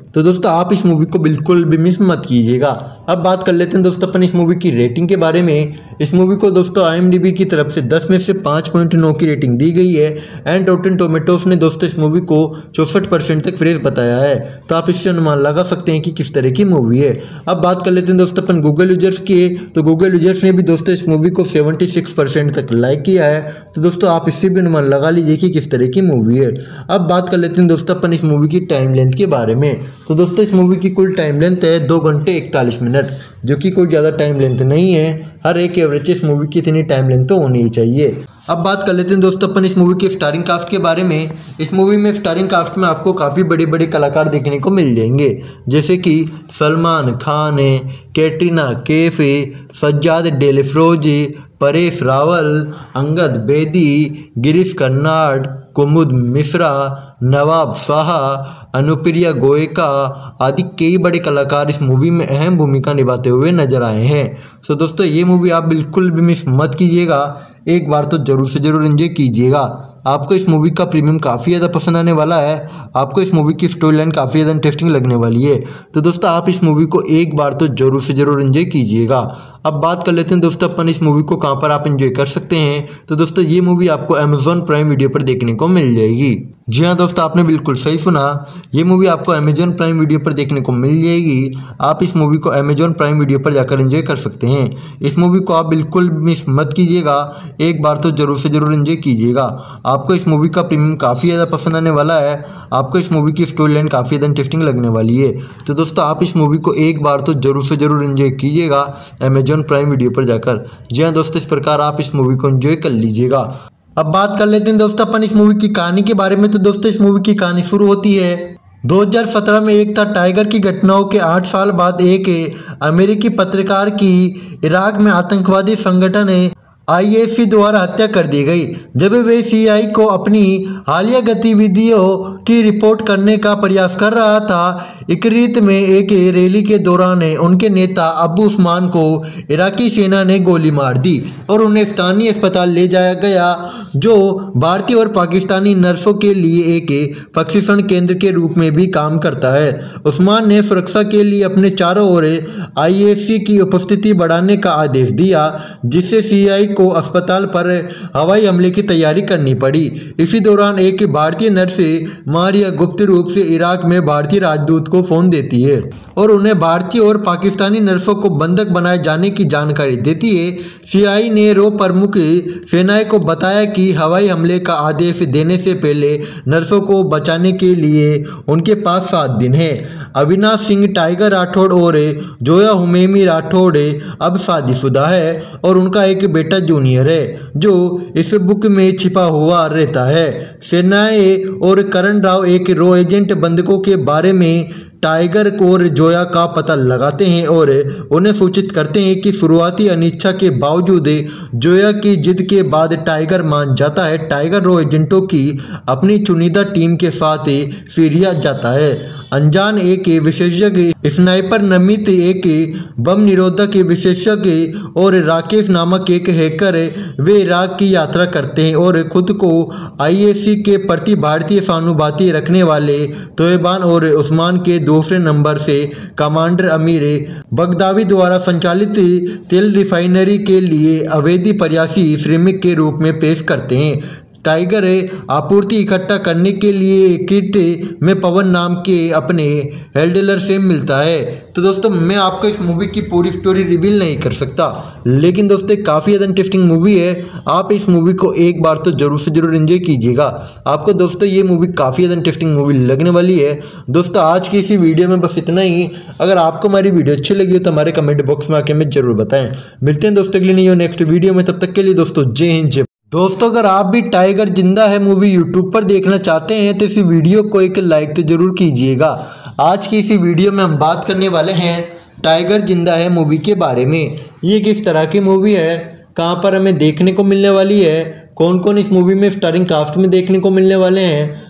तो दोस्तों आप इस मूवी को बिल्कुल भी मिस मत कीजिएगा। अब बात कर लेते हैं दोस्तों अपन इस मूवी की रेटिंग के बारे में। इस मूवी को दोस्तों आई एम डी बी की तरफ से दस में से पाँच पॉइंट नौ की रेटिंग दी गई है एंड रॉटेन टोमेटोस ने दोस्तों इस मूवी को चौसठ परसेंट तक फ्रेश बताया है। तो आप इससे अनुमान लगा सकते हैं कि किस तरह की मूवी है। अब बात कर लेते हैं दोस्तों अपन गूगल यूजर्स की। तो गूगल यूजर्स ने भी दोस्तों इस मूवी को छिहत्तर परसेंट तक लाइक किया है। तो दोस्तों आप इससे भी अनुमान लगा लीजिए कि किस तरह की मूवी है। अब बात कर लेते हैं दोस्तों अपन इस मूवी की टाइम लेंथ के बारे में। तो दोस्तों इस मूवी की कुल टाइम लेंथ है दो घंटे इकतालीस मिनट, जो कि कोई ज़्यादा टाइम लेंथ नहीं है। हर एक एवरेज इस मूवी की इतनी टाइम लेंथ तो होनी ही चाहिए। अब बात कर लेते हैं दोस्तों अपन इस मूवी के स्टारिंग कास्ट के बारे में। इस मूवी में स्टारिंग कास्ट में आपको काफ़ी बड़े बड़े कलाकार देखने को मिल जाएंगे, जैसे कि सलमान खान है, कैटरीना कैफ है, सज्जाद डेलेफ्रोजी, परेश रावल, अंगद बेदी, गिरीश कर्नाड, कुमुद मिश्रा, नवाब शाह, अनुप्रिया गोयका आदि कई बड़े कलाकार इस मूवी में अहम भूमिका निभाते हुए नजर आए हैं। तो दोस्तों ये मूवी आप बिल्कुल भी मिस मत कीजिएगा, एक बार तो जरूर से जरूर एंजॉय कीजिएगा। आपको इस मूवी का प्रीमियम काफ़ी ज़्यादा पसंद आने वाला है। आपको इस मूवी की स्टोरी लाइन काफ़ी ज़्यादा इंटरेस्टिंग लगने वाली है। तो दोस्तों आप इस मूवी को एक बार तो जरूर से जरूर एंजॉय कीजिएगा। अब बात कर लेते हैं दोस्तों अपन इस मूवी को कहाँ पर आप एंजॉय कर सकते हैं। तो दोस्तों ये मूवी आपको अमेजॉन प्राइम वीडियो पर देखने को मिल जाएगी। जी हाँ दोस्तों, आपने बिल्कुल सही सुना, ये मूवी आपको अमेजॉन प्राइम वीडियो पर देखने को मिल जाएगी। आप इस मूवी को अमेजॉन प्राइम वीडियो पर जाकर एंजॉय कर सकते हैं। इस मूवी को आप बिल्कुल मिस मत कीजिएगा, एक बार तो जरूर से जरूर एंजॉय कीजिएगा। आपको इस मूवी का प्रीमियम काफ़ी ज़्यादा पसंद आने वाला है। आपको इस मूवी की स्टोरी लाइन काफ़ी ज़्यादा इंटरेस्टिंग लगने वाली है। तो दोस्तों आप इस मूवी को एक बार तो जरूर से जरूर एंजॉय कीजिएगा अमेजॉन प्राइम वीडियो पर जाकर। जी हाँ दोस्तों, इस प्रकार आप इस मूवी को एंजॉय कर लीजिएगा। अब बात कर लेते हैं दोस्तों अपन इस मूवी की कहानी के बारे में। तो दोस्तों इस मूवी की कहानी शुरू होती है दो हज़ार सत्रह में। एक था टाइगर की घटनाओं के आठ साल बाद एक अमेरिकी पत्रकार की इराक में आतंकवादी संगठन आई एस सी द्वारा हत्या कर दी गई, जब वे सी आई को अपनी हालिया गतिविधियों की रिपोर्ट करने का प्रयास कर रहा था। इकरीत में एक रैली के दौरान उनके नेता अबू उस्मान को इराकी सेना ने गोली मार दी और उन्हें स्थानीय अस्पताल ले जाया गया, जो भारतीय और पाकिस्तानी नर्सों के लिए एक प्रशिक्षण केंद्र के रूप में भी काम करता है। उस्मान ने सुरक्षा के लिए अपने चारों ओर आई एस सी की उपस्थिति बढ़ाने का आदेश दिया, जिससे सी आई को अस्पताल पर हवाई हमले की तैयारी करनी पड़ी। इसी दौरान एक भारतीय नर्स मारिया गुप्त रूप से इराक में भारतीय राजदूत को फोन देती है और उन्हें भारतीय और पाकिस्तानी नर्सों को बंधक बनाए जाने की जानकारी देती है। सी आई ने रो प्रमुख सेनाएं को बताया कि हवाई हमले का आदेश देने से पहले नर्सों को बचाने के लिए उनके पास सात दिन है। अविनाश सिंह टाइगर राठौड़ और जोया हुमैमी राठौड़ अब शादीशुदा है और उनका एक बेटा जूनियर है, जो इस बुक में छिपा हुआ रहता है। सेनाएं और करण राव एक रो एजेंट बंधकों के बारे में टाइगर और जोया का पता लगाते हैं और उन्हें सूचित करते हैं कि शुरुआती अनिच्छा के बावजूद जोया की जिद के बाद टाइगर मान जाता है। टाइगर रो एजेंटों की अपनी चुनिंदा टीम के साथ सीरिया जाता है। अनजान एक विशेषज्ञ स्नाइपर, नमित एक बम निरोधक विशेषज्ञ और राकेश नामक एक हैकर वे इराक की यात्रा करते हैं और खुद को आई एस सी के प्रति भारतीय सहानुभूति रखने वाले तोयबान और उस्मान के दूसरे नंबर से कमांडर अमीर बगदावी द्वारा संचालित तेल रिफाइनरी के लिए अवैध प्रयासी श्रमिक के रूप में पेश करते हैं। टाइगर आपूर्ति इकट्ठा करने के लिए किट में पवन नाम के अपने हैंडलर से मिलता है। तो दोस्तों मैं आपको इस मूवी की पूरी स्टोरी रिवील नहीं कर सकता, लेकिन दोस्तों काफ़ी ज़्यादा इंटरेस्टिंग मूवी है। आप इस मूवी को एक बार तो जरूर से जरूर एंजॉय कीजिएगा। आपको दोस्तों ये मूवी काफ़ी ज़्यादा इंटरेस्टिंग मूवी लगने वाली है। दोस्तों आज की इसी वीडियो में बस इतना ही। अगर आपको हमारी वीडियो अच्छी लगी हो तो हमारे कमेंट बॉक्स में आके हमें जरूर बताएं। मिलते हैं दोस्तों अगली नहीं हो नेक्स्ट वीडियो में, तब तक के लिए दोस्तों जय हिंद जय। दोस्तों अगर आप भी टाइगर जिंदा है मूवी यूट्यूब पर देखना चाहते हैं तो इसी वीडियो को एक लाइक तो जरूर कीजिएगा। आज की इसी वीडियो में हम बात करने वाले हैं टाइगर जिंदा है मूवी के बारे में। ये किस तरह की मूवी है, कहां पर हमें देखने को मिलने वाली है, कौन कौन इस मूवी में स्टारिंग कास्ट में देखने को मिलने वाले हैं,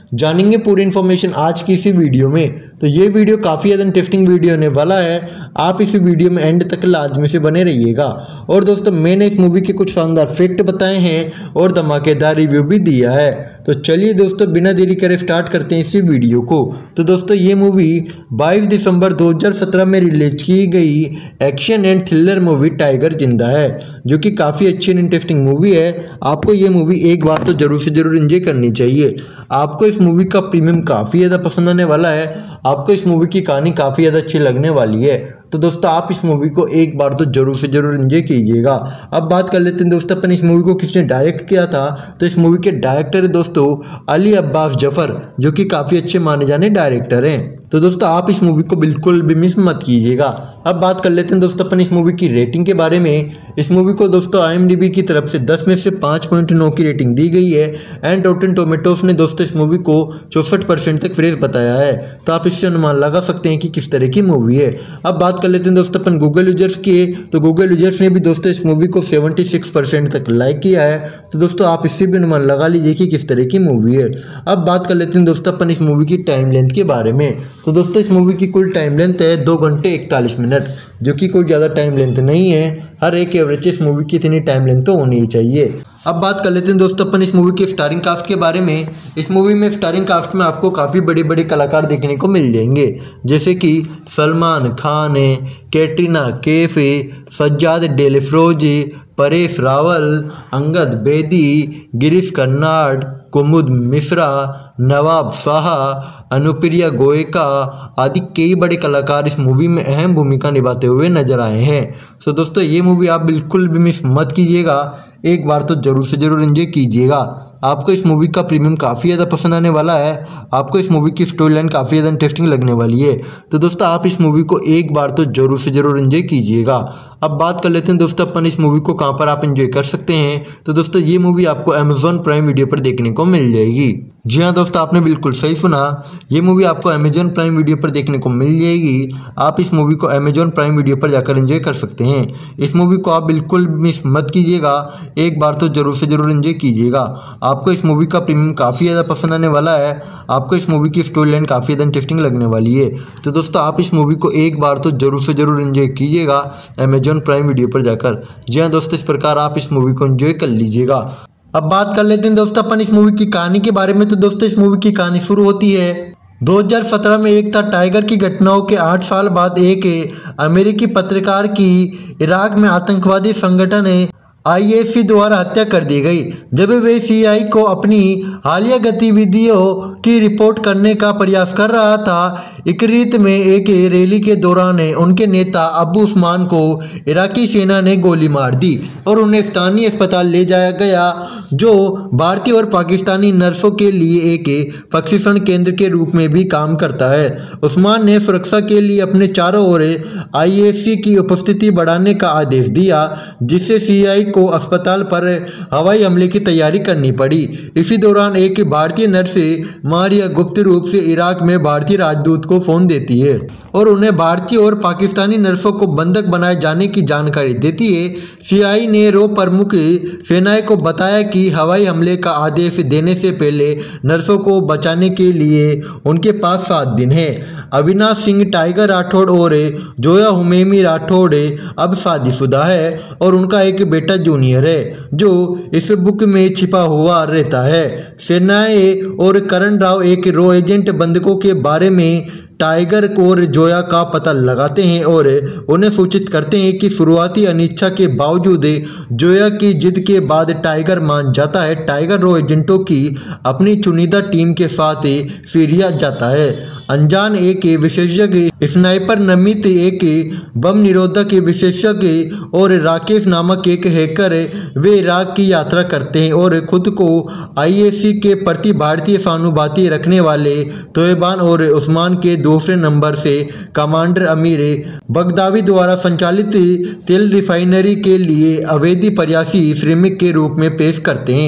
जानेंगे पूरी इन्फॉर्मेशन आज की इसी वीडियो में। तो ये वीडियो काफ़ी ज़्यादा इंटरेस्टिंग वीडियो होने वाला है, आप इस वीडियो में एंड तक लाजमी से बने रहिएगा। और दोस्तों मैंने इस मूवी के कुछ शानदार फैक्ट बताए हैं और धमाकेदार रिव्यू भी दिया है। तो चलिए दोस्तों बिना देरी करे स्टार्ट करते हैं इसी वीडियो को। तो दोस्तों ये मूवी बाईस दिसंबर दो हज़ार सत्रह में रिलीज की गई action and thriller movie Tiger जिंदा है, जो कि काफ़ी अच्छी एंड इंटरेस्टिंग मूवी है। आपको ये मूवी एक बार तो जरूर से जरूर एंजॉय करनी चाहिए। आपको इस मूवी का प्रीमियम काफ़ी ज़्यादा पसंद आने वाला है, आपको इस मूवी की कहानी काफ़ी ज़्यादा अच्छी लगने वाली है। तो दोस्तों आप इस मूवी को एक बार तो जरूर से जरूर एंजॉय कीजिएगा। अब बात कर लेते हैं दोस्तों अपन इस मूवी को किसने डायरेक्ट किया था। तो इस मूवी के डायरेक्टर है दोस्तों अली अब्बास जफर, जो कि काफ़ी अच्छे माने जाने डायरेक्टर हैं। तो दोस्तों आप इस मूवी को बिल्कुल भी मिस मत कीजिएगा। अब बात कर लेते हैं दोस्तों अपन इस मूवी की रेटिंग के बारे में। इस मूवी को दोस्तों आई एम डी बी की तरफ से दस में से पाँच पॉइंट नौ की रेटिंग दी गई है एंड रॉटेन टोमेटोस ने दोस्तों इस मूवी को चौसठ परसेंट तक फ्रेश बताया है। तो आप इससे अनुमान लगा सकते हैं कि किस तरह की मूवी है। अब बात कर लेते हैं दोस्तों अपन गूगल यूजर्स की। तो गूगल यूजर्स ने भी दोस्तों इस मूवी को छिहत्तर परसेंट तक लाइक किया है। तो दोस्तों आप इससे भी अनुमान लगा लीजिए कि किस तरह की मूवी है। अब बात कर लेते हैं दोस्तों अपन इस मूवी की टाइम लेंथ के बारे में। तो दोस्तों इस मूवी की कुल टाइम लेंथ है दो घंटे इकतालीस मिनट, जो कि कोई ज़्यादा टाइम लेंथ नहीं है। हर एक एवरेज इस मूवी की इतनी टाइम लेंथ तो होनी ही चाहिए। अब बात कर लेते हैं दोस्तों अपन इस मूवी के स्टारिंग कास्ट के बारे में। इस मूवी में स्टारिंग कास्ट में आपको काफ़ी बड़े बड़े कलाकार देखने को मिल जाएंगे, जैसे कि सलमान खान है, कैटरीना कैफ है, सज्जाद डेलेफ्रोजी, परेश रावल, अंगद बेदी, गिरीश कर्नाड, कुमुद मिश्रा, नवाब शाह, अनुप्रिया गोयका आदि कई बड़े कलाकार इस मूवी में अहम भूमिका निभाते हुए नजर आए हैं। तो दोस्तों ये मूवी आप बिल्कुल भी मिस मत कीजिएगा, एक बार तो जरूर से जरूर एंजॉय कीजिएगा। आपको इस मूवी का प्रीमियम काफ़ी ज़्यादा पसंद आने वाला है, आपको इस मूवी की स्टोरी लाइन काफ़ी ज़्यादा इंटरेस्टिंग लगने वाली है। तो दोस्तों आप इस मूवी को एक बार तो जरूर से जरूर एंजॉय कीजिएगा। अब बात कर लेते हैं दोस्तों अपन इस मूवी को कहाँ पर आप एंजॉय कर सकते हैं। तो दोस्तों ये मूवी आपको अमेजॉन प्राइम वीडियो पर देखने को मिल जाएगी। जी हाँ दोस्तों आपने बिल्कुल सही सुना, ये मूवी आपको अमेजॉन प्राइम वीडियो पर देखने को मिल जाएगी। आप इस मूवी को अमेजॉन प्राइम वीडियो पर जाकर एंजॉय कर सकते हैं। इस मूवी को आप बिल्कुल मिस मत कीजिएगा, एक बार तो जरूर से जरूर एंजॉय कीजिएगा। आपको इस मूवी का प्रीमियम काफ़ी ज़्यादा पसंद आने वाला है, आपको इस मूवी की स्टोरी लाइन काफ़ी ज़्यादा इंटरेस्टिंग लगने वाली है। तो दोस्तों आप इस मूवी को एक बार तो जरूर से जरूर एंजॉय कीजिएगा अमेजॉन प्राइम वीडियो पर जाकर। जी हाँ दोस्तों इस प्रकार आप इस मूवी को एंजॉय कर लीजिएगा। अब बात कर लेते हैं दोस्तों अपन इस मूवी की कहानी के बारे में। तो दोस्तों इस मूवी की कहानी शुरू होती है दो हज़ार सत्रह में एक था टाइगर की घटनाओं के आठ साल बाद एक अमेरिकी पत्रकार की इराक में आतंकवादी संगठन आई एस सी द्वारा हत्या कर दी गई, जब वे सी आई को अपनी हालिया गतिविधियों की रिपोर्ट करने का प्रयास कर रहा था। इकरीत में एक रैली के दौरान उनके नेता अबू उस्मान को इराकी सेना ने गोली मार दी और उन्हें स्थानीय अस्पताल ले जाया गया, जो भारतीय और पाकिस्तानी नर्सों के लिए एक प्रशिक्षण केंद्र के रूप में भी काम करता है। उस्मान ने सुरक्षा के लिए अपने चारों ओर आई एस सी की उपस्थिति बढ़ाने का आदेश दिया, जिससे सी आई को अस्पताल पर हवाई हमले की तैयारी करनी पड़ी। इसी दौरान एक भारतीय नर्स मारिया गुप्त रूप से इराक में भारतीय राजदूत को फोन देती है और उन्हें भारतीय और पाकिस्तानी नर्सों को बंधक बनाए जाने की जानकारी देती है। सी आई ने रो प्रमुख सेनाएं को बताया कि हवाई हमले का आदेश देने से पहले नर्सों को बचाने के लिए उनके पास सात दिन है। अविनाश सिंह टाइगर राठौड़ और जोया हुमैमी राठौड़ अब शादीशुदा है और उनका एक बेटा जूनियर है, जो इस बुक में छिपा हुआ रहता है। सेनाएं और करण राव एक रो एजेंट बंधकों के बारे में टाइगर और जोया का पता लगाते हैं और उन्हें सूचित करते हैं कि शुरुआती अनिच्छा के बावजूद जोया की जिद के बाद टाइगर मान जाता है। टाइगर रो एजेंटों की अपनी चुनिंदा टीम के साथ सीरिया जाता है। अनजान एक विशेषज्ञ, स्नाइपर नमित एक बम निरोधक विशेषज्ञ और राकेश नामक एक हैकर वे इराक की यात्रा करते हैं और खुद को आई एस सी के प्रति भारतीय सहानुभूति रखने वाले तोयबान और उस्मान के दूसरे नंबर से कमांडर अमीर बगदावी द्वारा संचालित तेल रिफाइनरी के लिए अवैध प्रयासी श्रमिक के रूप में पेश करते हैं।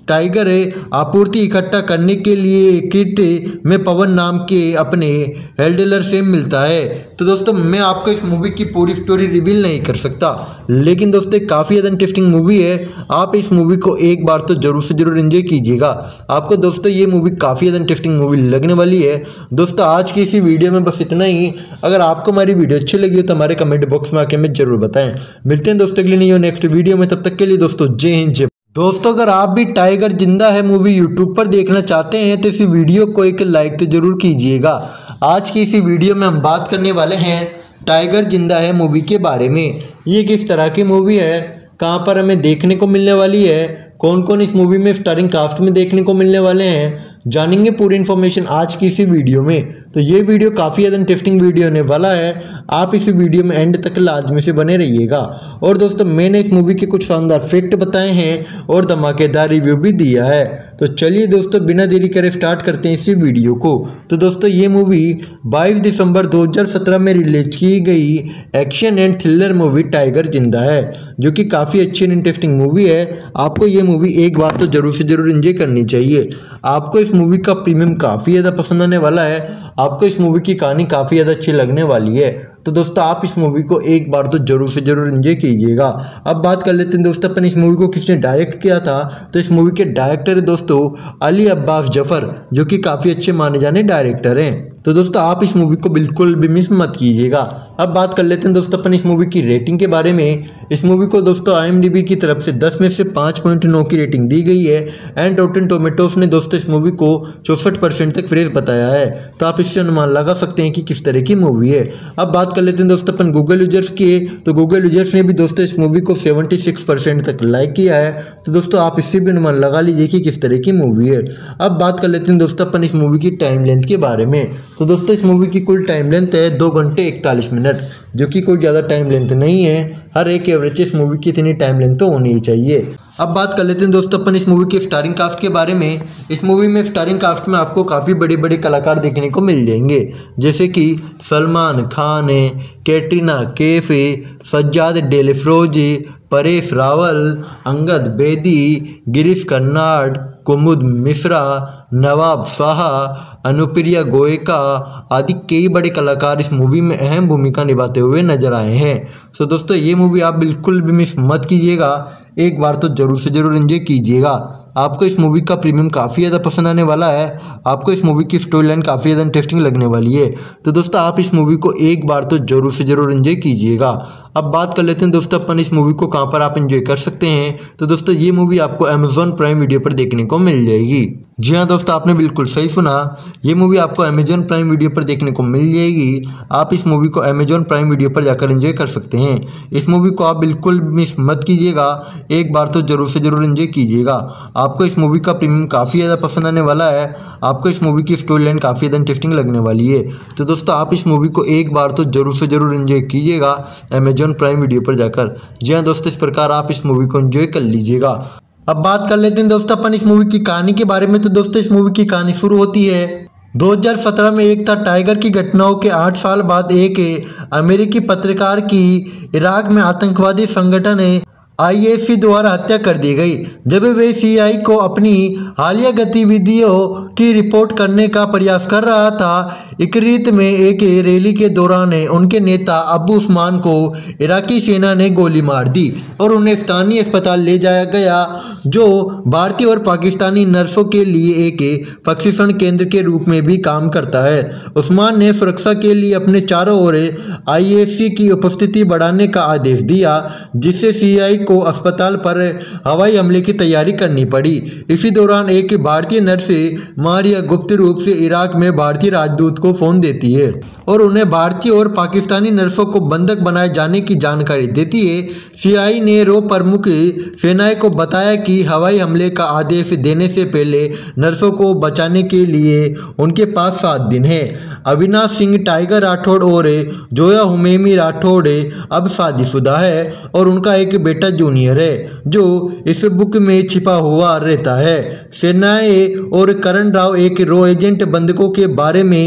टाइगर आपूर्ति इकट्ठा करने के लिए किट में पवन नाम के अपने हैंडलर से मिलता है। तो दोस्तों मैं आपको इस मूवी की पूरी स्टोरी रिवील नहीं कर सकता, लेकिन दोस्तों काफ़ी ज़्यादा इंटरेस्टिंग मूवी है। आप इस मूवी को एक बार तो जरूर से जरूर एंजॉय कीजिएगा। आपको दोस्तों ये मूवी काफ़ी ज़्यादा इंटरेस्टिंग मूवी लगने वाली है। दोस्तों आज की इसी वीडियो में बस इतना ही। अगर आपको हमारी वीडियो अच्छी लगी हो तो हमारे कमेंट बॉक्स में आके हमें जरूर बताएं। मिलते हैं दोस्तों अगली नहीं हो नेक्स्ट वीडियो में, तब तक के लिए दोस्तों जय हिंद जय। दोस्तों अगर आप भी टाइगर जिंदा है मूवी यूट्यूब पर देखना चाहते हैं तो इस वीडियो को एक लाइक तो जरूर कीजिएगा। आज की इसी वीडियो में हम बात करने वाले हैं टाइगर जिंदा है मूवी के बारे में। ये किस तरह की मूवी है, कहां पर हमें देखने को मिलने वाली है, कौन कौन इस मूवी में स्टारिंग कास्ट में देखने को मिलने वाले हैं, जानेंगे पूरी इन्फॉर्मेशन आज की इसी वीडियो में। तो ये वीडियो काफ़ी ज़्यादा इंटरेस्टिंग वीडियो होने वाला है। आप इस वीडियो में एंड तक लाजमी से बने रहिएगा। और दोस्तों मैंने इस मूवी के कुछ शानदार फैक्ट बताए हैं और धमाकेदार रिव्यू भी दिया है। तो चलिए दोस्तों बिना देरी करे स्टार्ट करते हैं इसी वीडियो को। तो दोस्तों ये मूवी बाईस दिसंबर दो हज़ार सत्रह में रिलीज की गई action and thriller movie Tiger जिंदा है, जो कि काफ़ी अच्छी एंड इंटरेस्टिंग मूवी है। आपको ये मूवी एक बार तो जरूर से जरूर एंजॉय करनी चाहिए। आपको इस मूवी का प्रीमियम काफ़ी ज़्यादा पसंद आने वाला है। आपको इस मूवी की कहानी काफ़ी ज़्यादा अच्छी लगने वाली है। तो दोस्तों आप इस मूवी को एक बार तो जरूर से जरूर एंजॉय कीजिएगा। अब बात कर लेते हैं दोस्तों अपन इस मूवी को किसने डायरेक्ट किया था। तो इस मूवी के डायरेक्टर है दोस्तों अली अब्बास जफर, जो कि काफ़ी अच्छे माने जाने डायरेक्टर हैं। तो दोस्तों आप इस मूवी को बिल्कुल भी मिस मत कीजिएगा। अब बात कर लेते हैं दोस्तों अपन इस मूवी की रेटिंग के बारे में। इस मूवी को दोस्तों आई एम डी बी की तरफ से दस में से पाँच पॉइंट नौ की रेटिंग दी गई है। एंड रॉटेन टोमेटोस ने दोस्तों इस मूवी को चौसठ परसेंट तक फ्रेश बताया है। तो आप इससे अनुमान लगा सकते हैं कि किस तरह की मूवी है। अब बात कर लेते हैं दोस्तों अपन गूगल यूजर्स की। तो गूगल यूजर्स ने भी दोस्तों इस मूवी को छिहत्तर परसेंट तक लाइक किया है। तो दोस्तों आप इससे भी अनुमान लगा लीजिए कि किस तरह की मूवी है। अब बात कर लेते हैं दोस्तों अपन इस मूवी की टाइम लेंथ के बारे में। तो दोस्तों इस मूवी की कुल टाइम लेंथ है दो घंटे इकतालीस मिनट, जो कि कोई ज़्यादा टाइम लेंथ नहीं है। हर एक एवरेज इस मूवी की इतनी टाइम लेंथ तो होनी ही चाहिए। अब बात कर लेते हैं दोस्तों अपन इस मूवी के स्टारिंग कास्ट के बारे में। इस मूवी में स्टारिंग कास्ट में आपको काफ़ी बड़े बड़े कलाकार देखने को मिल जाएंगे, जैसे कि सलमान खान, कैटरीना कैफ, सज्जाद डेलेफ्रोजी, परेश रावल, अंगद बेदी, गिरीश कर्नाड, कुमुद मिश्रा, नवाब शाह, अनुप्रिया गोयका आदि कई बड़े कलाकार इस मूवी में अहम भूमिका निभाते हुए नजर आए हैं। तो दोस्तों ये मूवी आप बिल्कुल भी मिस मत कीजिएगा, एक बार तो जरूर से जरूर एंजॉय कीजिएगा। आपको इस मूवी का प्रीमियम काफ़ी ज़्यादा पसंद आने वाला है। आपको इस मूवी की स्टोरी लाइन काफ़ी ज़्यादा इंटरेस्टिंग लगने वाली है। तो दोस्तों आप इस मूवी को एक बार तो जरूर से जरूर एंजॉय कीजिएगा। अब बात कर लेते हैं दोस्तों अपन इस मूवी को कहां पर आप एंजॉय कर सकते हैं। तो दोस्तों ये मूवी आपको अमेजॉन प्राइम वीडियो पर देखने को मिल जाएगी। जी हाँ दोस्तों आपने बिल्कुल सही सुना, ये मूवी आपको अमेजॉन प्राइम वीडियो पर देखने को मिल जाएगी। आप इस मूवी को अमेजॉन प्राइम वीडियो पर जाकर एंजॉय कर सकते हैं। इस मूवी को आप बिल्कुल मिस मत कीजिएगा, एक बार तो जरूर से जरूर एंजॉय कीजिएगा। आपको इस मूवी का प्रीमियम काफ़ी ज़्यादा पसंद आने वाला है। आपको इस मूवी की स्टोरी लाइन काफ़ी ज़्यादा इंटरेस्टिंग लगने वाली है। तो दोस्तों आप इस मूवी को एक बार तो जरूर से जरूर एंजॉय कीजिएगा अमेजॉन प्राइम वीडियो पर जाकर। जी हाँ दोस्तों इस प्रकार आप इस मूवी को एंजॉय कर लीजिएगा। अब बात कर लेते हैं दोस्तों अपन इस मूवी की कहानी के बारे में। तो दोस्तों इस मूवी की कहानी शुरू होती है दो हज़ार सत्रह में। एक था टाइगर की घटनाओं के आठ साल बाद एक अमेरिकी पत्रकार की इराक में आतंकवादी संगठन आई एस सी द्वारा हत्या कर दी गई, जब वे सी आई को अपनी हालिया गतिविधियों की रिपोर्ट करने का प्रयास कर रहा था। इकरीत में एक रैली के दौरान उनके नेता अबू उस्मान को इराकी सेना ने गोली मार दी और उन्हें स्थानीय अस्पताल ले जाया गया, जो भारतीय और पाकिस्तानी नर्सों के लिए एक प्रशिक्षण केंद्र के रूप में भी काम करता है। उस्मान ने सुरक्षा के लिए अपने चारों ओर आई एस सी की उपस्थिति बढ़ाने का आदेश दिया, जिससे सी आई को अस्पताल पर हवाई हमले की तैयारी करनी पड़ी। इसी दौरान एक भारतीय नर्स मारिया गुप्त रूप से इराक में भारतीय राजदूत को फोन देती है और उन्हें भारतीय और पाकिस्तानी नर्सों को बंधक बनाए जाने की जानकारी देती है। सीआई ने रो प्रमुख सेनाएं को बताया कि हवाई हमले का आदेश देने से पहले नर्सों को बचाने के लिए उनके पास सात दिन है। अविनाश सिंह टाइगर राठौड़ और जोया हुमैमी राठौड़ अब शादीशुदा है और उनका एक बेटा जूनियर है, जो इस बुक में छिपा हुआ रहता है। सेनाएं और करण राव एक रो एजेंट बंधकों के बारे में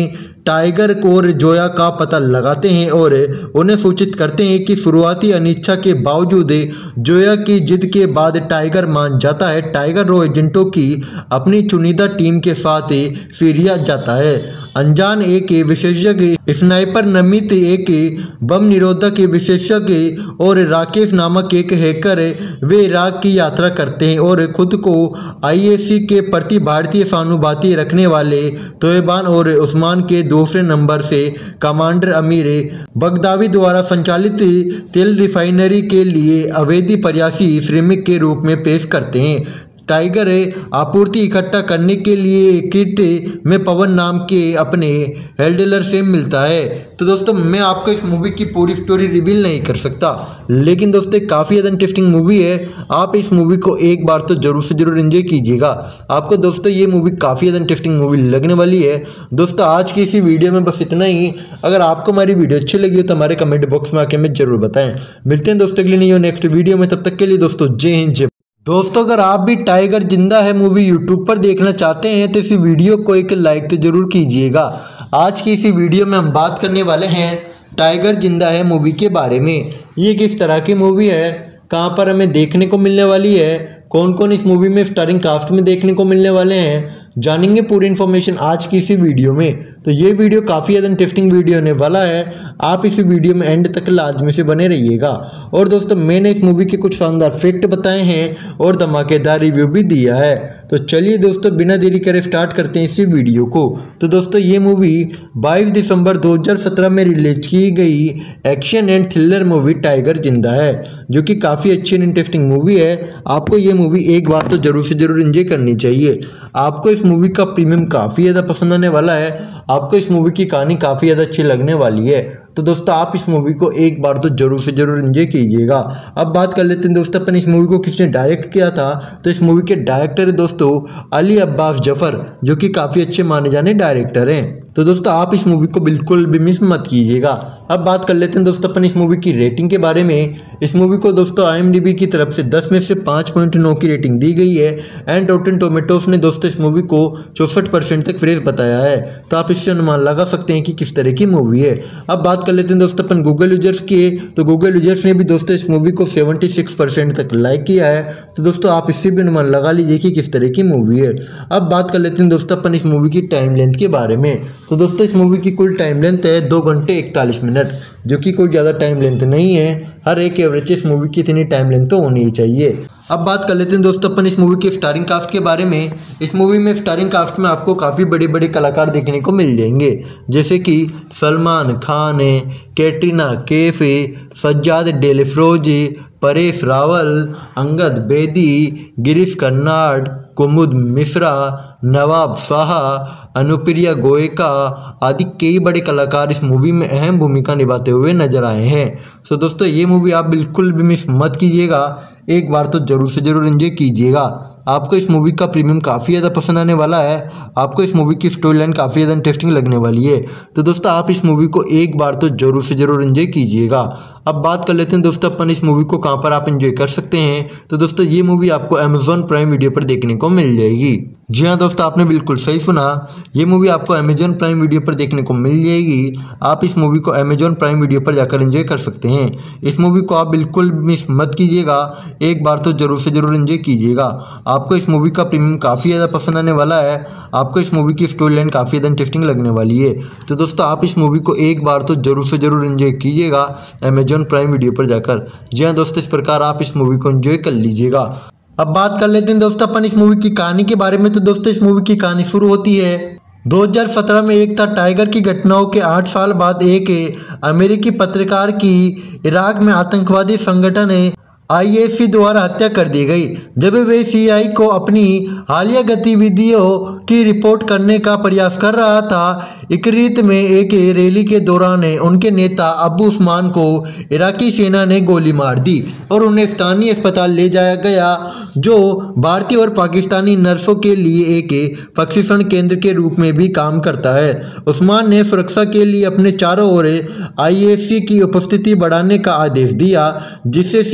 टाइगर और जोया का पता लगाते हैं और उन्हें सूचित करते हैं कि शुरुआती अनिच्छा के बावजूद जोया की जिद के बाद टाइगर मान जाता है। टाइगर रो एजेंटों की अपनी चुनिंदा टीम के साथ सीरिया जाता है। अनजान एक विशेषज्ञ, स्नाइपर नमित एक बम निरोधक विशेषज्ञ और राकेश नामक एक हैकर वे इराक की यात्रा करते हैं और खुद को आईएससी के प्रति भारतीय सहानुभूति रखने वाले तोयबान और उस्मान के दूसरे नंबर से कमांडर अमीर बगदावी द्वारा संचालित तेल रिफाइनरी के लिए अवैध प्रयासी श्रमिक के रूप में पेश करते हैं। टाइगर आपूर्ति इकट्ठा करने के लिए किट में पवन नाम के अपने हैंडलर से मिलता है। तो दोस्तों मैं आपको इस मूवी की पूरी स्टोरी रिवील नहीं कर सकता, लेकिन दोस्तों काफ़ी ज़्यादा इंटरेस्टिंग मूवी है। आप इस मूवी को एक बार तो जरूर से जरूर एंजॉय कीजिएगा। आपको दोस्तों ये मूवी काफ़ी ज़्यादा इंटरेस्टिंग मूवी लगने वाली है। दोस्तों आज की इसी वीडियो में बस इतना ही। अगर आपको हमारी वीडियो अच्छी लगी हो तो हमारे कमेंट बॉक्स में आके हमें जरूर बताएं। मिलते हैं दोस्तों के लिए नहीं हो नेक्स्ट वीडियो में, तब तक के लिए दोस्तों जय हिंद जय। दोस्तों अगर आप भी टाइगर जिंदा है मूवी यूट्यूब पर देखना चाहते हैं तो इस वीडियो को एक लाइक तो जरूर कीजिएगा। आज की इसी वीडियो में हम बात करने वाले हैं टाइगर जिंदा है मूवी के बारे में। ये किस तरह की मूवी है, कहां पर हमें देखने को मिलने वाली है, कौन कौन इस मूवी में स्टारिंग कास्ट में देखने को मिलने वाले हैं, जानेंगे पूरी इन्फॉर्मेशन आज की इसी वीडियो में। तो ये वीडियो काफ़ी ज़्यादा इंटरेस्टिंग वीडियो होने वाला है। आप इसी वीडियो में एंड तक लाजमी से बने रहिएगा। और दोस्तों मैंने इस मूवी के कुछ शानदार फैक्ट बताए हैं और धमाकेदार रिव्यू भी दिया है। तो चलिए दोस्तों बिना देरी करे स्टार्ट करते हैं इसी वीडियो को। तो दोस्तों ये मूवी बाईस दिसंबर दो हज़ार सत्रह में रिलीज की गई action and thriller movie Tiger जिंदा है, जो कि काफ़ी अच्छी एंड इंटरेस्टिंग मूवी है। आपको ये मूवी एक बार तो जरूर से जरूर एंजॉय करनी चाहिए। आपको इस मूवी का प्रीमियम काफ़ी ज़्यादा पसंद आने वाला है। आपको इस मूवी की कहानी काफ़ी ज़्यादा अच्छी लगने वाली है। तो दोस्तों आप इस मूवी को एक बार तो जरूर से जरूर एंजॉय कीजिएगा। अब बात कर लेते हैं दोस्तों अपन इस मूवी को किसने डायरेक्ट किया था। तो इस मूवी के डायरेक्टर है दोस्तों अली अब्बास जफर, जो कि काफ़ी अच्छे माने जाने डायरेक्टर हैं। तो दोस्तों आप इस मूवी को बिल्कुल भी मिस मत कीजिएगा। अब बात कर लेते हैं दोस्तों अपन इस मूवी की रेटिंग के बारे में। इस मूवी को दोस्तों आईएमडीबी की तरफ से दस में से पाँच पॉइंट नौ की रेटिंग दी गई है एंड रॉटेन टोमेटोस ने दोस्तों इस मूवी को चौसठ परसेंट तक फ्रेश बताया है। तो आप इससे अनुमान लगा सकते हैं कि किस तरह की मूवी है। अब बात कर लेते हैं दोस्तों अपन गूगल यूजर्स की। तो गूगल यूजर्स ने भी दोस्तों इस मूवी को छिहत्तर परसेंट तक लाइक किया है। तो दोस्तों आप इससे भी अनुमान लगा लीजिए कि किस तरह की मूवी है। अब बात कर लेते हैं दोस्तों अपन इस मूवी की टाइम लेंथ के बारे में। तो दोस्तों इस मूवी की कुल टाइम लेंथ है दो घंटे इकतालीस मिनट, जो कि कोई ज़्यादा टाइम लेंथ नहीं है। हर एक एवरेज इस मूवी की इतनी टाइम लेंथ तो होनी ही चाहिए। अब बात कर लेते हैं दोस्तों अपन इस मूवी के स्टारिंग कास्ट के बारे में। इस मूवी में स्टारिंग कास्ट में आपको काफ़ी बड़े बड़े कलाकार देखने को मिल जाएंगे, जैसे कि सलमान खान, कैटरीना कैफ, सज्जाद डेलेफ्रोजी, परेश रावल, अंगद बेदी, गिरीश कर्नाड, कुमुद मिश्रा, नवाब शाह, अनुप्रिया गोयका आदि कई बड़े कलाकार इस मूवी में अहम भूमिका निभाते हुए नजर आए हैं। तो दोस्तों ये मूवी आप बिल्कुल भी मिस मत कीजिएगा, एक बार तो जरूर से जरूर एंजॉय कीजिएगा। आपको इस मूवी का प्रीमियम काफ़ी ज़्यादा पसंद आने वाला है। आपको इस मूवी की स्टोरी लाइन काफ़ी ज़्यादा इंटरेस्टिंग लगने वाली है। तो दोस्तों आप इस मूवी को एक बार तो जरूर से जरूर एंजॉय कीजिएगा। अब बात कर लेते हैं दोस्तों अपन इस मूवी को कहां पर आप एंजॉय कर सकते हैं। तो दोस्तों ये मूवी आपको अमेजॉन प्राइम वीडियो पर देखने को मिल जाएगी। जी हाँ दोस्तों आपने बिल्कुल सही सुना, ये मूवी आपको अमेजॉन प्राइम वीडियो पर देखने को मिल जाएगी। आप इस मूवी को अमेजॉन प्राइम वीडियो पर जाकर एंजॉय कर सकते हैं। इस मूवी को आप बिल्कुल मिस मत कीजिएगा, एक बार तो जरूर से जरूर एंजॉय कीजिएगा। आपको इस मूवी का प्रीमियम काफ़ी ज़्यादा पसंद आने वाला है। आपको इस मूवी की स्टोरी लाइन काफ़ी ज़्यादा इंटरेस्टिंग लगने वाली है। तो दोस्तों आप इस मूवी को एक बार तो जरूर से जरूर एंजॉय कीजिएगा अमेजॉन प्राइम वीडियो पर जाकर। जी हाँ दोस्तों इस प्रकार आप इस मूवी को एंजॉय कर लीजिएगा। अब बात कर लेते हैं दोस्तों अपन इस मूवी की कहानी के बारे में। तो दोस्तों इस मूवी की कहानी शुरू होती है दो हज़ार सत्रह में। एक था टाइगर की घटनाओं के आठ साल बाद एक अमेरिकी पत्रकार की इराक में आतंकवादी संगठन आईएससी द्वारा हत्या कर दी गई, जब वे सीआई को अपनी हालिया गतिविधियों की रिपोर्ट करने का प्रयास कर रहा था। इकरीत में एक रैली के दौरान उनके नेता अबू उस्मान को इराकी सेना ने गोली मार दी और उन्हें स्थानीय अस्पताल ले जाया गया, जो भारतीय और पाकिस्तानी नर्सों के लिए एक प्रशिक्षण केंद्र के रूप में भी काम करता है। उस्मान ने सुरक्षा के लिए अपने चारों ओर आईएससी की उपस्थिति बढ़ाने का आदेश दिया, जिससे सीआई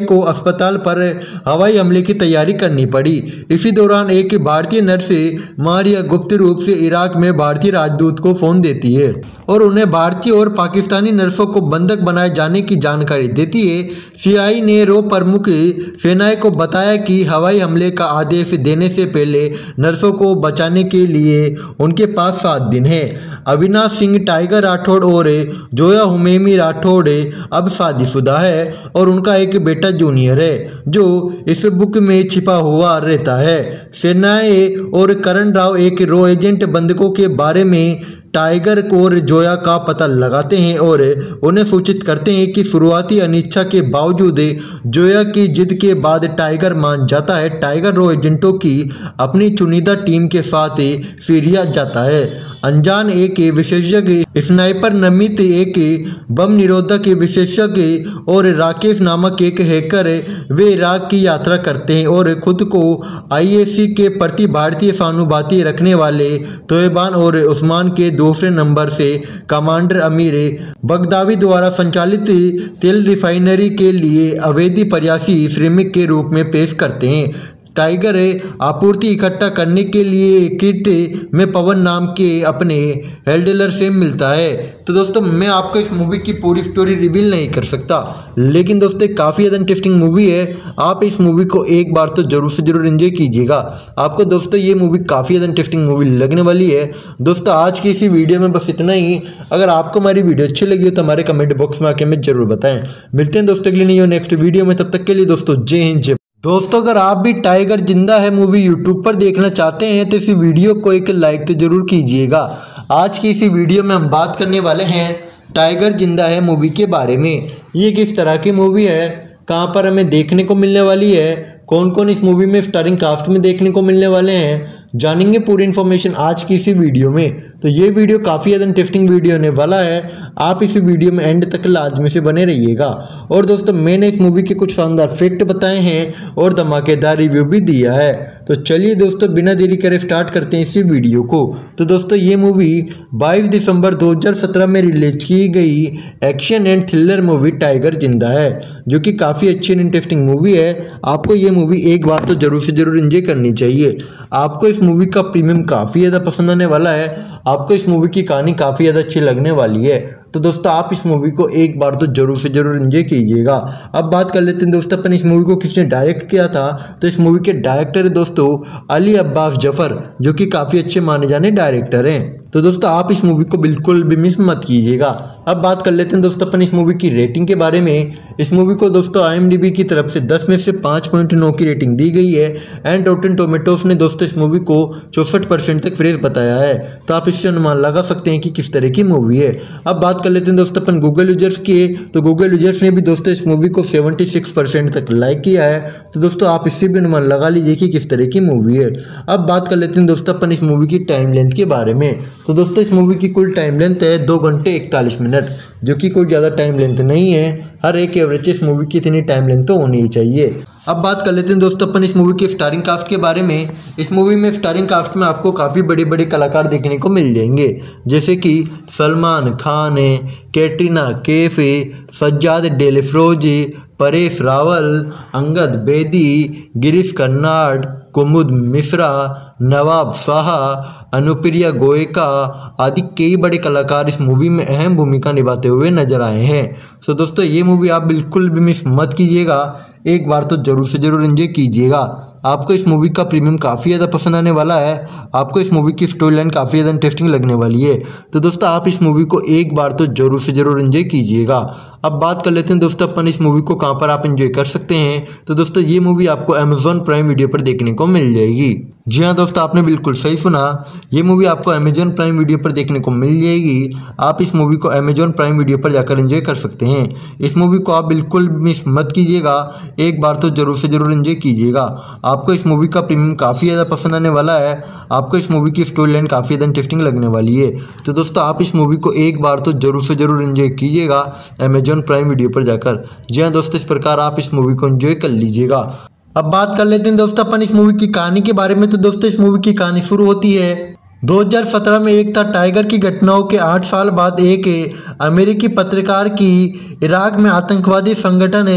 को अस्पताल पर हवाई हमले की तैयारी करनी पड़ी। इसी दौरान एक भारतीय नर्स मारिया गुप्त रूप से इराक में भारतीय राजदूत को फोन देती है और उन्हें भारतीय और पाकिस्तानी नर्सों को बंधक बनाए जाने की जानकारी देती है। सीआई ने रो प्रमुख सेनाएं को बताया कि हवाई हमले का आदेश देने से पहले नर्सों को बचाने के लिए उनके पास सात दिन है। अविनाश सिंह टाइगर राठौड़ और जोया हुमैमी राठौड़ अब शादीशुदा है और उनका एक बेटा जूनियर है जो इस बुक में छिपा हुआ रहता है। सेनाएं और करण राव एक रो एजेंट बंधकों के बारे में टाइगर और जोया का पता लगाते हैं और उन्हें सूचित करते हैं कि शुरुआती अनिच्छा के बावजूद जोया की जिद के बाद टाइगर मान जाता है। टाइगर रो एजेंटों की अपनी चुनिंदा टीम के साथ सीरिया जाता है। अनजान एक विशेषज्ञ स्नाइपर, नमित एक बम निरोधक विशेषज्ञ और राकेश नामक एक हैकर वे इराक की यात्रा करते हैं और खुद को आईएससी के प्रति भारतीय सहानुभूति रखने वाले तोयबान और उस्मान के दूसरे नंबर से कमांडर अमीर बगदावी द्वारा संचालित तेल रिफाइनरी के लिए अवैध प्रयासी श्रमिक के रूप में पेश करते हैं। टाइगर आपूर्ति इकट्ठा करने के लिए किट में पवन नाम के अपने हैंडलर से मिलता है। तो दोस्तों मैं आपको इस मूवी की पूरी स्टोरी रिवील नहीं कर सकता, लेकिन दोस्तों काफ़ी ज़्यादा इंटरेस्टिंग मूवी है। आप इस मूवी को एक बार तो जरूर से जरूर एंजॉय कीजिएगा। आपको दोस्तों ये मूवी काफ़ी ज़्यादा इंटरेस्टिंग मूवी लगने वाली है। दोस्तों आज की इसी वीडियो में बस इतना ही। अगर आपको हमारी वीडियो अच्छी लगी हो तो हमारे कमेंट बॉक्स में आके हमें जरूर बताएं। मिलते हैं दोस्तों अगले नहीं हो नेक्स्ट वीडियो में, तब तक के लिए दोस्तों जय हिंद जय। दोस्तों अगर आप भी टाइगर जिंदा है मूवी यूट्यूब पर देखना चाहते हैं तो इस वीडियो को एक लाइक तो जरूर कीजिएगा। आज की इसी वीडियो में हम बात करने वाले हैं टाइगर जिंदा है मूवी के बारे में। ये किस तरह की मूवी है, कहां पर हमें देखने को मिलने वाली है, कौन कौन इस मूवी में स्टारिंग कास्ट में देखने को मिलने वाले हैं, जानेंगे पूरी इन्फॉर्मेशन आज की इसी वीडियो में। तो ये वीडियो काफ़ी ज़्यादा इंटरेस्टिंग वीडियो होने वाला है। आप इस वीडियो में एंड तक लाजमी से बने रहिएगा। और दोस्तों मैंने इस मूवी के कुछ शानदार फैक्ट बताए हैं और धमाकेदार रिव्यू भी दिया है। तो चलिए दोस्तों बिना देरी करे स्टार्ट करते हैं इसी वीडियो को। तो दोस्तों ये मूवी बाईस दिसंबर दो हज़ार सत्रह में रिलीज की गई action and thriller movie Tiger जिंदा है, जो कि काफ़ी अच्छी एंड इंटरेस्टिंग मूवी है। आपको ये मूवी एक बार तो जरूर से जरूर एंजॉय करनी चाहिए। आपको इस मूवी का प्रीमियम काफ़ी ज़्यादा पसंद आने वाला है। आपको इस मूवी की कहानी काफ़ी ज़्यादा अच्छी लगने वाली है। तो दोस्तों आप इस मूवी को एक बार तो जरूर से जरूर एंजॉय कीजिएगा। अब बात कर लेते हैं दोस्तों अपन इस मूवी को किसने डायरेक्ट किया था। तो इस मूवी के डायरेक्टर है दोस्तों अली अब्बास जफर, जो कि काफ़ी अच्छे माने जाने डायरेक्टर हैं। तो दोस्तों आप इस मूवी को बिल्कुल भी मिस मत कीजिएगा। अब बात कर लेते हैं दोस्तों अपन इस मूवी की रेटिंग के बारे में। इस मूवी को दोस्तों आईएमडीबी की तरफ से दस में से पाँच पॉइंट नौ की रेटिंग दी गई है एंड रॉटेन टोमेटोस ने दोस्तों इस मूवी को चौसठ परसेंट तक फ्रेश बताया है। तो आप इससे अनुमान लगा सकते हैं कि किस तरह की मूवी है। अब बात कर लेते हैं दोस्तों अपन गूगल यूजर्स की। तो गूगल यूजर्स ने भी दोस्तों इस मूवी को छिहत्तर परसेंट तक लाइक किया है। तो दोस्तों आप इससे भी अनुमान लगा लीजिए कि किस तरह की मूवी है। अब बात कर लेते हैं दोस्तों अपन इस मूवी की टाइम लेंथ के बारे में। तो दोस्तों इस मूवी की कुल टाइम लेंथ है दो घंटे इकतालीस मिनट, जो कि कोई ज़्यादा टाइम लेंथ नहीं है। हर एक एवरेज इस मूवी की इतनी टाइम लेंथ तो होनी ही चाहिए। अब बात कर लेते हैं दोस्तों अपन इस मूवी के स्टारिंग कास्ट के बारे में। इस मूवी में स्टारिंग कास्ट में आपको काफ़ी बड़े बड़े कलाकार देखने को मिल जाएंगे, जैसे कि सलमान खान, कैटरीना कैफ, सज्जाद डेलेफ्रोजी, परेश रावल, अंगद बेदी, गिरीश कर्नाड, कुमुद मिश्रा, नवाब शाह, अनुप्रिया गोयका आदि कई बड़े कलाकार इस मूवी में अहम भूमिका निभाते हुए नजर आए हैं। तो दोस्तों ये मूवी आप बिल्कुल भी मिस मत कीजिएगा, एक बार तो जरूर से जरूर एंजॉय कीजिएगा। आपको इस मूवी का प्रीमियम काफ़ी ज़्यादा पसंद आने वाला है। आपको इस मूवी की स्टोरी लाइन काफ़ी ज़्यादा इंटरेस्टिंग लगने वाली है। तो दोस्तों आप इस मूवी को एक बार तो जरूर से जरूर एंजॉय कीजिएगा। अब बात कर लेते हैं दोस्तों अपन इस मूवी को कहां पर आप एंजॉय कर सकते हैं। तो दोस्तों ये मूवी आपको अमेजॉन प्राइम वीडियो पर देखने को मिल जाएगी। जी हाँ दोस्तों आपने बिल्कुल सही सुना, ये मूवी आपको अमेजॉन प्राइम वीडियो पर देखने को मिल जाएगी। आप इस मूवी को अमेजॉन प्राइम वीडियो पर जाकर एंजॉय कर सकते हैं। इस मूवी को आप बिल्कुल मिस मत कीजिएगा, एक बार तो जरूर से जरूर एंजॉय कीजिएगा। आपको इस मूवी का प्रीमियम काफ़ी ज़्यादा पसंद आने वाला है। आपको इस मूवी की स्टोरी लाइन काफ़ी ज़्यादा इंटरेस्टिंग लगने वाली है। तो दोस्तों आप इस मूवी को एक बार तो जरूर से जरूर एंजॉय कीजिएगा अमेजॉन प्राइम वीडियो पर जाकर। जी हाँ दोस्तों इस प्रकार आप इस मूवी को एंजॉय कर लीजिएगा। अब बात कर लेते हैं दोस्तों अपन इस मूवी की कहानी के बारे में। तो दोस्तों इस मूवी की कहानी शुरू होती है दो हज़ार सत्रह में एक था टाइगर की घटनाओं के आठ साल बाद एक अमेरिकी पत्रकार की इराक में आतंकवादी संगठन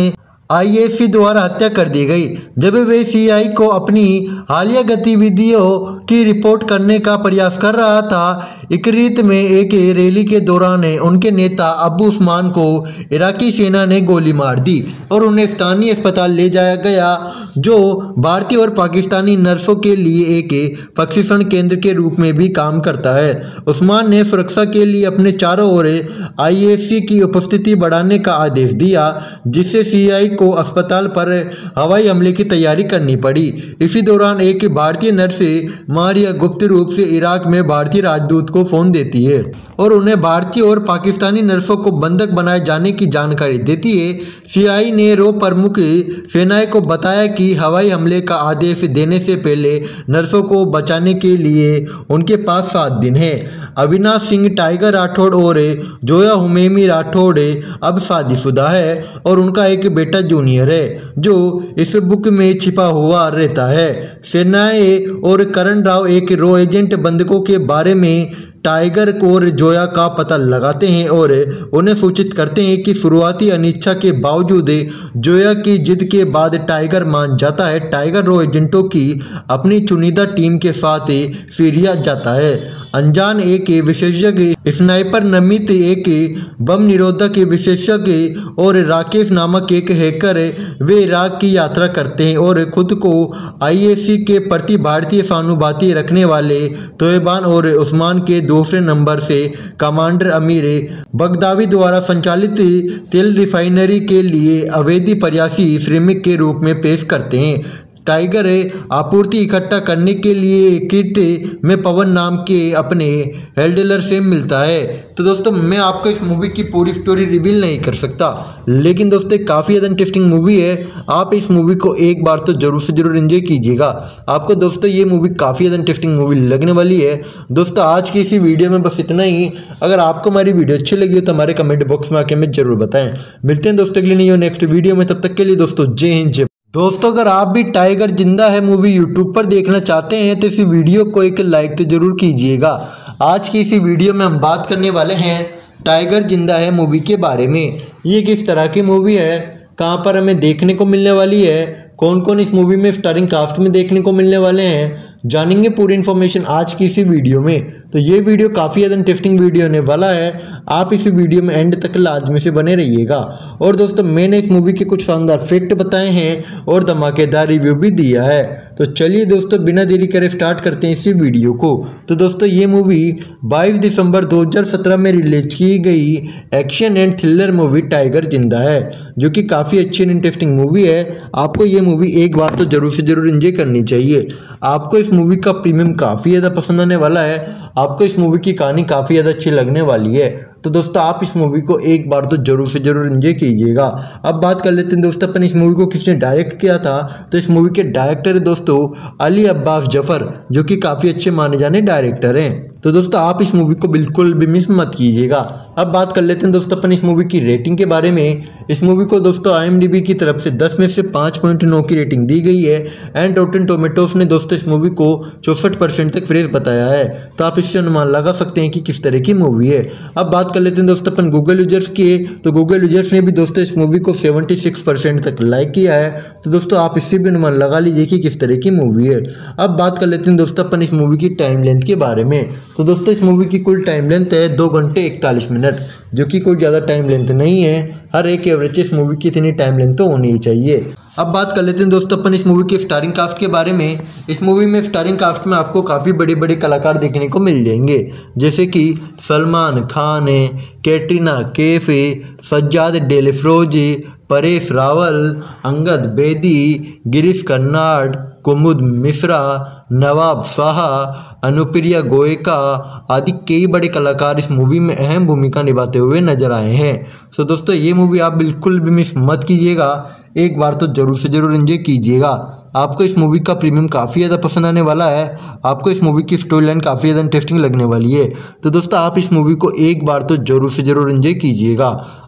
आईएएस द्वारा हत्या कर दी गई जब वे सीआई को अपनी हालिया गतिविधियों की रिपोर्ट करने का प्रयास कर रहा था। इकरीत में एक रैली के दौरान उनके नेता अबू उस्मान को इराकी सेना ने गोली मार दी और उन्हें स्थानीय अस्पताल ले जाया गया, जो भारतीय और पाकिस्तानी नर्सों के लिए एक प्रशिक्षण केंद्र के रूप में भी काम करता है। उस्मान ने सुरक्षा के लिए अपने चारों ओर आईएएस की उपस्थिति बढ़ाने का आदेश दिया, जिससे सीआई को अस्पताल पर हवाई हमले की तैयारी करनी पड़ी। इसी दौरान एक भारतीय नर्स मारिया गुप्त रूप से इराक में भारतीय राजदूत को फोन देती है और उन्हें भारतीय और पाकिस्तानी नर्सों को बंधक बनाए जाने की जानकारी देती है। सीआई ने रो प्रमुख सेनाएं को बताया कि हवाई हमले का आदेश देने से पहले नर्सों को बचाने के लिए उनके पास सात दिन है। अविनाश सिंह टाइगर राठौड़ और जोया हुमैमी राठौड़ अब शादीशुदा है और उनका एक बेटा जूनियर है, जो इस बुक में छिपा हुआ रहता है। सेनाएं और करण राव एक रो एजेंट बंधकों के बारे में टाइगर और जोया का पता लगाते हैं और उन्हें सूचित करते हैं कि शुरुआती अनिच्छा के बावजूद जोया की जिद के बाद टाइगर मान जाता है। टाइगर रो एजेंटों की अपनी चुनिंदा टीम के साथ सीरिया जाता है। अनजान एक विशेषज्ञ, स्नाइपर नमित एक बम निरोधक विशेषज्ञ और राकेश नामक एक हैकर वे इराक की यात्रा करते हैं और खुद को आईएएस के प्रति भारतीय सहानुभूति रखने वाले तोयबान और उस्मान के दूसरे नंबर से कमांडर अमीर बगदावी द्वारा संचालित तेल रिफाइनरी के लिए अवैध प्रयासी श्रमिक के रूप में पेश करते हैं। टाइगर आपूर्ति इकट्ठा करने के लिए किट में पवन नाम के अपने हैंडलर से मिलता है। तो दोस्तों, मैं आपको इस मूवी की पूरी स्टोरी रिवील नहीं कर सकता, लेकिन दोस्तों काफ़ी ज़्यादा इंटरेस्टिंग मूवी है। आप इस मूवी को एक बार तो जरूर से जरूर एंजॉय कीजिएगा। आपको दोस्तों ये मूवी काफ़ी ज़्यादा इंटरेस्टिंग मूवी लगने वाली है। दोस्तों, आज की इसी वीडियो में बस इतना ही। अगर आपको हमारी वीडियो अच्छी लगी हो तो हमारे कमेंट बॉक्स में आके हमें जरूर बताएं। मिलते हैं दोस्तों अगली नहीं हो नेक्स्ट वीडियो में। तब तक के लिए दोस्तों जय हिंद जय। दोस्तों, अगर आप भी टाइगर जिंदा है मूवी यूट्यूब पर देखना चाहते हैं तो इस वीडियो को एक लाइक तो जरूर कीजिएगा। आज की इसी वीडियो में हम बात करने वाले हैं टाइगर जिंदा है मूवी के बारे में। ये किस तरह की मूवी है, कहां पर हमें देखने को मिलने वाली है, कौन कौन इस मूवी में स्टारिंग कास्ट में देखने को मिलने वाले हैं, जानेंगे पूरी इन्फॉर्मेशन आज की इसी वीडियो में। तो ये वीडियो काफ़ी ज़्यादा इंटरेस्टिंग वीडियो होने वाला है। आप इस वीडियो में एंड तक लाजमी से बने रहिएगा। और दोस्तों, मैंने इस मूवी के कुछ शानदार फैक्ट बताए हैं और धमाकेदार रिव्यू भी दिया है। तो चलिए दोस्तों, बिना देरी करे स्टार्ट करते हैं इसी वीडियो को। तो दोस्तों, ये मूवी बाईस दिसंबर दो हज़ार सत्रह में रिलीज की गई action and thriller movie Tiger जिंदा है, जो कि काफ़ी अच्छी एंड इंटरेस्टिंग मूवी है। आपको ये मूवी एक बार तो जरूर से जरूर एंजॉय करनी चाहिए। आपको इस मूवी का प्रीमियम काफ़ी ज़्यादा पसंद आने वाला है। आपको इस मूवी की कहानी काफ़ी ज़्यादा अच्छी लगने वाली है। तो दोस्तों, आप इस मूवी को एक बार तो जरूर से जरूर एंजॉय कीजिएगा। अब बात कर लेते हैं दोस्तों अपन इस मूवी को किसने डायरेक्ट किया था। तो इस मूवी के डायरेक्टर दोस्तों अली अब्बास जफर, जो कि काफ़ी अच्छे माने जाने डायरेक्टर हैं। तो दोस्तों, आप इस मूवी को बिल्कुल भी मिस मत कीजिएगा। अब बात कर लेते हैं दोस्तों अपन इस मूवी की रेटिंग के बारे में। इस मूवी को दोस्तों आईएमडीबी की तरफ से दस में से पाँच पॉइंट नौ की रेटिंग दी गई है एंड रॉटेन टोमेटोस ने दोस्तों इस मूवी को चौसठ परसेंट तक फ्रेश बताया है। तो आप इससे अनुमान लगा सकते हैं कि किस तरह की मूवी है। अब बात कर लेते हैं दोस्तों अपन गूगल यूजर्स की। तो गूगल यूजर्स ने भी दोस्तों इस मूवी को छिहत्तर परसेंट तक लाइक किया है। तो दोस्तों, आप इससे भी अनुमान लगा लीजिए कि किस तरह की मूवी है। अब बात कर लेते हैं दोस्तों अपन इस मूवी की टाइम लेंथ के बारे में। तो दोस्तों, इस मूवी की कुल टाइम लेंथ है दो घंटे इकतालीस मिनट, जो कि कोई ज़्यादा टाइम लेंथ नहीं है। हर एक एवरेज इस मूवी की इतनी टाइम लेंथ तो होनी ही चाहिए। अब बात कर लेते हैं दोस्तों अपन इस मूवी के स्टारिंग कास्ट के बारे में। इस मूवी में स्टारिंग कास्ट में आपको काफ़ी बड़े बड़े कलाकार देखने को मिल जाएंगे, जैसे कि सलमान खान, कैटरीना कैफ, सज्जाद डेलेफ्रोजी, परेश रावल, अंगद बेदी, गिरीश कर्नाड, कुमुद मिश्रा, नवाब शाह, अनुप्रिया गोयका आदि कई बड़े कलाकार इस मूवी में अहम भूमिका निभाते हुए नजर आए हैं। तो दोस्तों, ये मूवी आप बिल्कुल भी मिस मत कीजिएगा। एक बार तो जरूर से जरूर एंजॉय कीजिएगा। आपको इस मूवी का प्रीमियम काफ़ी ज़्यादा पसंद आने वाला है। आपको इस मूवी की स्टोरी लाइन काफ़ी ज़्यादा इंटरेस्टिंग लगने वाली है। तो दोस्तों, आप इस मूवी को एक बार तो जरूर से जरूर एंजॉय कीजिएगा।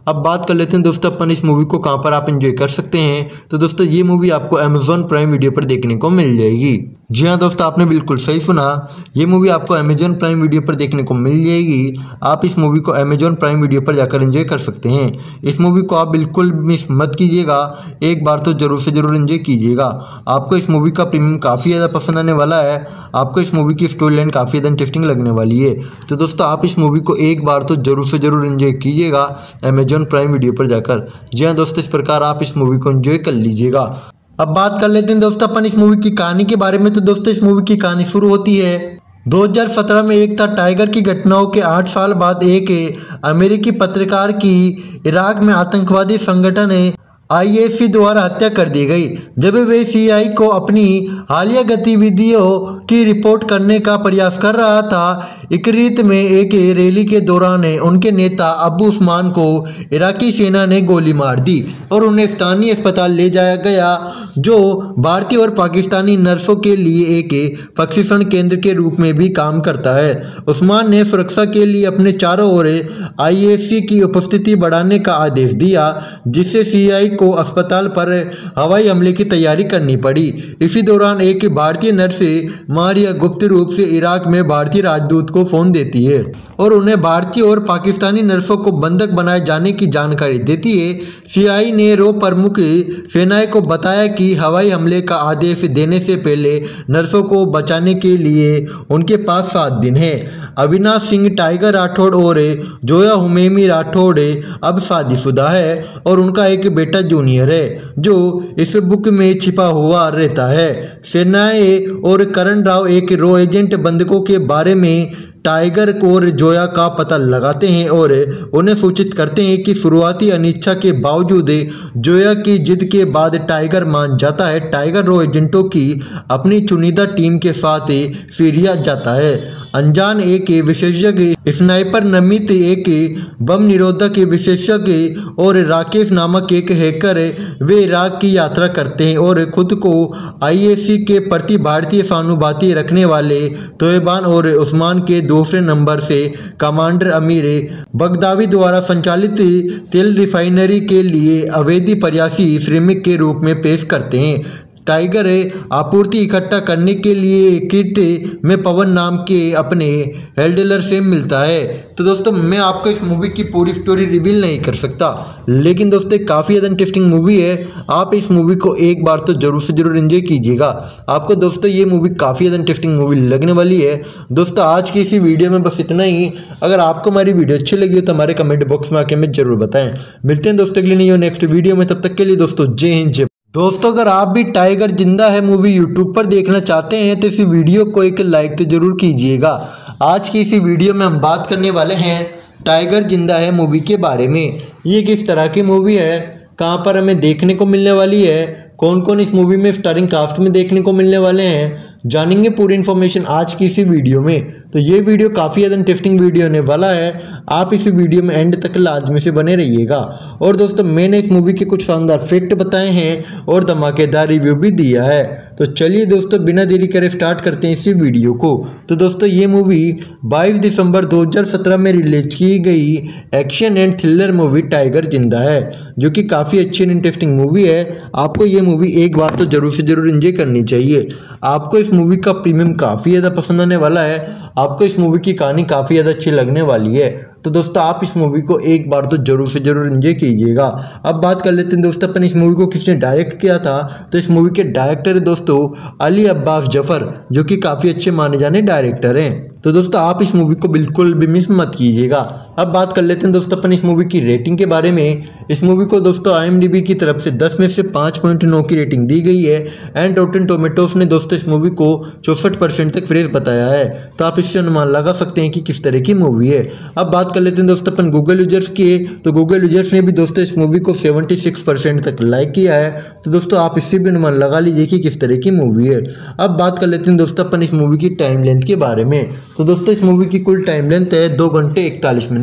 अब बात कर लेते हैं दोस्तों अपन इस मूवी को कहाँ पर आप एंजॉय कर सकते हैं। तो दोस्तों ये मूवी आपको अमेजॉन प्राइम वीडियो पर देखने को मिल जाएगी। जी हाँ दोस्तों, आपने बिल्कुल सही सुना, ये मूवी आपको अमेजॉन प्राइम वीडियो पर देखने को मिल जाएगी। आप इस मूवी को अमेजॉन प्राइम वीडियो पर जाकर एंजॉय कर सकते हैं। इस मूवी को आप बिल्कुल मिस मत कीजिएगा, एक बार तो जरूर से जरूर एंजॉय कीजिएगा। आपको इस मूवी का प्रीमियम काफ़ी ज़्यादा पसंद आने वाला है। आपको इस मूवी की स्टोरी लाइन काफ़ी ज़्यादा इंटरेस्टिंग लगने वाली है। तो दोस्तों आप इस मूवी को एक बार तो जरूर से जरूर एंजॉय कीजिएगा अमेजॉन प्राइम वीडियो पर जाकर। जी हाँ दोस्तों, इस प्रकार आप इस मूवी को एंजॉय कर लीजिएगा। अब बात कर लेते हैं दोस्तों अपन इस मूवी की कहानी के बारे में। तो दोस्तों इस मूवी की कहानी शुरू होती है दो हज़ार सत्रह में एक था टाइगर की घटनाओं के आठ साल बाद एक अमेरिकी पत्रकार की इराक में आतंकवादी संगठन आई एस सी द्वारा हत्या कर दी गई, जब वे सी आई को अपनी हालिया गतिविधियों की रिपोर्ट करने का प्रयास कर रहा था। इकरीत में एक रैली के दौरान उनके नेता अबू उस्मान को इराकी सेना ने गोली मार दी और उन्हें स्थानीय अस्पताल ले जाया गया, जो भारतीय और पाकिस्तानी नर्सों के लिए एक प्रशिक्षण केंद्र के रूप में भी काम करता है। उस्मान ने सुरक्षा के लिए अपने चारों ओर आई एस सी की उपस्थिति बढ़ाने का आदेश दिया, जिससे सी आई को अस्पताल पर हवाई हमले की तैयारी करनी पड़ी। इसी दौरान एक भारतीय नर्स मारिया गुप्त रूप से इराक में भारतीय राजदूत को फोन देती है और उन्हें भारतीय और पाकिस्तानी नर्सों को बंधक बनाए जाने की जानकारी देती है। सी आई ने रो प्रमुख सेनाएं को बताया कि हवाई हमले का आदेश देने से पहले नर्सों को बचाने के लिए उनके पास सात दिन है। अविनाश सिंह टाइगर राठौड़ और जोया हुमैमी राठौड़ अब शादीशुदा है और उनका एक बेटा जूनियर है, जो इस बुक में छिपा हुआ रहता है। सेनाएं और करण राव एक रो एजेंट बंधकों के बारे में टाइगर और जोया का पता लगाते हैं और उन्हें सूचित करते हैं कि शुरुआती अनिच्छा के बावजूद जोया की जिद के बाद टाइगर मान जाता है। टाइगर रो एजेंटों की अपनी चुनिंदा टीम के साथ सीरिया जाता है। अनजान एक विशेषज्ञ, स्नाइपर नमित एक बम निरोधक विशेषज्ञ और राकेश नामक एक हैकर वे इराक की यात्रा करते हैं और खुद को आई एस सी के प्रति भारतीय सहानुभूति रखने वाले तोयबान और उस्मान के दूसरे नंबर से कमांडर अमीर बगदावी द्वारा संचालित तेल रिफाइनरी के लिए अवैध प्रयासी श्रमिक के रूप में पेश करते हैं। टाइगर आपूर्ति इकट्ठा करने के लिए किट में पवन नाम के अपने हैंडलर से मिलता है। तो दोस्तों मैं आपको इस मूवी की पूरी स्टोरी रिवील नहीं कर सकता, लेकिन दोस्तों काफ़ी ज़्यादा इंटरेस्टिंग मूवी है। आप इस मूवी को एक बार तो जरूर से जरूर एंजॉय कीजिएगा। आपको दोस्तों ये मूवी काफ़ी ज़्यादा इंटरेस्टिंग मूवी लगने वाली है। दोस्तों आज की इसी वीडियो में बस इतना ही। अगर आपको हमारी वीडियो अच्छी लगी हो तो हमारे कमेंट बॉक्स में आके हमें जरूर बताएं। मिलते हैं दोस्तों अगली नहीं नेक्स्ट वीडियो में, तब तक के लिए दोस्तों जय हिंद जय। दोस्तों अगर आप भी टाइगर जिंदा है मूवी यूट्यूब पर देखना चाहते हैं तो इस वीडियो को एक लाइक तो जरूर कीजिएगा। आज की इसी वीडियो में हम बात करने वाले हैं टाइगर जिंदा है मूवी के बारे में। ये किस तरह की मूवी है, कहां पर हमें देखने को मिलने वाली है, कौन कौन इस मूवी में स्टारिंग कास्ट में देखने को मिलने वाले हैं, जानेंगे पूरी इन्फॉर्मेशन आज की इसी वीडियो में। तो ये वीडियो काफ़ी ज़्यादा इंटरेस्टिंग वीडियो होने वाला है। आप इस वीडियो में एंड तक लाजमी से बने रहिएगा। और दोस्तों मैंने इस मूवी के कुछ शानदार फैक्ट बताए हैं और धमाकेदार रिव्यू भी दिया है। तो चलिए दोस्तों बिना देरी करे स्टार्ट करते हैं इसी वीडियो को। तो दोस्तों ये मूवी बाईस दिसंबर दो हज़ार सत्रह में रिलीज की गई action and thriller movie Tiger जिंदा है, जो कि काफ़ी अच्छी एंड इंटरेस्टिंग मूवी है। आपको ये मूवी एक बार तो जरूर से जरूर एंजॉय करनी चाहिए। आपको इस मूवी का प्रीमियम काफ़ी ज़्यादा पसंद आने वाला है। आपको इस मूवी की कहानी काफ़ी ज़्यादा अच्छी लगने वाली है। तो दोस्तों आप इस मूवी को एक बार तो जरूर से जरूर एंजॉय कीजिएगा। अब बात कर लेते हैं दोस्तों अपन इस मूवी को किसने डायरेक्ट किया था। तो इस मूवी के डायरेक्टर है दोस्तों अली अब्बास जफर, जो कि काफ़ी अच्छे माने जाने डायरेक्टर हैं। तो दोस्तों आप इस मूवी को बिल्कुल भी मिस मत कीजिएगा। अब बात कर लेते हैं दोस्तों अपन इस मूवी की रेटिंग के बारे में। इस मूवी को दोस्तों आई एम डी बी की तरफ से दस में से पाँच पॉइंट नौ की रेटिंग दी गई है एंड रॉटेन टोमेटोस ने दोस्तों इस मूवी को चौसठ परसेंट तक फ्रेश बताया है। तो आप इससे अनुमान लगा सकते हैं कि किस तरह की मूवी है। अब बात कर लेते हैं दोस्तों अपन गूगल यूजर्स की। तो गूगल यूजर्स ने भी दोस्तों इस मूवी को छिहत्तर परसेंट तक लाइक किया है। तो दोस्तों आप इससे भी अनुमान लगा लीजिए कि किस तरह की मूवी है। अब बात कर लेते हैं दोस्तों अपन इस मूवी की टाइम लेंथ के बारे में। तो दोस्तों इस मूवी की कुल टाइम लेंथ है दो घंटे इकतालीस मिनट,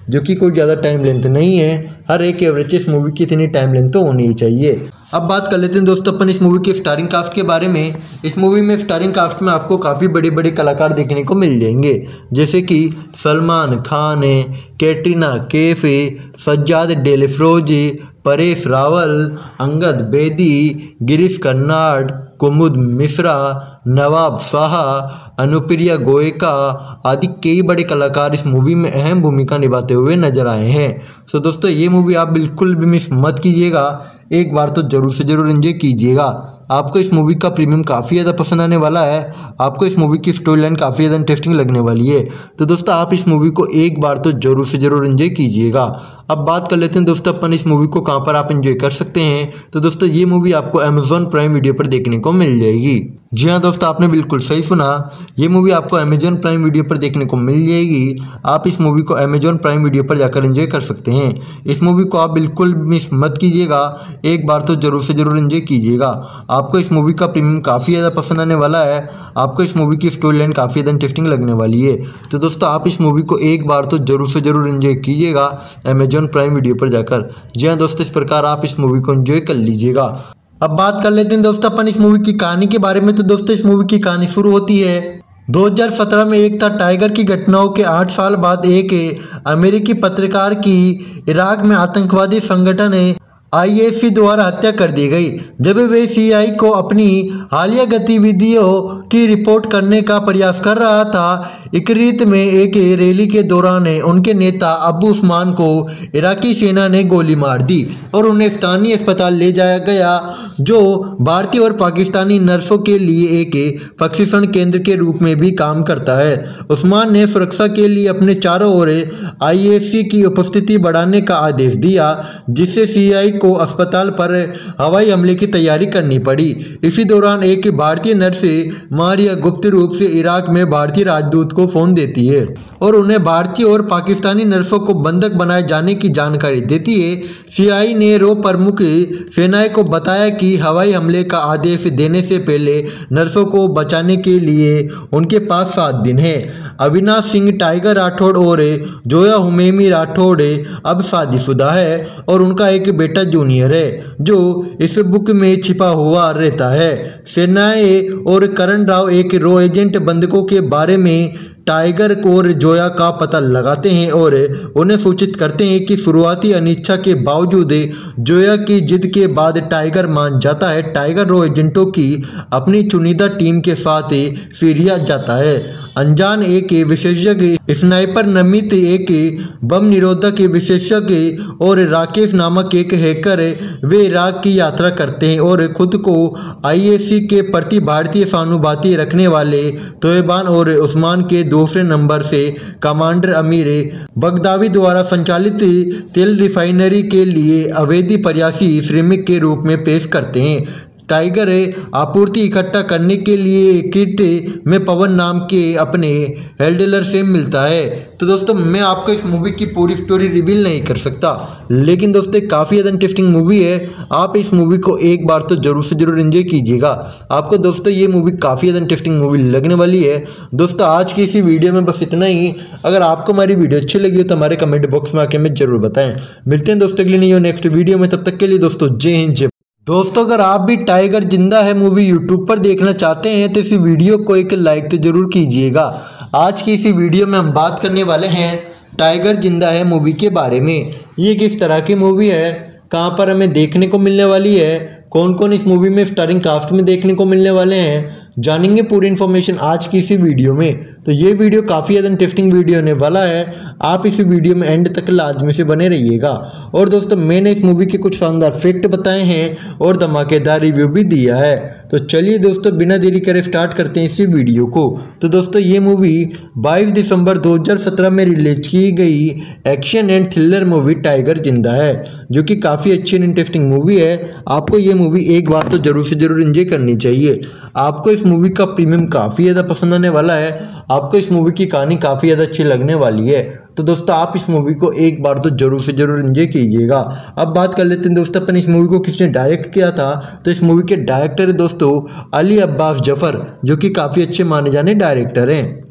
जो कि कोई ज़्यादा टाइम लेंथ नहीं है। हर एक एवरेज इस मूवी की इतनी टाइम लेंथ तो होनी ही चाहिए। अब बात कर लेते हैं दोस्तों अपन इस मूवी के स्टारिंग कास्ट के बारे में। इस मूवी में स्टारिंग कास्ट में आपको काफ़ी बड़े बड़े कलाकार देखने को मिल जाएंगे, जैसे कि सलमान खान है, कैटरीना कैफ है, सज्जाद डेलेफ्रोजी, परेश रावल, अंगद बेदी, गिरीश कर्नाड, कुमुद मिश्रा, नवाब शाह, अनुप्रिया गोयका आदि कई बड़े कलाकार इस मूवी में अहम भूमिका निभाते हुए नजर आए हैं। तो दोस्तों ये मूवी आप बिल्कुल भी मिस मत कीजिएगा, एक बार तो जरूर से जरूर एंजॉय कीजिएगा। आपको इस मूवी का प्रीमियम काफ़ी ज़्यादा पसंद आने वाला है। आपको इस मूवी की स्टोरी लाइन काफ़ी ज़्यादा इंटरेस्टिंग लगने वाली है। तो दोस्तों आप इस मूवी को एक बार तो जरूर से जरूर एंजॉय कीजिएगा। अब बात कर लेते हैं दोस्तों अपन इस मूवी को कहाँ पर आप एंजॉय कर सकते हैं। तो दोस्तों ये मूवी आपको अमेजॉन प्राइम वीडियो पर देखने को मिल जाएगी। जी हाँ दोस्तों, आपने बिल्कुल सही सुना, ये मूवी आपको अमेजॉन प्राइम वीडियो पर देखने को मिल जाएगी। आप इस मूवी को अमेजॉन प्राइम वीडियो पर जाकर एंजॉय कर सकते हैं। इस मूवी को आप बिल्कुल मिस मत कीजिएगा, एक बार तो जरूर से जरूर एंजॉय कीजिएगा। आपको इस मूवी का प्रीमियम काफ़ी ज़्यादा पसंद आने वाला है। आपको इस मूवी की स्टोरी लाइन काफ़ी ज़्यादा इंटरेस्टिंग लगने वाली है। तो दोस्तों आप इस मूवी को एक बार तो जरूर से जरूर एंजॉय कीजिएगा अमेजॉन प्राइम वीडियो पर जाकर। जी हाँ दोस्तों, इस प्रकार आप इस मूवी को एंजॉय कर लीजिएगा। अब बात कर लेते हैं दोस्तों अपन इस मूवी की कहानी के बारे में। तो दोस्तों इस मूवी की कहानी शुरू होती है दो हज़ार सत्रह में। एक था टाइगर की घटनाओं के आठ साल बाद एक अमेरिकी पत्रकार की इराक में आतंकवादी संगठन आई एस सी द्वारा हत्या कर दी गई, जब वे सी आई को अपनी हालिया गतिविधियों की रिपोर्ट करने का प्रयास कर रहा था। इकरीत में एक रैली के दौरान उनके नेता अबू उस्मान को इराकी सेना ने गोली मार दी और उन्हें स्थानीय अस्पताल ले जाया गया, जो भारतीय और पाकिस्तानी नर्सों के लिए एक प्रशिक्षण केंद्र के रूप में भी काम करता है। उस्मान ने सुरक्षा के लिए अपने चारों ओर आई एस सी की उपस्थिति बढ़ाने का आदेश दिया, जिससे सी आई को अस्पताल पर हवाई हमले की तैयारी करनी पड़ी। इसी दौरान एक भारतीय नर्स मारिया गुप्त रूप से इराक में भारतीय राजदूत को फोन देती है और उन्हें भारतीय और पाकिस्तानी नर्सों को बंधक बनाए जाने की जानकारी देती है। सीआई ने रो प्रमुख सेनाएं को बताया कि हवाई हमले का आदेश देने से पहले नर्सों को बचाने के लिए उनके पास सात दिन है। अविनाश सिंह टाइगर राठौड़ और जोया हुमैमी राठौड़ अब शादीशुदा है और उनका एक बेटा जूनियर है, जो इस बुक में छिपा हुआ रहता है। सेनाएं और करण राव एक रो एजेंट बंधकों के बारे में टाइगर और जोया का पता लगाते हैं और उन्हें सूचित करते हैं कि शुरुआती अनिच्छा के बावजूद जोया की जिद के बाद टाइगर मान जाता है। टाइगर रो एजेंटों की अपनी चुनिंदा टीम के साथ सीरिया जाता है। अनजान एक विशेषज्ञ, स्नाइपर नमित एक बम निरोधक विशेषज्ञ और राकेश नामक एक हैकर वे इराक की यात्रा करते हैं और खुद को आई एस सी के प्रति भारतीय सहानुभूति रखने वाले तोयबान और उस्मान के दूसरे नंबर से कमांडर अमीर बगदावी द्वारा संचालित तेल रिफाइनरी के लिए अवैध प्रयासी श्रमिक के रूप में पेश करते हैं। टाइगर आपूर्ति इकट्ठा करने के लिए किट में पवन नाम के अपने हेल्डलर से मिलता है। तो दोस्तों मैं आपको इस मूवी की पूरी स्टोरी रिवील नहीं कर सकता, लेकिन दोस्तों काफ़ी ज़्यादा इंटरेस्टिंग मूवी है। आप इस मूवी को एक बार तो जरूर से जरूर एंजॉय कीजिएगा। आपको दोस्तों ये मूवी काफ़ी ज़्यादा इंटरेस्टिंग मूवी लगने वाली है। दोस्तों आज की इसी वीडियो में बस इतना ही। अगर आपको हमारी वीडियो अच्छी लगी हो तो हमारे कमेंट बॉक्स में आके हमें जरूर बताएं। मिलते हैं दोस्तों अगले नहीं हो नेक्स्ट वीडियो में, तब तक के लिए दोस्तों जय हिंद जय। दोस्तों अगर आप भी टाइगर जिंदा है मूवी यूट्यूब पर देखना चाहते हैं तो इस वीडियो को एक लाइक तो जरूर कीजिएगा। आज की इसी वीडियो में हम बात करने वाले हैं टाइगर जिंदा है मूवी के बारे में। ये किस तरह की मूवी है, कहां पर हमें देखने को मिलने वाली है, कौन कौन इस मूवी में स्टारिंग कास्ट में देखने को मिलने वाले हैं, जानेंगे पूरी इन्फॉर्मेशन आज की इसी वीडियो में। तो ये वीडियो काफ़ी ज़्यादा इंटरेस्टिंग वीडियो होने वाला है। आप इस वीडियो में एंड तक लाजमी से बने रहिएगा। और दोस्तों मैंने इस मूवी के कुछ शानदार फैक्ट बताए हैं और धमाकेदार रिव्यू भी दिया है। तो चलिए दोस्तों बिना देरी करे स्टार्ट करते हैं इसी वीडियो को। तो दोस्तों ये मूवी बाईस दिसंबर दो हज़ार सत्रह में रिलीज की गई action and thriller movie Tiger जिंदा है, जो कि काफ़ी अच्छी एंड इंटरेस्टिंग मूवी है। आपको ये मूवी एक बार तो जरूर से जरूर एंजॉय करनी चाहिए। आपको इस मूवी का प्रीमियम काफ़ी ज़्यादा पसंद आने वाला है। आपको इस मूवी की कहानी काफ़ी ज़्यादा अच्छी लगने वाली है। तो दोस्तों आप इस मूवी को एक बार तो जरूर से जरूर एंजॉय कीजिएगा। अब बात कर लेते हैं दोस्तों अपन इस मूवी को किसने डायरेक्ट किया था। तो इस मूवी के डायरेक्टर है दोस्तों अली अब्बास जफर, जो कि काफ़ी अच्छे माने जाने डायरेक्टर हैं।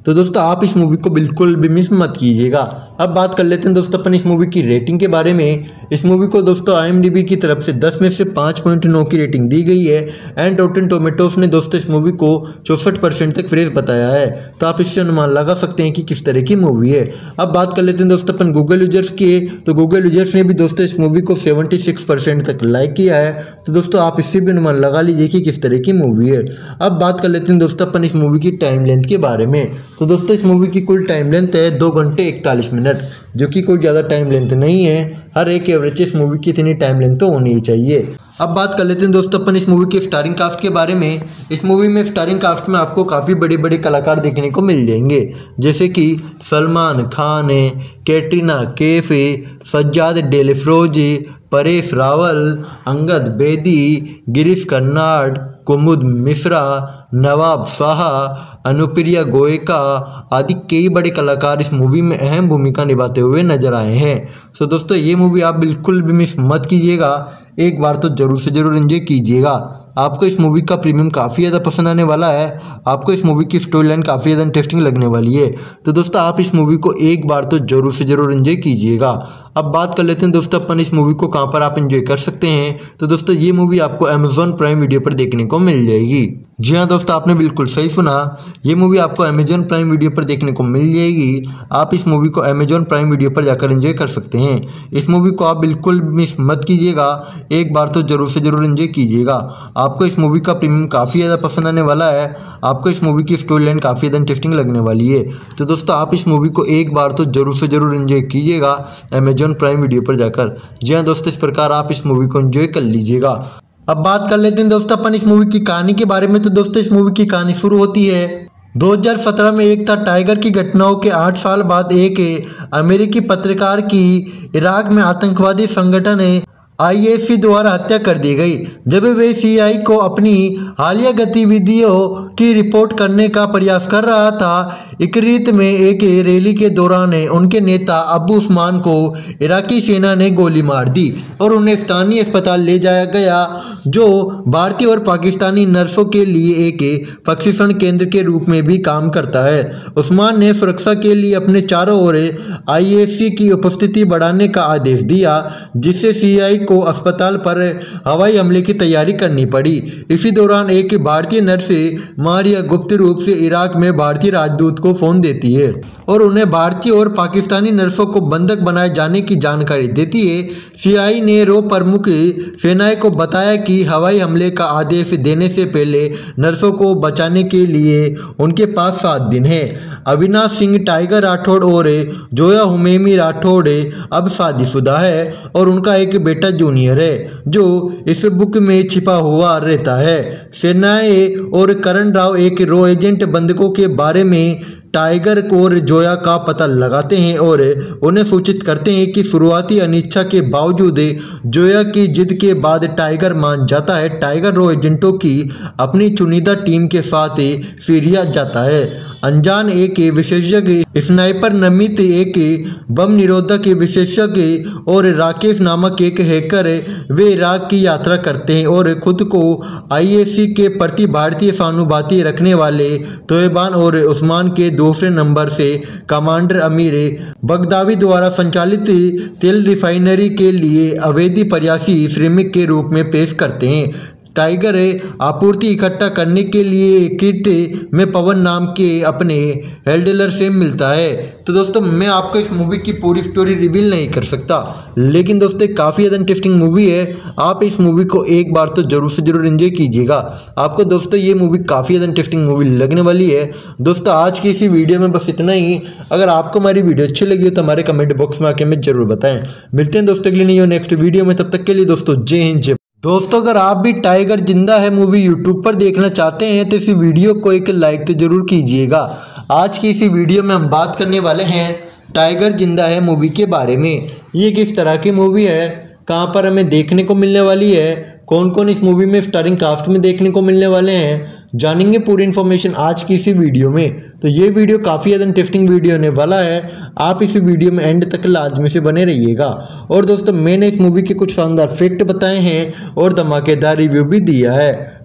तो दोस्तों आप इस मूवी को बिल्कुल भी मिस मत कीजिएगा। अब बात कर लेते हैं दोस्तों अपन इस मूवी की रेटिंग के बारे में। इस मूवी को दोस्तों आई एम डी बी की तरफ से दस में से पाँच पॉइंट नौ की रेटिंग दी गई है एंड रॉटेन टोमेटोस ने दोस्तों इस मूवी को चौसठ परसेंट तक फ्रेश बताया है। तो आप इससे अनुमान लगा सकते हैं कि किस तरह की मूवी है। अब बात कर लेते हैं दोस्तों अपन गूगल यूजर्स की। तो गूगल यूजर्स ने भी दोस्तों इस मूवी को छिहत्तर परसेंट तक लाइक किया है। तो दोस्तों आप इससे भी अनुमान लगा लीजिए कि किस तरह की मूवी है। अब बात कर लेते हैं दोस्तों अपन इस मूवी की टाइम लेंथ के बारे में। तो दोस्तों इस मूवी की कुल टाइम लेंथ है दो घंटे इकतालीस मिनट, जो कि कोई ज़्यादा टाइम लेंथ नहीं है। हर एक एवरेज इस मूवी की इतनी टाइम लेंथ तो होनी ही चाहिए। अब बात कर लेते हैं दोस्तों अपन इस मूवी के स्टारिंग कास्ट के बारे में। इस मूवी में स्टारिंग कास्ट में आपको काफ़ी बड़े बड़े कलाकार देखने को मिल जाएंगे, जैसे कि सलमान खान है, कैटरीना कैफ है, सज्जाद डेलेफ्रोजी, परेश रावल, अंगद बेदी, गिरीश कर्नाड, कुमुद मिश्रा, नवाब शाह, अनुप्रिया गोयका आदि कई बड़े कलाकार इस मूवी में अहम भूमिका निभाते हुए नजर आए हैं। तो दोस्तों ये मूवी आप बिल्कुल भी मिस मत कीजिएगा, एक बार तो जरूर से जरूर एंजॉय कीजिएगा। आपको इस मूवी का प्रीमियम काफ़ी ज़्यादा पसंद आने वाला है। आपको इस मूवी की स्टोरी लाइन काफ़ी ज़्यादा इंटरेस्टिंग लगने वाली है। तो दोस्तों आप इस मूवी को एक बार तो जरूर से जरूर एंजॉय कीजिएगा। अब बात कर लेते हैं दोस्तों अपन इस मूवी को कहाँ पर आप एंजॉय कर सकते हैं। तो दोस्तों ये मूवी आपको अमेजॉन प्राइम वीडियो पर देखने को मिल जाएगी। जी हाँ दोस्तों, आपने बिल्कुल सही सुना, ये मूवी आपको अमेजॉन प्राइम वीडियो पर देखने को मिल जाएगी। आप इस मूवी को अमेजॉन प्राइम वीडियो पर जाकर एंजॉय कर सकते हैं। इस मूवी को आप बिल्कुल मिस मत कीजिएगा, एक बार तो जरूर से जरूर एंजॉय कीजिएगा। आपको इस मूवी का प्रीमियम काफ़ी ज़्यादा पसंद आने वाला है। आपको इस मूवी की स्टोरी लाइन काफ़ी ज़्यादा इंटरेस्टिंग लगने वाली है। तो दोस्तों आप इस मूवी को एक बार तो जरूर से जरूर एंजॉय कीजिएगा अमेजॉन प्राइम वीडियो पर जाकर। जी हाँ दोस्तों, इस प्रकार आप इस मूवी को एंजॉय कर लीजिएगा। अब बात कर लेते हैं दोस्तों अपन इस मूवी की कहानी के बारे में। तो दोस्तों इस मूवी की कहानी शुरू होती है दो हज़ार सत्रह में। एक था टाइगर की घटनाओं के आठ साल बाद एक अमेरिकी पत्रकार की इराक में आतंकवादी संगठन आई एस सी द्वारा हत्या कर दी गई, जब वे सी आई को अपनी हालिया गतिविधियों की रिपोर्ट करने का प्रयास कर रहा था। इकरीत में एक रैली के दौरान उनके नेता अबू उस्मान को इराकी सेना ने गोली मार दी और उन्हें स्थानीय अस्पताल ले जाया गया, जो भारतीय और पाकिस्तानी नर्सों के लिए एक प्रशिक्षण केंद्र के रूप में भी काम करता है। उस्मान ने सुरक्षा के लिए अपने चारों ओर आई एस सी की उपस्थिति बढ़ाने का आदेश दिया, जिससे सी आई को अस्पताल पर हवाई हमले की तैयारी करनी पड़ी। इसी दौरान एक भारतीय नर्स मारिया गुप्त रूप से इराक में भारतीय राजदूत को फोन देती है और उन्हें भारतीय और पाकिस्तानी नर्सों को बंधक बनाए जाने की जानकारी देती है। सीआई ने रो प्रमुख सेनाएं को बताया कि हवाई हमले का आदेश देने से पहले नर्सों को बचाने के लिए उनके पास सात दिन है। अविनाश सिंह टाइगर राठौड़ और जोया हुमैमी राठौड़ अब शादीशुदा है और उनका एक बेटा जूनियर है, जो इस बुक में छिपा हुआ रहता है। सेनाएं और करण राव एक रो एजेंट बंधकों के बारे में टाइगर और जोया का पता लगाते हैं और उन्हें सूचित करते हैं कि शुरुआती अनिच्छा के बावजूद जोया की जिद के बाद टाइगर मान जाता है। टाइगर रो एजेंटों की अपनी चुनिंदा टीम के साथ सीरिया जाता है। अनजान एक विशेषज्ञ स्नाइपर, नमित एक बम निरोधक विशेषज्ञ और राकेश नामक एक हैकर वे इराक की यात्रा करते हैं और खुद को आई एस सी के प्रति भारतीय सहानुभूति रखने वाले तोयबान और उस्मान के दूसरे नंबर से कमांडर अमीर बगदावी द्वारा संचालित तेल रिफाइनरी के लिए अवैध प्रयासी श्रमिक के रूप में पेश करते हैं। टाइगर आपूर्ति इकट्ठा करने के लिए किट में पवन नाम के अपने हेल्डलर से मिलता है। तो दोस्तों मैं आपको इस मूवी की पूरी स्टोरी रिवील नहीं कर सकता, लेकिन दोस्तों काफ़ी ज़्यादा इंटरेस्टिंग मूवी है। आप इस मूवी को एक बार तो जरूर से जरूर एंजॉय कीजिएगा। आपको दोस्तों ये मूवी काफ़ी ज़्यादा इंटरेस्टिंग मूवी लगने वाली है। दोस्तों आज की इसी वीडियो में बस इतना ही। अगर आपको हमारी वीडियो अच्छी लगी हो तो हमारे कमेंट बॉक्स में आके हमें जरूर बताएं। मिलते हैं दोस्तों अगली नहीं हो नेक्स्ट वीडियो में, तब तक के लिए दोस्तों जय हिंद जय। दोस्तों अगर आप भी टाइगर जिंदा है मूवी यूट्यूब पर देखना चाहते हैं तो इस वीडियो को एक लाइक तो जरूर कीजिएगा। आज की इसी वीडियो में हम बात करने वाले हैं टाइगर जिंदा है मूवी के बारे में। ये किस तरह की मूवी है, कहाँ पर हमें देखने को मिलने वाली है, कौन कौन इस मूवी में स्टारिंग कास्ट में देखने को मिलने वाले हैं, जानेंगे पूरी इन्फॉर्मेशन आज की इसी वीडियो में। तो ये वीडियो काफ़ी ज़्यादा इंटरेस्टिंग वीडियो होने वाला है। आप इस वीडियो में एंड तक लाजमी से बने रहिएगा। और दोस्तों मैंने इस मूवी के कुछ शानदार फैक्ट बताए हैं और धमाकेदार रिव्यू भी दिया है।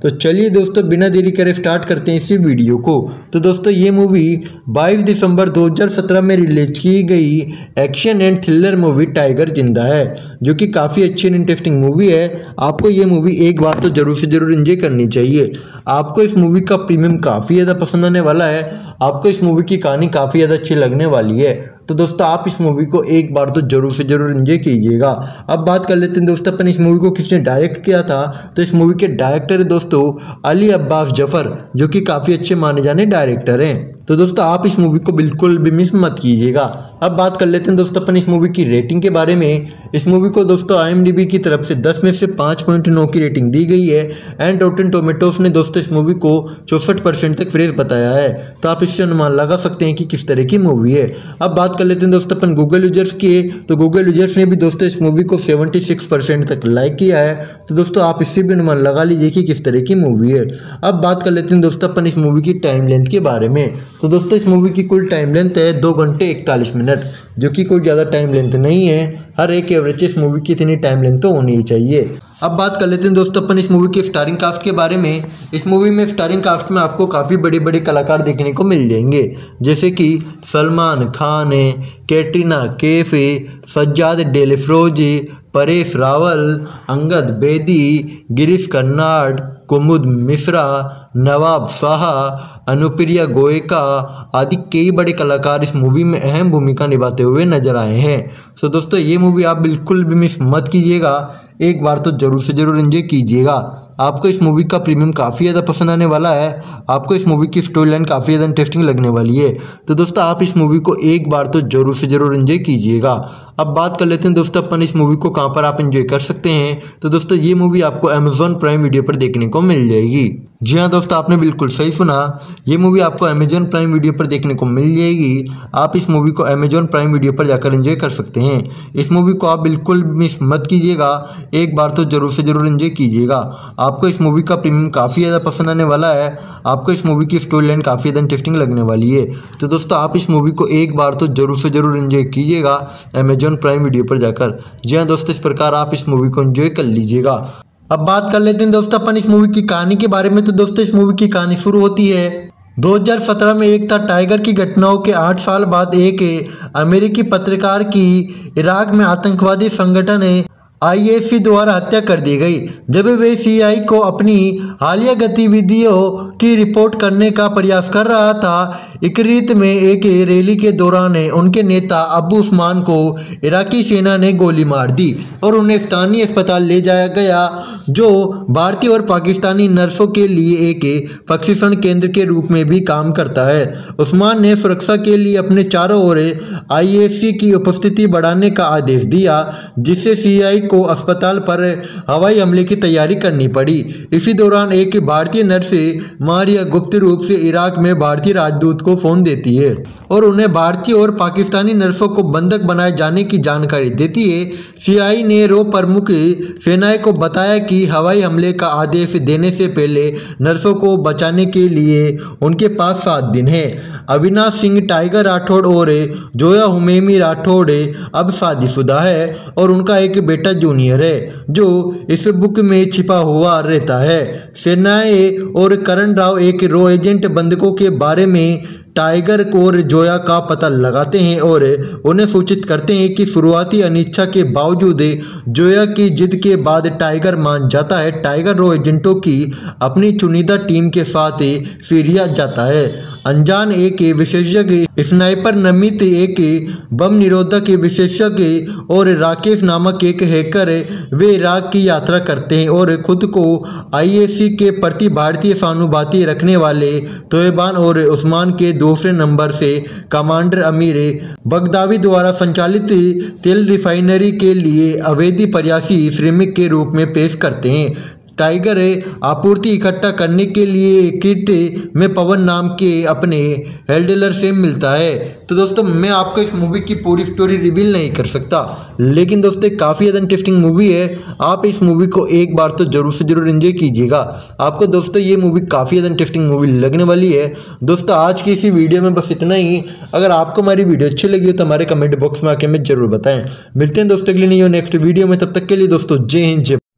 तो चलिए दोस्तों बिना देरी करे स्टार्ट करते हैं इसी वीडियो को। तो दोस्तों ये मूवी बाईस दिसंबर दो हज़ार सत्रह में रिलीज की गई action and thriller movie Tiger जिंदा है, जो कि काफ़ी अच्छी एंड इंटरेस्टिंग मूवी है। आपको ये मूवी एक बार तो जरूर से जरूर एंजॉय करनी चाहिए। आपको इस मूवी का प्रीमियम काफ़ी ज़्यादा पसंद आने वाला है। आपको इस मूवी की कहानी काफ़ी ज़्यादा अच्छी लगने वाली है। तो दोस्तों आप इस मूवी को एक बार तो जरूर से जरूर एंजॉय कीजिएगा। अब बात कर लेते हैं दोस्तों अपन इस मूवी को किसने डायरेक्ट किया था। तो इस मूवी के डायरेक्टर है दोस्तों अली अब्बास जफर, जो कि काफ़ी अच्छे माने जाने डायरेक्टर हैं। तो दोस्तों आप इस मूवी को बिल्कुल भी मिस मत कीजिएगा। अब बात कर लेते हैं दोस्तों अपन इस मूवी की रेटिंग के बारे में। इस मूवी को दोस्तों आई एम डी बी की तरफ से दस में से पाँच पॉइंट नौ की रेटिंग दी गई है एंड रॉटेन टोमेटोस ने दोस्तों इस मूवी को चौसठ परसेंट तक फ्रेश बताया है। तो आप इससे अनुमान लगा सकते हैं कि किस तरह की मूवी है। अब बात कर लेते हैं दोस्तों अपन गूगल यूजर्स की। तो गूगल यूजर्स ने भी दोस्तों इस मूवी को छिहत्तर परसेंट तक लाइक किया है। तो दोस्तों आप इससे भी अनुमान लगा लीजिए कि किस तरह की मूवी है। अब बात कर लेते हैं दोस्तों अपन इस मूवी की टाइम लेंथ के बारे में। तो दोस्तों इस मूवी की कुल टाइम लेंथ है दो घंटे इकतालीस मिनट, जो कि कोई ज़्यादा टाइम लेंथ नहीं है। हर एक एवरेज इस मूवी की इतनी टाइम लेंथ तो होनी ही चाहिए। अब बात कर लेते हैं दोस्तों अपन इस मूवी के स्टारिंग कास्ट के बारे में। इस मूवी में स्टारिंग कास्ट में आपको काफ़ी बड़े बड़े कलाकार देखने को मिल जाएंगे, जैसे कि सलमान खान है, कैटरीना कैफ है, सज्जाद डेलेफ्रोजी, परेश रावल, अंगद बेदी, गिरीश कर्नाड, कुमुद मिश्रा, नवाब शाह, अनुप्रिया गोयका आदि कई बड़े कलाकार इस मूवी में अहम भूमिका निभाते हुए नजर आए हैं। तो दोस्तों ये मूवी आप बिल्कुल भी मिस मत कीजिएगा, एक बार तो जरूर से जरूर एंजॉय कीजिएगा। आपको इस मूवी का प्रीमियम काफ़ी ज़्यादा पसंद आने वाला है। आपको इस मूवी की स्टोरी लाइन काफ़ी ज़्यादा इंटरेस्टिंग लगने वाली है। तो दोस्तों आप इस मूवी को एक बार तो जरूर से जरूर एंजॉय कीजिएगा। अब बात कर लेते हैं दोस्तों अपन इस मूवी को कहाँ पर आप एंजॉय कर सकते हैं। तो दोस्तों ये मूवी आपको अमेजॉन प्राइम वीडियो पर देखने को मिल जाएगी। जी हाँ दोस्तों, आपने बिल्कुल सही सुना, ये मूवी आपको अमेजॉन प्राइम वीडियो पर देखने को मिल जाएगी। आप इस मूवी को अमेजॉन प्राइम वीडियो पर जाकर एंजॉय कर सकते हैं। इस मूवी को आप बिल्कुल मिस मत कीजिएगा, एक बार तो जरूर से जरूर एंजॉय कीजिएगा। आपको इस मूवी का प्रीमियम काफ़ी ज़्यादा पसंद आने वाला है। आपको इस मूवी की स्टोरी लाइन काफ़ी ज़्यादा इंटरेस्टिंग लगने वाली है। तो दोस्तों आप इस मूवी को एक बार तो जरूर से जरूर एंजॉय कीजिएगा अमेजॉन प्राइम वीडियो पर जाकर। जी हाँ दोस्तों, इस प्रकार आप इस मूवी को एंजॉय कर लीजिएगा। अब बात कर लेते हैं दोस्तों अपन इस मूवी की कहानी के बारे में। तो दोस्तों इस मूवी की कहानी शुरू होती है दो हज़ार सत्रह में। एक था टाइगर की घटनाओं के आठ साल बाद एक अमेरिकी पत्रकार की इराक में आतंकवादी संगठन आई एस सी द्वारा हत्या कर दी गई, जब वे सी आई को अपनी हालिया गतिविधियों की रिपोर्ट करने का प्रयास कर रहा था। इकरीत में एक रैली के दौरान उनके नेता अबू उस्मान को इराकी सेना ने गोली मार दी और उन्हें स्थानीय अस्पताल ले जाया गया, जो भारतीय और पाकिस्तानी नर्सों के लिए एक प्रशिक्षण केंद्र के रूप में भी काम करता है। उस्मान ने सुरक्षा के लिए अपने चारों ओर आई एस सी की उपस्थिति बढ़ाने का आदेश दिया, जिससे सी आई को अस्पताल पर हवाई हमले की तैयारी करनी पड़ी। इसी दौरान एक भारतीय नर्स मारिया गुप्त रूप से इराक में भारतीय राजदूत को फोन देती है और उन्हें भारतीय और पाकिस्तानी नर्सों को बंधक बनाए जाने की जानकारी देती है। सी आई ने रो प्रमुख सेनाएं को बताया कि हवाई हमले का आदेश देने से पहले नर्सों को बचाने के लिए उनके पास सात दिन है। अविनाश सिंह टाइगर राठौड़ और जोया हुमैमी राठौड़ अब शादीशुदा है और उनका एक बेटा जूनियर है, जो इस बुक में छिपा हुआ रहता है। सेनाएं और करण राव एक रो एजेंट बंधकों के बारे में टाइगर और जोया का पता लगाते हैं और उन्हें सूचित करते हैं कि शुरुआती अनिच्छा के बावजूद जोया की जिद के बाद टाइगर मान जाता है। टाइगर रो एजेंटों की अपनी चुनिंदा टीम के साथ सीरिया जाता है। अनजान एक विशेषज्ञ, स्नाइपर नमित एक बम निरोधक विशेषज्ञ और राकेश नामक एक हैकर वे इराक की यात्रा करते हैं और खुद को आई एस सी के प्रति भारतीय सहानुभूति रखने वाले तोयबान और उस्मान के दूसरे नंबर से कमांडर अमीर बगदावी द्वारा संचालित तेल रिफाइनरी के लिए अवैध प्रयासी श्रमिक के रूप में पेश करते हैं। टाइगर आपूर्ति इकट्ठा करने के लिए किट में पवन नाम के अपने हैंडलर से मिलता है। तो दोस्तों मैं आपको इस मूवी की पूरी स्टोरी रिवील नहीं कर सकता, लेकिन दोस्तों काफ़ी ज़्यादा इंटरेस्टिंग मूवी है। आप इस मूवी को एक बार तो जरूर से जरूर एंजॉय कीजिएगा। आपको दोस्तों ये मूवी काफ़ी ज़्यादा इंटरेस्टिंग मूवी लगने वाली है। दोस्तों आज की इसी वीडियो में बस इतना ही। अगर आपको हमारी वीडियो अच्छी लगी हो तो हमारे कमेंट बॉक्स में आके हमें जरूर बताएं। मिलते हैं दोस्तों अगली नहीं हो नेक्स्ट वीडियो में, तब तक के लिए दोस्तों जय हिंद जय।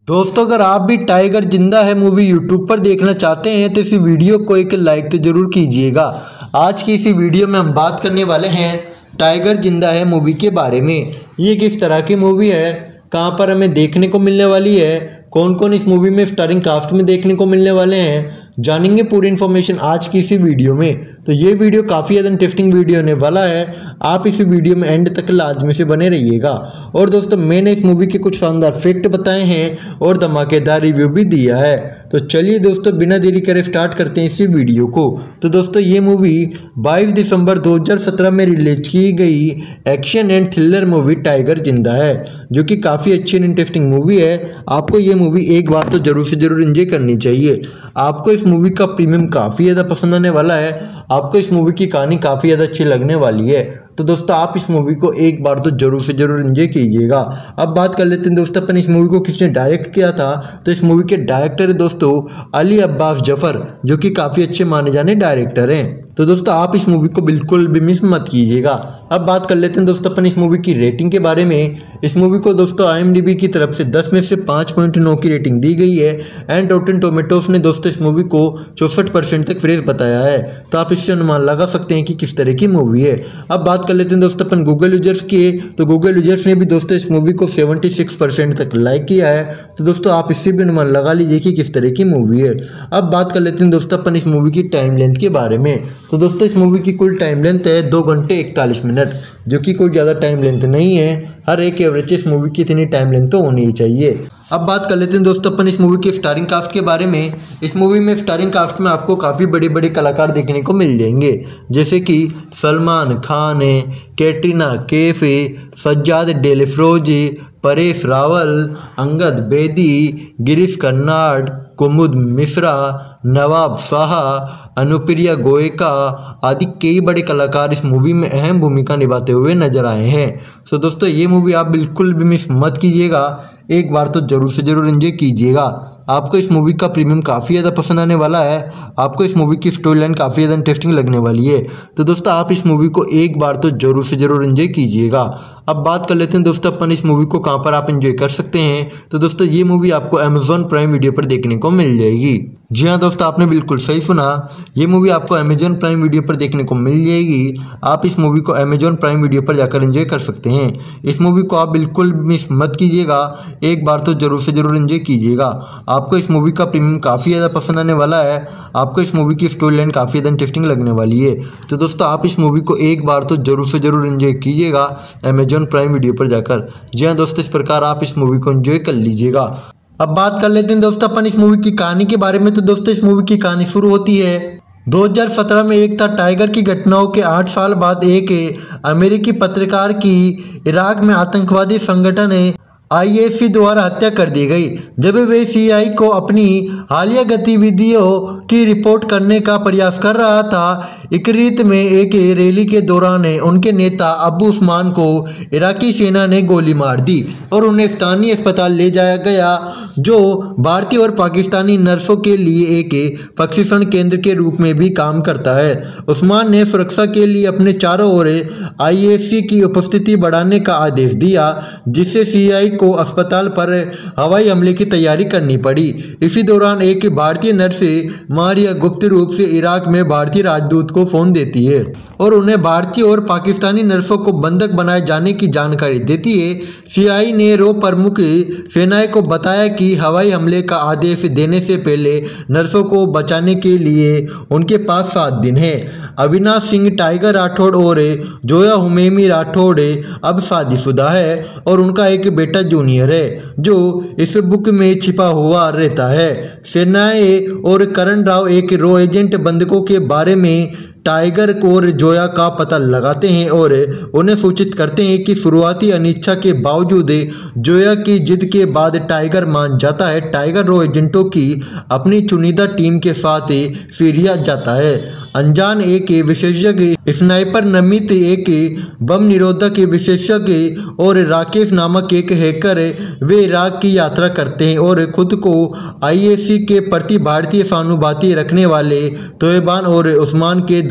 दोस्तों अगर आप भी टाइगर जिंदा है मूवी यूट्यूब पर देखना चाहते हैं तो इस वीडियो को एक लाइक तो जरूर कीजिएगा। आज की इसी वीडियो में हम बात करने वाले हैं टाइगर जिंदा है मूवी के बारे में। ये किस तरह की मूवी है, कहां पर हमें देखने को मिलने वाली है, कौन कौन इस मूवी में स्टारिंग कास्ट में देखने को मिलने वाले हैं, जानेंगे पूरी इन्फॉर्मेशन आज की इसी वीडियो में। तो ये वीडियो काफ़ी ज़्यादा इंटरेस्टिंग वीडियो होने वाला है, आप इस वीडियो में एंड तक लाजमी से बने रहिएगा। और दोस्तों मैंने इस मूवी के कुछ शानदार फैक्ट बताए हैं और धमाकेदार रिव्यू भी दिया है। तो चलिए दोस्तों बिना देरी करे स्टार्ट करते हैं इसी वीडियो को। तो दोस्तों ये मूवी बाईस दिसंबर दो हज़ार सत्रह में रिलीज की गई action and thriller movie Tiger जिंदा है, जो कि काफ़ी अच्छी एंड इंटरेस्टिंग मूवी है। आपको ये मूवी एक बार तो जरूर से जरूर एंजॉय करनी चाहिए। आपको इस मूवी का प्रीमियम काफ़ी ज़्यादा पसंद आने वाला है, आपको इस मूवी की कहानी काफ़ी ज़्यादा अच्छी लगने वाली है। तो दोस्तों आप इस मूवी को एक बार तो जरूर से जरूर एंजॉय कीजिएगा। अब बात कर लेते हैं दोस्तों अपन इस मूवी को किसने डायरेक्ट किया था। तो इस मूवी के डायरेक्टर है दोस्तों अली अब्बास जफर, जो कि काफ़ी अच्छे माने जाने डायरेक्टर हैं। तो दोस्तों आप इस मूवी को बिल्कुल भी मिस मत कीजिएगा। अब बात कर लेते हैं दोस्तों अपन इस मूवी की रेटिंग के बारे में। इस मूवी को दोस्तों आई एम डी बी की तरफ से दस में से पाँच पॉइंट नौ की रेटिंग दी गई है एंड रॉटेन टोमेटोस ने दोस्तों इस मूवी को चौसठ परसेंट तक फ्रेश बताया है। तो आप इससे अनुमान लगा सकते हैं कि किस तरह की मूवी है। अब बात कर लेते हैं दोस्तों अपन गूगल यूजर्स की। तो गूगल यूजर्स ने भी दोस्तों इस मूवी को छिहत्तर परसेंट तक लाइक किया है। तो दोस्तों आप इससे भी अनुमान लगा लीजिए कि किस तरह की मूवी है। अब बात कर लेते हैं दोस्तों अपन इस मूवी की टाइम लेंथ के बारे में। तो दोस्तों इस मूवी की कुल टाइम लेंथ है दो घंटे इकतालीस मिनट, जो कि कोई ज़्यादा टाइम लेंथ नहीं है। हर एक एवरेज इस मूवी की इतनी टाइम लेंथ तो होनी ही चाहिए। अब बात कर लेते हैं दोस्तों अपन इस मूवी के स्टारिंग कास्ट के बारे में। इस मूवी में स्टारिंग कास्ट में आपको काफ़ी बड़े बड़े कलाकार देखने को मिल जाएंगे, जैसे कि सलमान खान है, कैटरीना कैफ है, सज्जाद डेलेफ्रोजी, परेश रावल, अंगद बेदी, गिरीश कर्नाड, कुमुद मिश्रा, नवाब शाह, अनुप्रिया गोयका आदि कई बड़े कलाकार इस मूवी में अहम भूमिका निभाते हुए नजर आए हैं। तो दोस्तों ये मूवी आप बिल्कुल भी मिस मत कीजिएगा, एक बार तो जरूर से जरूर एंजॉय कीजिएगा। आपको इस मूवी का प्रीमियम काफ़ी ज़्यादा पसंद आने वाला है, आपको इस मूवी की स्टोरी लाइन काफ़ी ज़्यादा इंटरेस्टिंग लगने वाली है। तो दोस्तों आप इस मूवी को एक बार तो जरूर से जरूर एंजॉय कीजिएगा। अब बात कर लेते हैं दोस्तों अपन इस मूवी को कहां पर आप एंजॉय कर सकते हैं। तो दोस्तों ये मूवी आपको अमेजॉन प्राइम वीडियो पर देखने को मिल जाएगी। जी हाँ दोस्तों आपने बिल्कुल सही सुना, ये मूवी आपको अमेजॉन प्राइम वीडियो पर देखने को मिल जाएगी। आप इस मूवी को अमेजॉन प्राइम वीडियो पर जाकर एंजॉय कर सकते हैं। इस मूवी को आप बिल्कुल मिस मत कीजिएगा, एक बार तो जरूर से जरूर एंजॉय कीजिएगा। आपको इस मूवी का प्रीमियम काफ़ी ज़्यादा पसंद आने वाला है, आपको इस मूवी की स्टोरी लाइन काफ़ी ज़्यादा इंटरेस्टिंग लगने वाली है। तो दोस्तों आप इस मूवी को एक बार तो जरूर से जरूर एंजॉय कीजिएगा अमेजॉन प्राइम वीडियो पर जाकर। जी हाँ दोस्तों इस प्रकार आप इस मूवी को एंजॉय कर लीजिएगा। अब बात कर लेते हैं दोस्तों अपन इस मूवी की कहानी के बारे में। तो दोस्तों इस मूवी की कहानी शुरू होती है दो हज़ार सत्रह में। एक था टाइगर की घटनाओं के आठ साल बाद एक अमेरिकी पत्रकार की इराक में आतंकवादी संगठन आई एस सी द्वारा हत्या कर दी गई, जब वे सी आई को अपनी हालिया गतिविधियों की रिपोर्ट करने का प्रयास कर रहा था। इकरीत में एक रैली के दौरान उनके नेता अबू उस्मान को इराकी सेना ने गोली मार दी और उन्हें स्थानीय अस्पताल ले जाया गया, जो भारतीय और पाकिस्तानी नर्सों के लिए एक प्रशिक्षण केंद्र के रूप में भी काम करता है। उस्मान ने सुरक्षा के लिए अपने चारों ओर आई एस सी की उपस्थिति बढ़ाने का आदेश दिया, जिससे सी आई को अस्पताल पर हवाई हमले की तैयारी करनी पड़ी। इसी दौरान एक भारतीय नर्स मारिया गुप्त रूप से इराक में भारतीय राजदूत को फोन देती है और उन्हें भारतीय और पाकिस्तानी नर्सों को बंधक बनाए जाने की जानकारी देती है। सी आई ने रो प्रमुख सेनाएं को बताया कि हवाई हमले का आदेश देने से पहले नर्सों को बचाने के लिए उनके पास सात दिन है। अविनाश सिंह टाइगर राठौड़ और जोया हुमैमी राठौड़ अब शादीशुदा है और उनका एक बेटा जूनियर है, जो इस बुक में छिपा हुआ रहता है। सेनाएं और करण राव एक रो एजेंट बंधकों के बारे में टाइगर और जोया का पता लगाते हैं और उन्हें सूचित करते हैं कि शुरुआती अनिच्छा के बावजूद जोया की जिद के बाद टाइगर मान जाता है। टाइगर रो एजेंटों की अपनी चुनिंदा टीम के साथ सीरिया जाता है। अनजान एक विशेषज्ञ, स्नाइपर नमित एक बम निरोधक विशेषज्ञ और राकेश नामक एक हैकर वे इराक की यात्रा करते हैं और खुद को आई एस सी के प्रति भारतीय सहानुभूति रखने वाले तोयबान और उस्मान के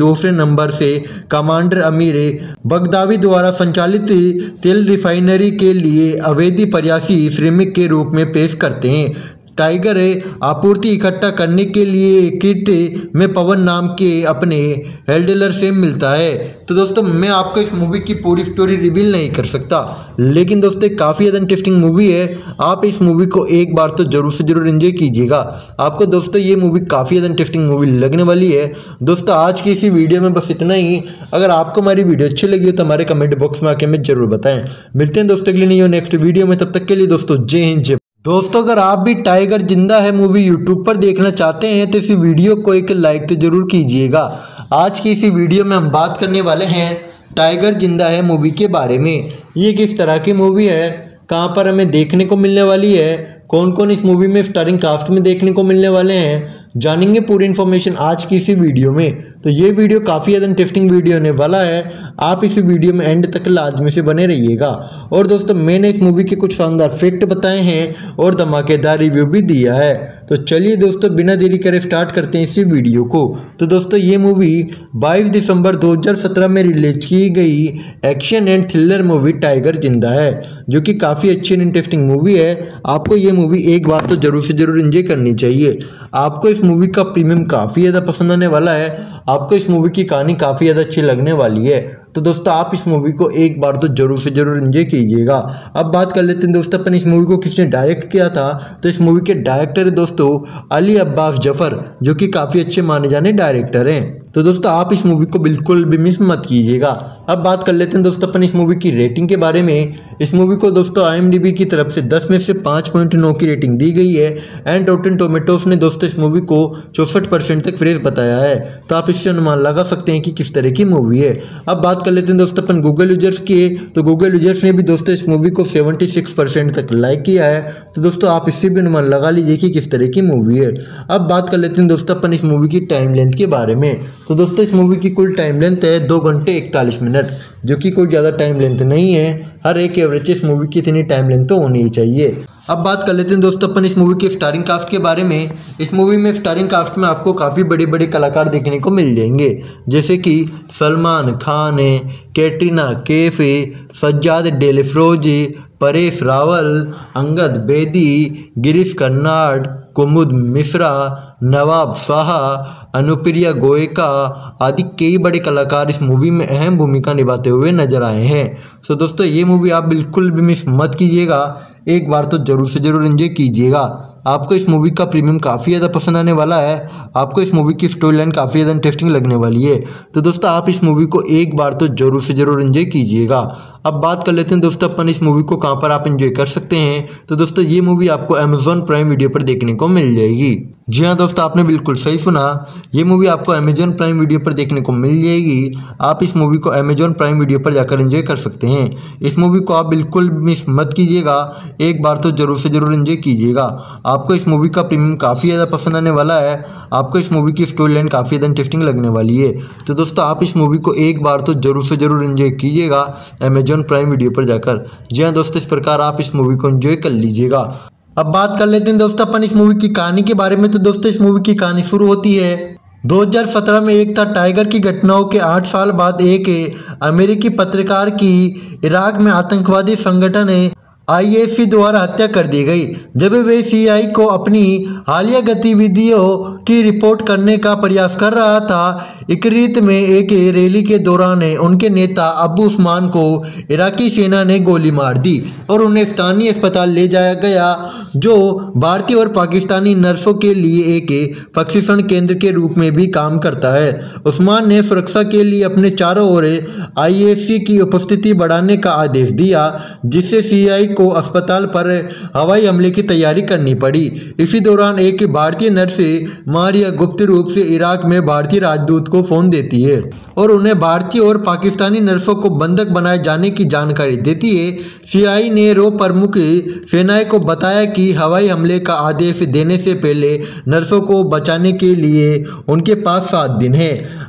दूसरे नंबर से कमांडर अमीर बगदावी द्वारा संचालित तेल रिफाइनरी के लिए अवैध प्रयासी श्रमिक के रूप में पेश करते हैं। टाइगर आपूर्ति इकट्ठा करने के लिए किट में पवन नाम के अपने हैंडलर से मिलता है। तो दोस्तों मैं आपको इस मूवी की पूरी स्टोरी रिवील नहीं कर सकता, लेकिन दोस्तों काफ़ी ज़्यादा इंटरेस्टिंग मूवी है। आप इस मूवी को एक बार तो जरूर से जरूर एंजॉय कीजिएगा। आपको दोस्तों ये मूवी काफ़ी ज़्यादा इंटरेस्टिंग मूवी लगने वाली है। दोस्तों आज की इसी वीडियो में बस इतना ही। अगर आपको हमारी वीडियो अच्छी लगी हो तो हमारे कमेंट बॉक्स में आके हमें जरूर बताएं। मिलते हैं दोस्तों अगली नहीं हो नेक्स्ट वीडियो में, तब तक के लिए दोस्तों जय हिंद जय। दोस्तों अगर आप भी टाइगर जिंदा है मूवी यूट्यूब पर देखना चाहते हैं तो इस वीडियो को एक लाइक तो जरूर कीजिएगा। आज की इसी वीडियो में हम बात करने वाले हैं टाइगर जिंदा है मूवी के बारे में। ये किस तरह की मूवी है, कहां पर हमें देखने को मिलने वाली है, कौन कौन इस मूवी में स्टारिंग कास्ट में देखने को मिलने वाले हैं, जानेंगे पूरी इन्फॉर्मेशन आज की इसी वीडियो में। तो ये वीडियो काफ़ी ज़्यादा इंटरेस्टिंग वीडियो होने वाला है। आप इस वीडियो में एंड तक लाजमी से बने रहिएगा। और दोस्तों मैंने इस मूवी के कुछ शानदार फैक्ट बताए हैं और धमाकेदार रिव्यू भी दिया है। तो चलिए दोस्तों बिना देरी करे स्टार्ट करते हैं इसी वीडियो को। तो दोस्तों ये मूवी बाईस दिसंबर दो हज़ार सत्रह में रिलीज की गई action and thriller movie Tiger जिंदा है, जो कि काफ़ी अच्छी एंड इंटरेस्टिंग मूवी है। आपको ये मूवी एक बार तो जरूर से जरूर एंजॉय करनी चाहिए। आपको इस मूवी का प्रीमियम काफ़ी ज़्यादा पसंद आने वाला है। आपको इस मूवी की कहानी काफ़ी ज़्यादा अच्छी लगने वाली है। तो दोस्तों आप इस मूवी को एक बार तो जरूर से जरूर एंजॉय कीजिएगा। अब बात कर लेते हैं दोस्तों अपन इस मूवी को किसने डायरेक्ट किया था। तो इस मूवी के डायरेक्टर है दोस्तों अली अब्बास जफर, जो कि काफ़ी अच्छे माने जाने डायरेक्टर हैं। तो दोस्तों आप इस मूवी को बिल्कुल भी मिस मत कीजिएगा। अब बात कर लेते हैं दोस्तों अपन इस मूवी की रेटिंग के बारे में। इस मूवी को दोस्तों आई एम डी बी की तरफ से दस में से पाँच पॉइंट नौ की रेटिंग दी गई है। एंड रॉटेन टोमेटोस ने दोस्तों इस मूवी को चौसठ परसेंट तक फ्रेश बताया है। तो आप इससे अनुमान लगा सकते हैं कि किस तरह की मूवी है। अब बात कर लेते हैं दोस्तों अपन गूगल यूजर्स की। तो गूगल यूजर्स ने भी दोस्तों इस मूवी को छिहत्तर परसेंट तक लाइक किया है। तो दोस्तों आप इससे भी अनुमान लगा लीजिए कि किस तरह की मूवी है। अब बात कर लेते हैं दोस्तों अपन इस मूवी की टाइम लेंथ के बारे में। तो दोस्तों इस मूवी की कुल टाइम लेंथ है दो घंटे इकतालीस मिनट, जो कि कोई ज़्यादा टाइम लेंथ नहीं है। हर एक एवरेज इस मूवी की इतनी टाइम लेंथ तो होनी ही चाहिए। अब बात कर लेते हैं दोस्तों अपन इस मूवी के स्टारिंग कास्ट के बारे में। इस मूवी में स्टारिंग कास्ट में आपको काफ़ी बड़े बड़े कलाकार देखने को मिल जाएंगे, जैसे कि सलमान खान, कैटरीना कैफ, सज्जाद डेलेफ्रोज, परेश रावल, अंगद बेदी, गिरीश कर्नाड, कुमुद मिश्रा, नवाब शाह, अनुप्रिया गोयका आदि कई बड़े कलाकार इस मूवी में अहम भूमिका निभाते हुए नजर आए हैं। तो दोस्तों ये मूवी आप बिल्कुल भी मिस मत कीजिएगा, एक बार तो जरूर से जरूर एंजॉय कीजिएगा। आपको इस मूवी का प्रीमियम काफ़ी ज़्यादा पसंद आने वाला है। आपको इस मूवी की स्टोरी लाइन काफ़ी ज़्यादा इंटरेस्टिंग लगने वाली है। तो दोस्तों आप इस मूवी को एक बार तो जरूर से जरूर एंजॉय कीजिएगा। अब बात कर लेते हैं दोस्तों अपन इस मूवी को कहां पर आप एंजॉय कर सकते हैं। तो दोस्तों ये मूवी आपको अमेजॉन प्राइम वीडियो पर देखने को मिल जाएगी। जी हाँ दोस्तों आपने बिल्कुल सही सुना, ये मूवी आपको अमेजॉन प्राइम वीडियो पर देखने को मिल जाएगी। आप इस मूवी को अमेजॉन प्राइम वीडियो पर जाकर एंजॉय कर सकते हैं। इस मूवी को आप बिल्कुल मिस मत कीजिएगा, एक बार तो जरूर से जरूर एंजॉय कीजिएगा। आपको इस मूवी का प्रीमियम काफ़ी ज़्यादा पसंद आने वाला है। आपको इस मूवी की स्टोरी लाइन काफ़ी ज़्यादा इंटरेस्टिंग लगने वाली है। तो दोस्तों आप इस मूवी को एक बार तो जरूर से जरूर एंजॉय कीजिएगा अमेजॉन प्राइम वीडियो पर जाकर। जी हाँ दोस्तों इस प्रकार आप इस मूवी को एंजॉय कर लीजिएगा। अब बात कर लेते हैं दोस्तों अपन इस मूवी की कहानी के बारे में। तो दोस्तों इस मूवी की कहानी शुरू होती है दो हज़ार सत्रह में। एक था टाइगर की घटनाओं के आठ साल बाद एक अमेरिकी पत्रकार की इराक में आतंकवादी संगठन आई एस सी द्वारा हत्या कर दी गई, जब वे सी आई को अपनी हालिया गतिविधियों की रिपोर्ट करने का प्रयास कर रहा था। इकरीत में एक रैली के दौरान उनके नेता अबू उस्मान को इराकी सेना ने गोली मार दी और उन्हें स्थानीय अस्पताल ले जाया गया, जो भारतीय और पाकिस्तानी नर्सों के लिए एक प्रशिक्षण केंद्र के रूप में भी काम करता है। उस्मान ने सुरक्षा के लिए अपने चारों ओर आई एस सी की उपस्थिति बढ़ाने का आदेश दिया, जिससे सी आई को अस्पताल पर हवाई हमले की तैयारी करनी पड़ी। इसी दौरान एक भारतीय नर्स मारिया गुप्त रूप से इराक में भारतीय राजदूत को फोन देती है और उन्हें भारतीय और पाकिस्तानी नर्सों को बंधक बनाए जाने की जानकारी देती है। सीआई ने रो प्रमुख सेनाएं को बताया कि हवाई हमले का आदेश देने से पहले नर्सों को बचाने के लिए उनके पास सात दिन है।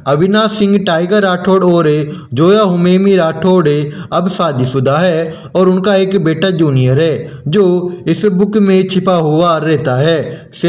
अविनाश सिंह टाइगर राठौड़ और जोया हुमैमी राठौड़ अब शादीशुदा है और उनका एक बेटा जूनियर है जो इस बुक में छिपा हुआ रहता है।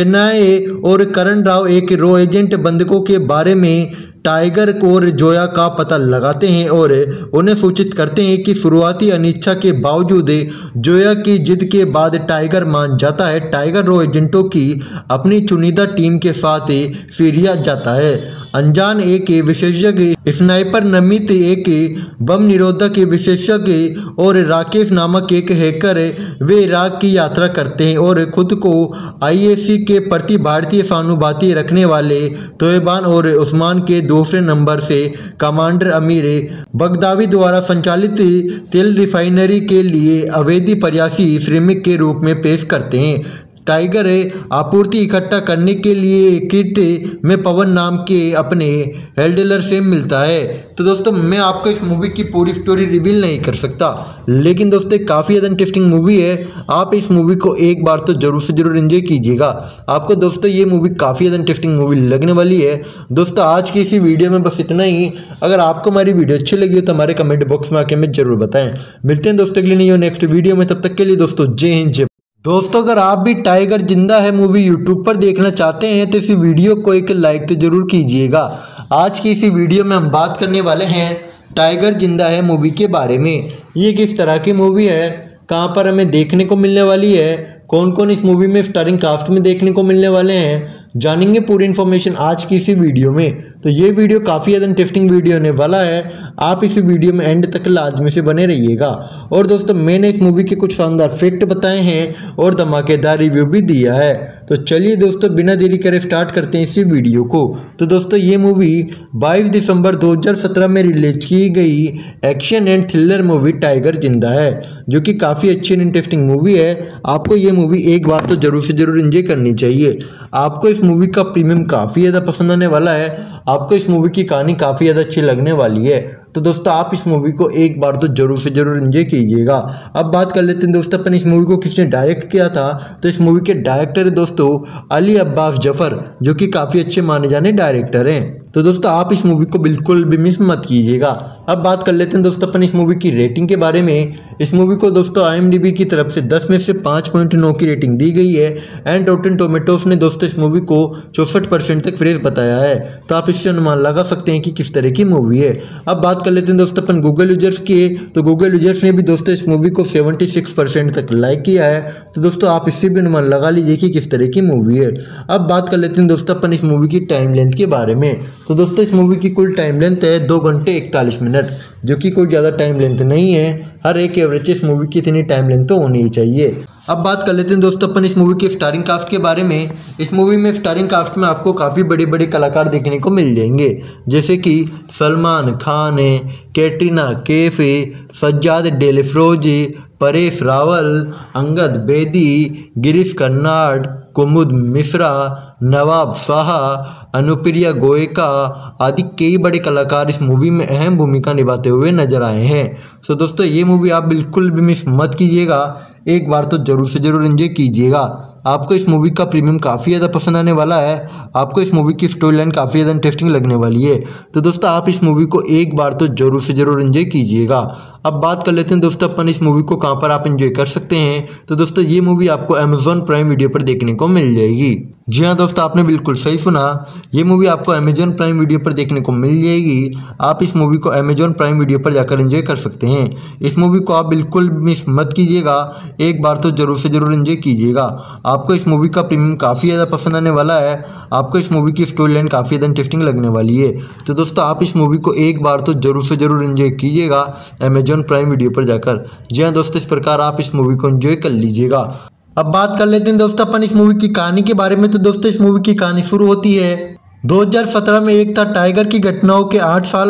सेनाएं और करण राव एक रो एजेंट बंधकों के बारे में टाइगर और जोया का पता लगाते हैं और उन्हें सूचित करते हैं कि शुरुआती अनिच्छा के बावजूद जोया की जिद के बाद टाइगर मान जाता है। टाइगर रो एजेंटों की अपनी चुनिंदा टीम के साथ सीरिया जाता है। अनजान एक विशेषज्ञ, स्नाइपर नमित एक बम निरोधक विशेषज्ञ और राकेश नामक एक हैकर वे इराक की यात्रा करते हैं और खुद को आईएससी के प्रति भारतीय सहानुभूति रखने वाले तोयबान और उस्मान के दूसरे नंबर से कमांडर अमीर बगदावी द्वारा संचालित तेल रिफाइनरी के लिए अवैध प्रयासी श्रमिक के रूप में पेश करते हैं। टाइगर आपूर्ति इकट्ठा करने के लिए किट में पवन नाम के अपने हैंडलर से मिलता है। तो दोस्तों मैं आपको इस मूवी की पूरी स्टोरी रिवील नहीं कर सकता, लेकिन दोस्तों काफ़ी ज़्यादा इंटरेस्टिंग मूवी है। आप इस मूवी को एक बार तो जरूर से जरूर एंजॉय कीजिएगा। आपको दोस्तों ये मूवी काफ़ी ज़्यादा इंटरेस्टिंग मूवी लगने वाली है। दोस्तों आज की इसी वीडियो में बस इतना ही। अगर आपको हमारी वीडियो अच्छी लगी हो तो हमारे कमेंट बॉक्स में आके हमें जरूर बताएं। मिलते हैं दोस्तों अगले नहीं हो नेक्स्ट वीडियो में, तब तक के लिए दोस्तों जय हिंद जय। दोस्तों अगर आप भी टाइगर जिंदा है मूवी यूट्यूब पर देखना चाहते हैं तो इस वीडियो को एक लाइक तो जरूर कीजिएगा। आज की इसी वीडियो में हम बात करने वाले हैं टाइगर जिंदा है मूवी के बारे में। ये किस तरह की मूवी है, कहां पर हमें देखने को मिलने वाली है, कौन कौन इस मूवी में स्टारिंग कास्ट में देखने को मिलने वाले हैं, जानेंगे पूरी इन्फॉर्मेशन आज की इसी वीडियो में। तो ये वीडियो काफ़ी ज़्यादा इंटरेस्टिंग वीडियो होने वाला है। आप इस वीडियो में एंड तक लाजमी से बने रहिएगा। और दोस्तों मैंने इस मूवी के कुछ शानदार फैक्ट बताए हैं और धमाकेदार रिव्यू भी दिया है। तो चलिए दोस्तों बिना देरी करे स्टार्ट करते हैं इसी वीडियो को। तो दोस्तों ये मूवी बाईस दिसंबर दो हज़ार सत्रह में रिलीज की गई action and thriller movie Tiger जिंदा है, जो कि काफ़ी अच्छी एंड इंटरेस्टिंग मूवी है। आपको ये मूवी एक बार तो जरूर से जरूर एंजॉय करनी चाहिए। आपको इस मूवी का प्रीमियम काफ़ी ज़्यादा पसंद आने वाला है। आपको इस मूवी की कहानी काफ़ी ज़्यादा अच्छी लगने वाली है। तो दोस्तों आप इस मूवी को एक बार तो जरूर से जरूर एंजॉय कीजिएगा। अब बात कर लेते हैं दोस्तों अपन इस मूवी को किसने डायरेक्ट किया था। तो इस मूवी के डायरेक्टर है दोस्तों अली अब्बास जफर, जो कि काफ़ी अच्छे माने जाने डायरेक्टर हैं। तो दोस्तों आप इस मूवी को बिल्कुल भी मिस मत कीजिएगा। अब बात कर लेते हैं दोस्तों अपन इस मूवी की रेटिंग के बारे में। इस मूवी को दोस्तों आईएमडीबी की तरफ से दस में से पाँच पॉइंट नौ की रेटिंग दी गई है एंड रॉटेन टोमेटोस ने दोस्तों इस मूवी को चौसठ परसेंट तक फ्रेश बताया है। तो आप इससे अनुमान लगा सकते हैं कि किस तरह की मूवी है। अब बात कर लेते हैं दोस्तों अपन गूगल यूजर्स की। तो गूगल यूजर्स ने भी दोस्तों इस मूवी को छिहत्तर परसेंट तक लाइक किया है। तो दोस्तों आप इससे भी अनुमान लगा लीजिए कि किस तरह की मूवी है। अब बात कर लेते हैं दोस्तों अपन इस मूवी की टाइम लेंथ के बारे में। तो दोस्तों इस मूवी की कुल टाइम लेंथ है दो घंटे इकतालीस मिनट, जो कि कोई ज़्यादा टाइम लेंथ नहीं है। हर एक एवरेज इस मूवी की इतनी टाइम लेंथ तो होनी ही चाहिए। अब बात कर लेते हैं दोस्तों अपन इस मूवी के स्टारिंग कास्ट के बारे में। इस मूवी में स्टारिंग कास्ट में आपको काफ़ी बड़े बड़े कलाकार देखने को मिल जाएंगे, जैसे कि सलमान खान, कैटरीना कैफ, सज्जाद डेलेफ्रोजी, परेश रावल, अंगद बेदी, गिरीश कर्नाड, कुमुद मिश्रा, नवाब शाह, अनुप्रिया गोयका आदि कई बड़े कलाकार इस मूवी में अहम भूमिका निभाते हुए नजर आए हैं। तो दोस्तों ये मूवी आप बिल्कुल भी मिस मत कीजिएगा, एक बार तो जरूर से जरूर एंजॉय कीजिएगा। आपको इस मूवी का प्रीमियम काफ़ी ज़्यादा पसंद आने वाला है। आपको इस मूवी की स्टोरी लाइन काफ़ी ज़्यादा इंटरेस्टिंग लगने वाली है। तो दोस्तों आप इस मूवी को एक बार तो जरूर से जरूर एंजॉय कीजिएगा। अब बात कर लेते हैं दोस्तों अपन इस मूवी को कहां पर आप एंजॉय कर सकते हैं। तो दोस्तों ये मूवी आपको अमेजॉन प्राइम वीडियो पर देखने को मिल जाएगी। जी हाँ दोस्तों आपने बिल्कुल सही सुना, ये मूवी आपको अमेजॉन प्राइम वीडियो पर देखने को मिल जाएगी। आप इस मूवी को अमेजॉन प्राइम वीडियो पर जाकर एंजॉय कर सकते हैं। इस मूवी को आप बिल्कुल मिस मत कीजिएगा, एक बार तो जरूर से जरूर एंजॉय कीजिएगा। आपको इस मूवी का प्रीमियम काफ़ी ज़्यादा पसंद आने वाला है। आपको इस मूवी की स्टोरी लाइन काफ़ी ज़्यादा इंटरेस्टिंग लगने वाली है। तो दोस्तों आप इस मूवी को एक बार तो जरूर से जरूर एंजॉय कीजिएगा अमेजॉन प्राइम वीडियो पर जाकर। जी हाँ दोस्तों इस प्रकार आप इस मूवी को एंजॉय कर लीजिएगा। अब बात कर लेते हैं दोस्तों अपन इस मूवी की कहानी के बारे में। तो दोस्तों इस मूवी की कहानी शुरू होती है दो हज़ार सत्रह में। एक था टाइगर की घटनाओं के आठ साल बाद एक अमेरिकी पत्रकार की इराक में आतंकवादी संगठन है,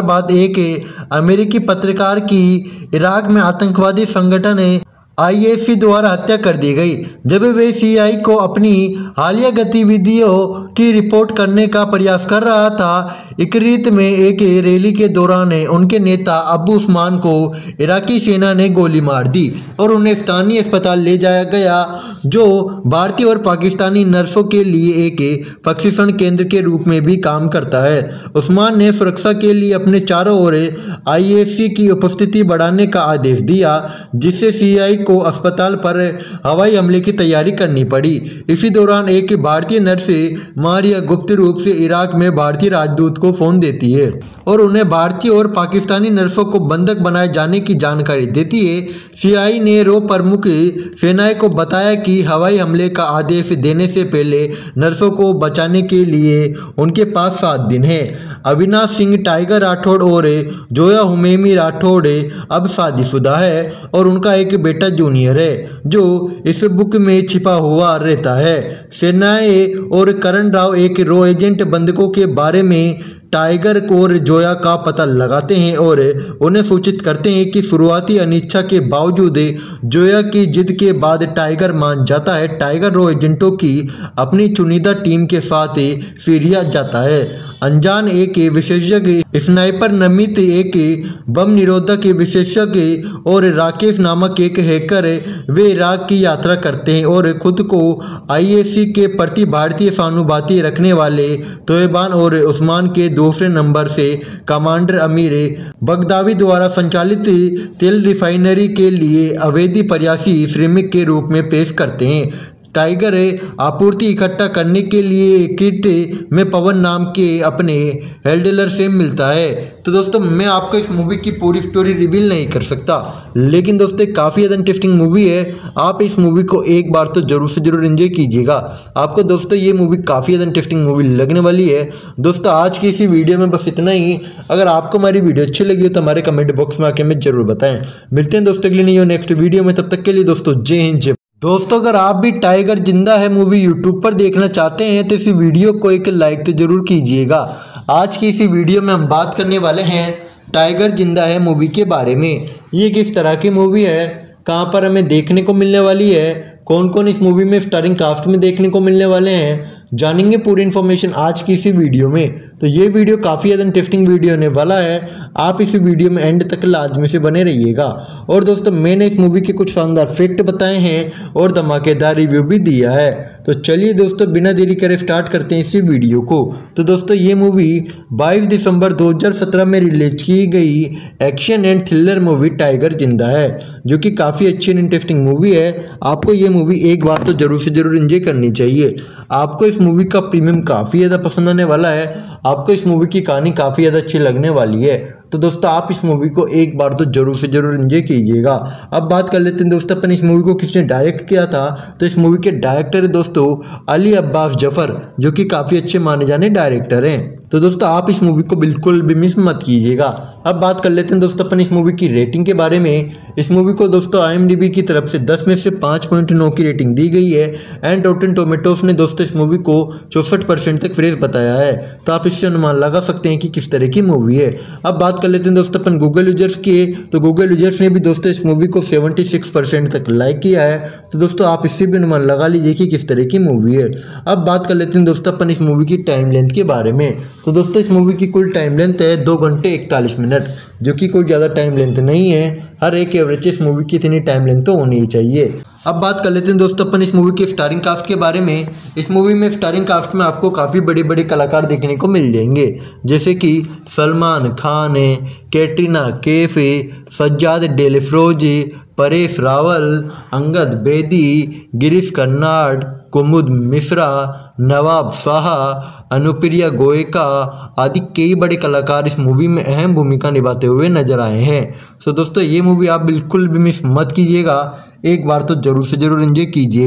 आईएएस द्वारा हत्या कर दी गई जब वे सीआई को अपनी हालिया गतिविधियों की रिपोर्ट करने का प्रयास कर रहा था। इकरीत में एक रैली के दौरान उनके नेता अबू उस्मान को इराकी सेना ने गोली मार दी और उन्हें स्थानीय अस्पताल ले जाया गया, जो भारतीय और पाकिस्तानी नर्सों के लिए एक प्रशिक्षण केंद्र के रूप में भी काम करता है। उस्मान ने सुरक्षा के लिए अपने चारों ओर आईएससी की उपस्थिति बढ़ाने का आदेश दिया, जिससे सीआई को अस्पताल पर हवाई हमले की तैयारी करनी पड़ी। इसी दौरान एक भारतीय नर्स मारिया गुप्त रूप से इराक में भारतीय राजदूत को फोन देती है और उन्हें भारतीय और पाकिस्तानी नर्सों को बंधक बनाए जाने की जानकारी देती है। सीआई ने रो प्रमुख सेनाएं को बताया कि हवाई हमले का आदेश देने से पहले नर्सों को बचाने के लिए उनके पास सात दिन है। अविनाश सिंह टाइगर राठौड़ और जोया हुमैमी राठौड़ अब शादीशुदा है और उनका एक बेटा जूनियर है, जो इस बुक में छिपा हुआ रहता है। सेनाएं और करण राव एक रो एजेंट बंधकों के बारे में टाइगर और जोया का पता लगाते हैं और उन्हें सूचित करते हैं कि शुरुआती अनिच्छा के बावजूद जोया की जिद के बाद टाइगर मान जाता है। टाइगर रो एजेंटों की अपनी चुनिंदा टीम के साथ सीरिया जाता है। अनजान एक विशेषज्ञ स्नाइपर, नमित एक बम निरोधक विशेषज्ञ और राकेश नामक एक हैकर वे इराक की यात्रा करते हैं और खुद को आईएससी के प्रति भारतीय सहानुभूति रखने वाले तोयबान और उस्मान के दूसरे नंबर से कमांडर अमीर बगदावी द्वारा संचालित तेल रिफाइनरी के लिए अवैध प्रयासी श्रमिक के रूप में पेश करते हैं। टाइगर आपूर्ति इकट्ठा करने के लिए किट में पवन नाम के अपने हैंडलर से मिलता है। तो दोस्तों, मैं आपको इस मूवी की पूरी स्टोरी रिवील नहीं कर सकता, लेकिन दोस्तों काफ़ी ज़्यादा इंटरेस्टिंग मूवी है। आप इस मूवी को एक बार तो जरूर से जरूर एंजॉय कीजिएगा। आपको दोस्तों ये मूवी काफ़ी ज़्यादा इंटरेस्टिंग मूवी लगने वाली है। दोस्तों, आज की इसी वीडियो में बस इतना ही। अगर आपको हमारी वीडियो अच्छी लगी हो तो हमारे कमेंट बॉक्स में आके हमें जरूर बताएं। मिलते हैं दोस्तों अगले नहीं हो नेक्स्ट वीडियो में, तब तक के लिए दोस्तों जय हिंद जय। दोस्तों, अगर आप भी टाइगर जिंदा है मूवी यूट्यूब पर देखना चाहते हैं तो इस वीडियो को एक लाइक तो जरूर कीजिएगा। आज की इसी वीडियो में हम बात करने वाले हैं टाइगर जिंदा है मूवी के बारे में। ये किस तरह की मूवी है, कहां पर हमें देखने को मिलने वाली है, कौन कौन इस मूवी में स्टारिंग कास्ट में देखने को मिलने वाले हैं, जानेंगे पूरी इन्फॉर्मेशन आज की इसी वीडियो में। तो ये वीडियो काफ़ी ज़्यादा इंटरेस्टिंग वीडियो होने वाला है। आप इस वीडियो में एंड तक लाजमी से बने रहिएगा। और दोस्तों, मैंने इस मूवी के कुछ शानदार फैक्ट बताए हैं और धमाकेदार रिव्यू भी दिया है। तो चलिए दोस्तों, बिना देरी करे स्टार्ट करते हैं इसी वीडियो को। तो दोस्तों, ये मूवी बाईस दिसंबर दो हज़ार सत्रह में रिलीज की गई action and thriller movie Tiger जिंदा है, जो कि काफ़ी अच्छी एंड इंटरेस्टिंग मूवी है। आपको ये मूवी एक बार तो जरूर से जरूर एंजॉय करनी चाहिए। आपको इस मूवी का प्रीमियम काफ़ी ज़्यादा पसंद आने वाला है। आपको इस मूवी की कहानी काफ़ी ज़्यादा अच्छी लगने वाली है। तो दोस्तों, आप इस मूवी को एक बार तो जरूर से जरूर एंजॉय कीजिएगा। अब बात कर लेते हैं दोस्तों अपन इस मूवी को किसने डायरेक्ट किया था। तो इस मूवी के डायरेक्टर है दोस्तों अली अब्बास जफर, जो कि काफ़ी अच्छे माने जाने डायरेक्टर हैं। तो दोस्तों, आप इस मूवी को बिल्कुल भी मिस मत कीजिएगा। अब बात कर लेते हैं दोस्तों अपन इस मूवी की रेटिंग के बारे में। इस मूवी को दोस्तों आईएमडीबी की तरफ से दस में से पाँच पॉइंट नौ की रेटिंग दी गई है एंड रॉटेन टोमेटोस ने दोस्तों इस मूवी को चौसठ परसेंट तक फ्रेश बताया है। तो आप इससे अनुमान लगा सकते हैं कि किस तरह की मूवी है। अब बात कर लेते हैं दोस्तों अपन गूगल यूजर्स की। तो गूगल यूजर्स ने भी दोस्तों इस मूवी को छिहत्तर परसेंट तक लाइक किया है। तो दोस्तों, आप इससे भी अनुमान लगा लीजिए कि किस तरह की मूवी है। अब बात कर लेते हैं दोस्तों अपन इस मूवी की टाइम लेंथ के बारे में। तो दोस्तों, इस मूवी की कुल टाइम लेंथ है दो घंटे इकतालीस मिनट, जो कि कोई ज़्यादा टाइम लेंथ नहीं है। हर एक एवरेज इस मूवी की इतनी टाइम लेंथ तो होनी ही चाहिए। अब बात कर लेते हैं दोस्तों अपन इस मूवी के स्टारिंग कास्ट के बारे में। इस मूवी में स्टारिंग कास्ट में आपको काफ़ी बड़े बड़े कलाकार देखने को मिल जाएंगे, जैसे कि सलमान खान, कैटरीना कैफ, सज्जाद डेलेफ्रोजी, परेश रावल, अंगद बेदी, गिरीश कर्नाड, कुमुद मिश्रा, नवाब शाह, अनुप्रिया गोयका आदि कई बड़े कलाकार इस मूवी में अहम भूमिका निभाते हुए नजर आए हैं। तो दोस्तों, ये मूवी आप बिल्कुल भी मिस मत कीजिएगा, एक बार तो जरूर से जरूर एंजॉय कीजिएगा।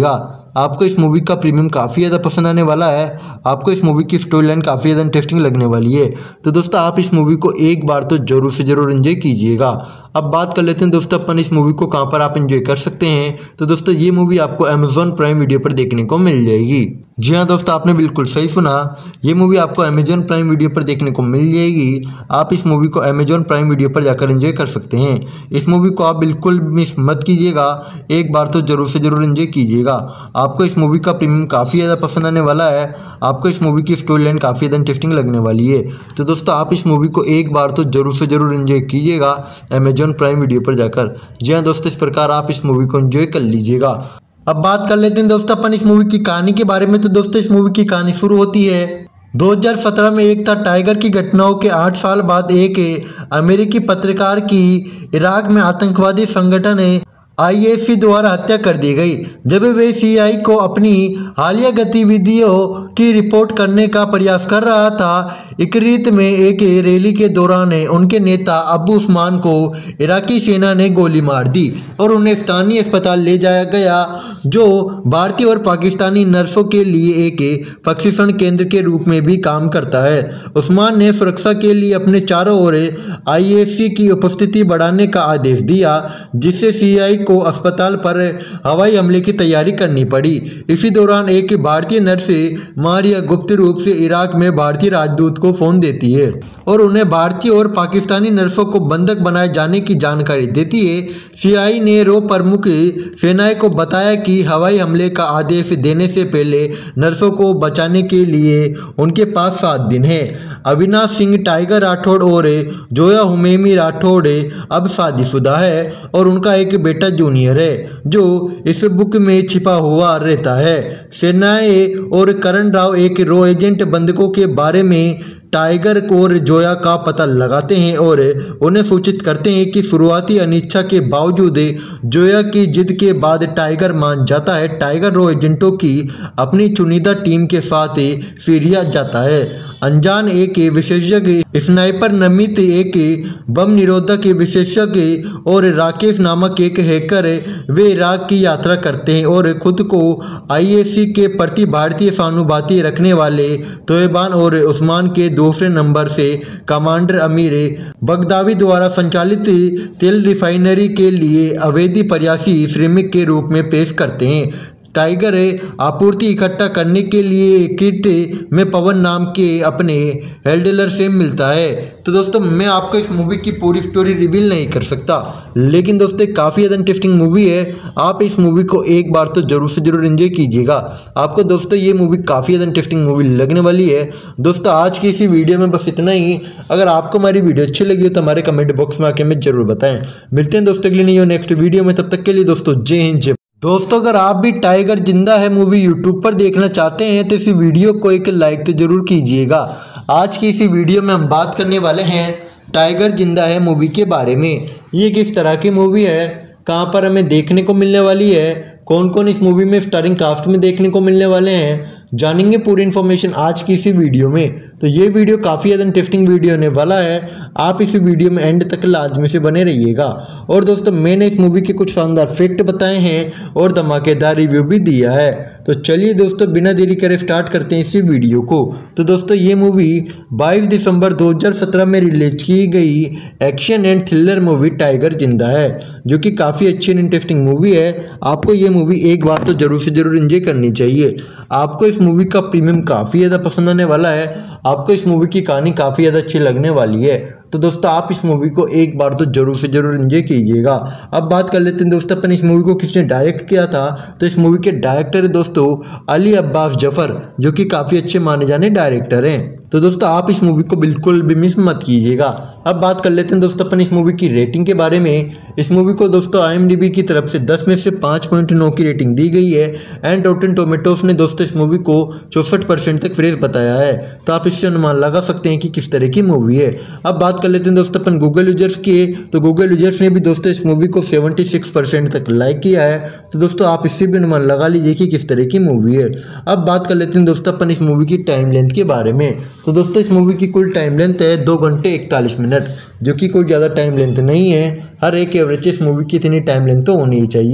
आपको इस मूवी का प्रीमियम काफ़ी ज़्यादा पसंद आने वाला है। आपको इस मूवी की स्टोरी लाइन काफ़ी ज़्यादा इंटरेस्टिंग लगने वाली है। तो दोस्तों आप इस मूवी को एक बार तो जरूर से जरूर एंजॉय कीजिएगा। अब बात कर लेते हैं दोस्तों अपन इस मूवी को कहाँ पर आप एंजॉय कर सकते हैं। तो दोस्तों ये मूवी आपको अमेजॉन प्राइम वीडियो पर देखने को मिल जाएगी। जी हाँ दोस्तों, आपने बिल्कुल सही सुना, ये मूवी आपको अमेजॉन प्राइम वीडियो पर देखने को मिल जाएगी। आप इस मूवी को अमेजॉन प्राइम वीडियो पर जाकर एंजॉय कर सकते हैं। इस मूवी को आप बिल्कुल मिस मत कीजिएगा, एक बार तो जरूर से जरूर एंजॉय कीजिएगा। आपको इस मूवी का प्रीमियम काफ़ी ज़्यादा पसंद आने वाला है। आपको इस मूवी की स्टोरी लाइन काफ़ी ज़्यादा इंटरेस्टिंग लगने वाली है। तो दोस्तों आप इस मूवी को एक बार तो जरूर से जरूर एंजॉय कीजिएगा अमेजॉन प्राइम वीडियो पर जाकर। जी हाँ दोस्तों, इस प्रकार आप इस मूवी को एंजॉय कर लीजिएगा। अब बात कर लेते हैं दोस्तों अपन इस मूवी की कहानी के बारे में। तो दोस्तों इस मूवी की कहानी शुरू होती है दो हज़ार सत्रह में। एक था टाइगर की घटनाओं के आठ साल बाद एक अमेरिकी पत्रकार की इराक में आतंकवादी संगठन आई एस सी द्वारा हत्या कर दी गई। जब वे सी आई को अपनी हालिया गतिविधियों की रिपोर्ट करने का प्रयास कर रहा था, इकरीत में एक रैली के दौरान उनके नेता अबू उस्मान को इराकी सेना ने गोली मार दी और उन्हें स्थानीय अस्पताल ले जाया गया, जो भारतीय और पाकिस्तानी नर्सों के लिए एक प्रशिक्षण केंद्र के रूप में भी काम करता है। उस्मान ने सुरक्षा के लिए अपने चारों ओर आई एस सी की उपस्थिति बढ़ाने का आदेश दिया, जिससे सी आई को अस्पताल पर हवाई हमले की तैयारी करनी पड़ी। इसी दौरान एक भारतीय नर्स मारिया गुप्त रूप से इराक में भारतीय राजदूत को फोन देती है और उन्हें भारतीय और पाकिस्तानी नर्सों को बंधक बनाए जाने की जानकारी देती है। सी आई ने रो प्रमुख सेनाएं को बताया कि हवाई हमले का आदेश देने से पहले नर्सों को बचाने के लिए उनके पास सात दिन है। अविनाश सिंह टाइगर राठौड़ और जोया हुमैमी राठौड़ अब शादीशुदा है और उनका एक बेटा जूनियर है, जो इस बुक में छिपा हुआ रहता है। सेनाएं और करण राव एक रो एजेंट बंधकों के बारे में टाइगर और जोया का पता लगाते हैं और उन्हें सूचित करते हैं कि शुरुआती अनिच्छा के बावजूद जोया की जिद के बाद टाइगर मान जाता है। टाइगर रो एजेंटों की अपनी चुनिंदा टीम के साथ सीरिया जाता है। अनजान एक विशेषज्ञ, स्नाइपर नमित एक बम निरोधक विशेषज्ञ और राकेश नामक एक हैकर वे इराक की यात्रा करते हैं और खुद को आई एस सी के प्रति भारतीय सहानुभूति रखने वाले तोयबान और उस्मान के दूसरे नंबर से कमांडर अमीर बगदावी द्वारा संचालित तेल रिफाइनरी के लिए अवैध प्रयासी श्रमिक के रूप में पेश करते हैं। टाइगर आपूर्ति इकट्ठा करने के लिए किट में पवन नाम के अपने हैंडलर से मिलता है। तो दोस्तों मैं आपको इस मूवी की पूरी स्टोरी रिवील नहीं कर सकता, लेकिन दोस्तों काफ़ी ज़्यादा इंटरेस्टिंग मूवी है। आप इस मूवी को एक बार तो जरूर से जरूर एंजॉय कीजिएगा। आपको दोस्तों ये मूवी काफ़ी ज़्यादा इंटरेस्टिंग मूवी लगने वाली है। दोस्तों आज की इसी वीडियो में बस इतना ही। अगर आपको हमारी वीडियो अच्छी लगी हो तो हमारे कमेंट बॉक्स में आके हमें जरूर बताएं। मिलते हैं दोस्तों अगले नहीं नेक्स्ट वीडियो में, तब तक के लिए दोस्तों जय हिंद जय। दोस्तों अगर आप भी टाइगर जिंदा है मूवी यूट्यूब पर देखना चाहते हैं तो इस वीडियो को एक लाइक तो जरूर कीजिएगा। आज की इसी वीडियो में हम बात करने वाले हैं टाइगर जिंदा है मूवी के बारे में। ये किस तरह की मूवी है, कहां पर हमें देखने को मिलने वाली है, कौन कौन इस मूवी में स्टारिंग कास्ट में देखने को मिलने वाले हैं, जानेंगे पूरी इन्फॉर्मेशन आज की इसी वीडियो में। तो ये वीडियो काफ़ी ज़्यादा इंटरेस्टिंग वीडियो होने वाला है। आप इस वीडियो में एंड तक लाजमी से बने रहिएगा। और दोस्तों मैंने इस मूवी के कुछ शानदार फैक्ट बताए हैं और धमाकेदार रिव्यू भी दिया है। तो चलिए दोस्तों बिना देरी करे स्टार्ट करते हैं इसी वीडियो को। तो दोस्तों ये मूवी बाईस दिसंबर दो हज़ार सत्रह में रिलीज की गई action and thriller movie Tiger जिंदा है, जो कि काफ़ी अच्छी एंड इंटरेस्टिंग मूवी है। आपको ये मूवी एक बार तो जरूर से जरूर एंजॉय करनी चाहिए। आपको इस मूवी का प्रीमियम काफ़ी ज़्यादा पसंद आने वाला है। आपको इस मूवी की कहानी काफ़ी ज़्यादा अच्छी लगने वाली है। तो दोस्तों आप इस मूवी को एक बार तो जरूर से जरूर एंजॉय कीजिएगा। अब बात कर लेते हैं दोस्तों अपन इस मूवी को किसने डायरेक्ट किया था। तो इस मूवी के डायरेक्टर है दोस्तों अली अब्बास जफर, जो कि काफ़ी अच्छे माने जाने डायरेक्टर हैं। तो दोस्तों आप इस मूवी को बिल्कुल भी मिस मत कीजिएगा। अब बात कर लेते हैं दोस्तों अपन इस मूवी की रेटिंग के बारे में। इस मूवी को दोस्तों आई एम डी बी की तरफ से दस में से पाँच पॉइंट नौ की रेटिंग दी गई है एंड रॉटेन टोमेटोस ने दोस्तों इस मूवी को चौसठ परसेंट तक फ्रेश बताया है। तो आप इससे अनुमान लगा सकते हैं कि किस तरह की मूवी है। अब बात कर लेते हैं दोस्तों अपन गूगल यूजर्स की। तो गूगल यूजर्स ने भी दोस्तों इस मूवी को छिहत्तर परसेंट तक लाइक किया है। तो दोस्तों आप इससे भी अनुमान लगा लीजिए कि किस तरह की मूवी है। अब बात कर लेते हैं दोस्तों अपन इस मूवी की टाइम लेंथ के बारे में। तो दोस्तों इस मूवी की कुल टाइम लेंथ है दो घंटे इकतालीस मिनट, जो कि कोई ज़्यादा टाइम लेंथ नहीं है। हर एक एवरेज इस मूवी की इतनी टाइम लेंथ तो होनी ही चाहिए।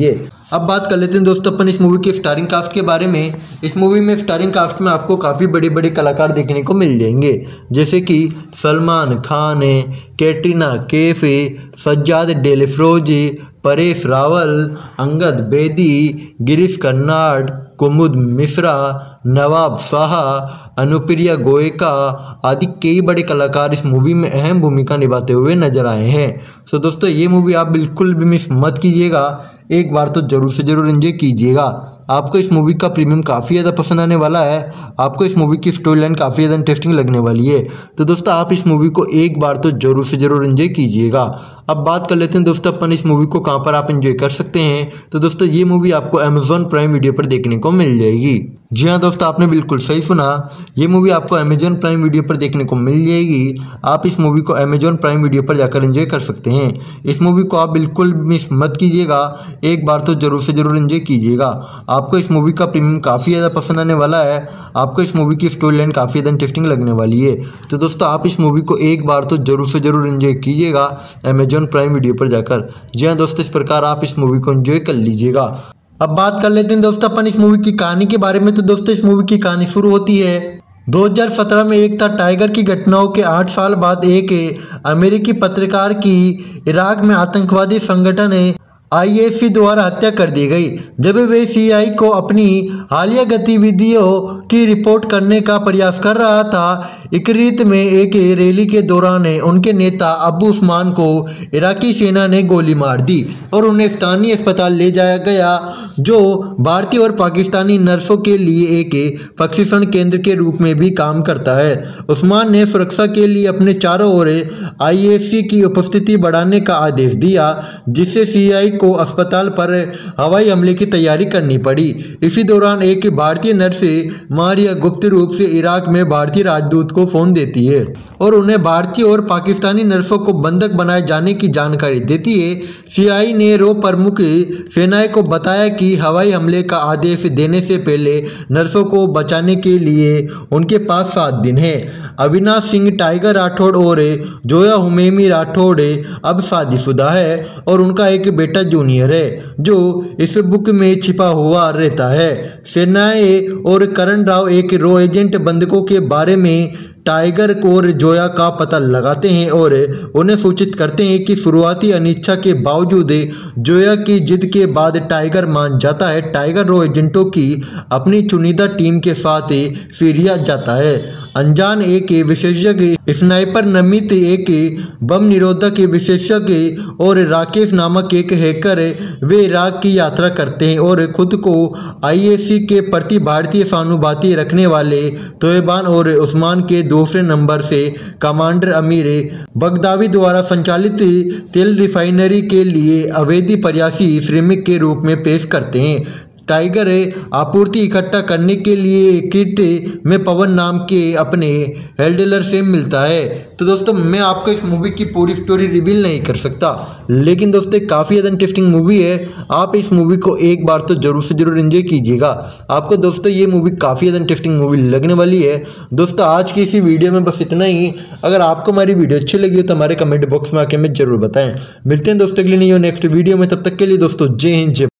अब बात कर लेते हैं दोस्तों अपन इस मूवी के स्टारिंग कास्ट के बारे में। इस मूवी में स्टारिंग कास्ट में आपको काफ़ी बड़े बड़े कलाकार देखने को मिल जाएंगे, जैसे कि सलमान खान, कैटरीना कैफ, सज्जाद डेलेफ्रोजी, परेश रावल, अंगद बेदी, गिरीश कर्नाड, कुमुद मिश्रा, नवाब शाह, अनुप्रिया गोयका आदि कई बड़े कलाकार इस मूवी में अहम भूमिका निभाते हुए नजर आए हैं। सो दोस्तों ये मूवी आप बिल्कुल भी मिस मत कीजिएगा, एक बार तो जरूर से जरूर एंजॉय कीजिएगा। आपको इस मूवी का प्रीमियम काफ़ी ज़्यादा पसंद आने वाला है, आपको इस मूवी की स्टोरी लाइन काफ़ी ज़्यादा इंटरेस्टिंग लगने वाली है। तो दोस्तों आप इस मूवी को एक बार तो जरूर से जरूर एंजॉय कीजिएगा। अब बात कर लेते हैं दोस्तों अपन इस मूवी को कहाँ पर आप एंजॉय कर सकते हैं। तो दोस्तों ये मूवी आपको अमेजॉन प्राइम वीडियो पर देखने को मिल जाएगी। जी हाँ दोस्तों, आपने बिल्कुल सही सुना, ये मूवी आपको अमेजॉन प्राइम वीडियो पर देखने को मिल जाएगी। आप इस मूवी को अमेजॉन प्राइम वीडियो पर जाकर एंजॉय कर सकते हैं। इस मूवी को आप बिल्कुल मिस मत कीजिएगा, एक बार तो जरूर से जरूर एंजॉय कीजिएगा। आपको इस मूवी का प्रीमियम काफ़ी ज़्यादा पसंद आने वाला है, आपको इस मूवी की स्टोरी लाइन काफ़ी ज़्यादा इंटरेस्टिंग लगने वाली है। तो दोस्तों आप इस मूवी को एक बार तो जरूर से जरूर एंजॉय कीजिएगा अमेजॉन प्राइम वीडियो पर जाकर। जी हाँ दोस्तों, इस प्रकार आप इस मूवी को एंजॉय कर लीजिएगा। अब बात कर लेते हैं दोस्तों अपन इस मूवी की कहानी के बारे में। तो दोस्तों इस मूवी की कहानी शुरू होती है दो हज़ार सत्रह में एक था टाइगर की घटनाओं के आठ साल बाद एक अमेरिकी पत्रकार की इराक में आतंकवादी संगठन आई एस सी द्वारा हत्या कर दी गई, जब वे सी आई को अपनी हालिया गतिविधियों की रिपोर्ट करने का प्रयास कर रहा था। इकरीत में एक रैली के दौरान उनके नेता अबू उस्मान को इराकी सेना ने गोली मार दी और उन्हें स्थानीय अस्पताल ले जाया गया, जो भारतीय और पाकिस्तानी नर्सों के लिए एक प्रशिक्षण केंद्र के रूप में भी काम करता है। उस्मान ने सुरक्षा के लिए अपने चारों ओर आई एस सी की उपस्थिति बढ़ाने का आदेश दिया, जिससे सी आई को अस्पताल पर हवाई हमले की तैयारी करनी पड़ी। इसी दौरान एक भारतीय नर्स मारिया गुप्त रूप से इराक में भारतीय राजदूत को फोन देती है और उन्हें भारतीय और पाकिस्तानी नर्सों को बंधक बनाए जाने की जानकारी देती है। सी आई ने रो प्रमुख सेनाएं को बताया कि हवाई हमले का आदेश देने से पहले नर्सों को बचाने के लिए उनके पास सात दिन है। अविनाश सिंह टाइगर राठौड़ और जोया हुमैमी राठौड़ अब शादीशुदा है और उनका एक बेटा जूनियर है, जो इस बुक में छिपा हुआ रहता है। सेनाएं और करण राव एक रो एजेंट बंधकों के बारे में टाइगर और जोया का पता लगाते हैं और उन्हें सूचित करते हैं कि शुरुआती अनिच्छा के बावजूद जोया की जिद के बाद टाइगर मान जाता है। टाइगर रो एजेंटों की अपनी चुनिंदा टीम के साथ सीरिया जाता है। अनजान एक विशेषज्ञ, स्नाइपर नमित एक बम निरोधक विशेषज्ञ और राकेश नामक एक हैकर वे इराक की यात्रा करते हैं और खुद को आई एस सी के प्रति भारतीय सहानुभूति रखने वाले तोयबान और उस्मान के दूसरे नंबर से कमांडर अमीर बगदावी द्वारा संचालित तेल रिफाइनरी के लिए अवैध प्रयासी श्रमिक के रूप में पेश करते हैं। टाइगर आपूर्ति इकट्ठा करने के लिए किट में पवन नाम के अपने हैंडलर से मिलता है। तो दोस्तों मैं आपको इस मूवी की पूरी स्टोरी रिवील नहीं कर सकता, लेकिन दोस्तों काफ़ी ज़्यादा इंटरेस्टिंग मूवी है। आप इस मूवी को एक बार तो जरूर से जरूर एंजॉय कीजिएगा। आपको दोस्तों ये मूवी काफ़ी ज़्यादा इंटरेस्टिंग मूवी लगने वाली है। दोस्तों आज की इसी वीडियो में बस इतना ही। अगर आपको हमारी वीडियो अच्छी लगी हो तो हमारे कमेंट बॉक्स में आके हमें जरूर बताएं। मिलते हैं दोस्तों अगली नहीं हो नेक्स्ट वीडियो में, तब तक के लिए दोस्तों जय हिंद जय।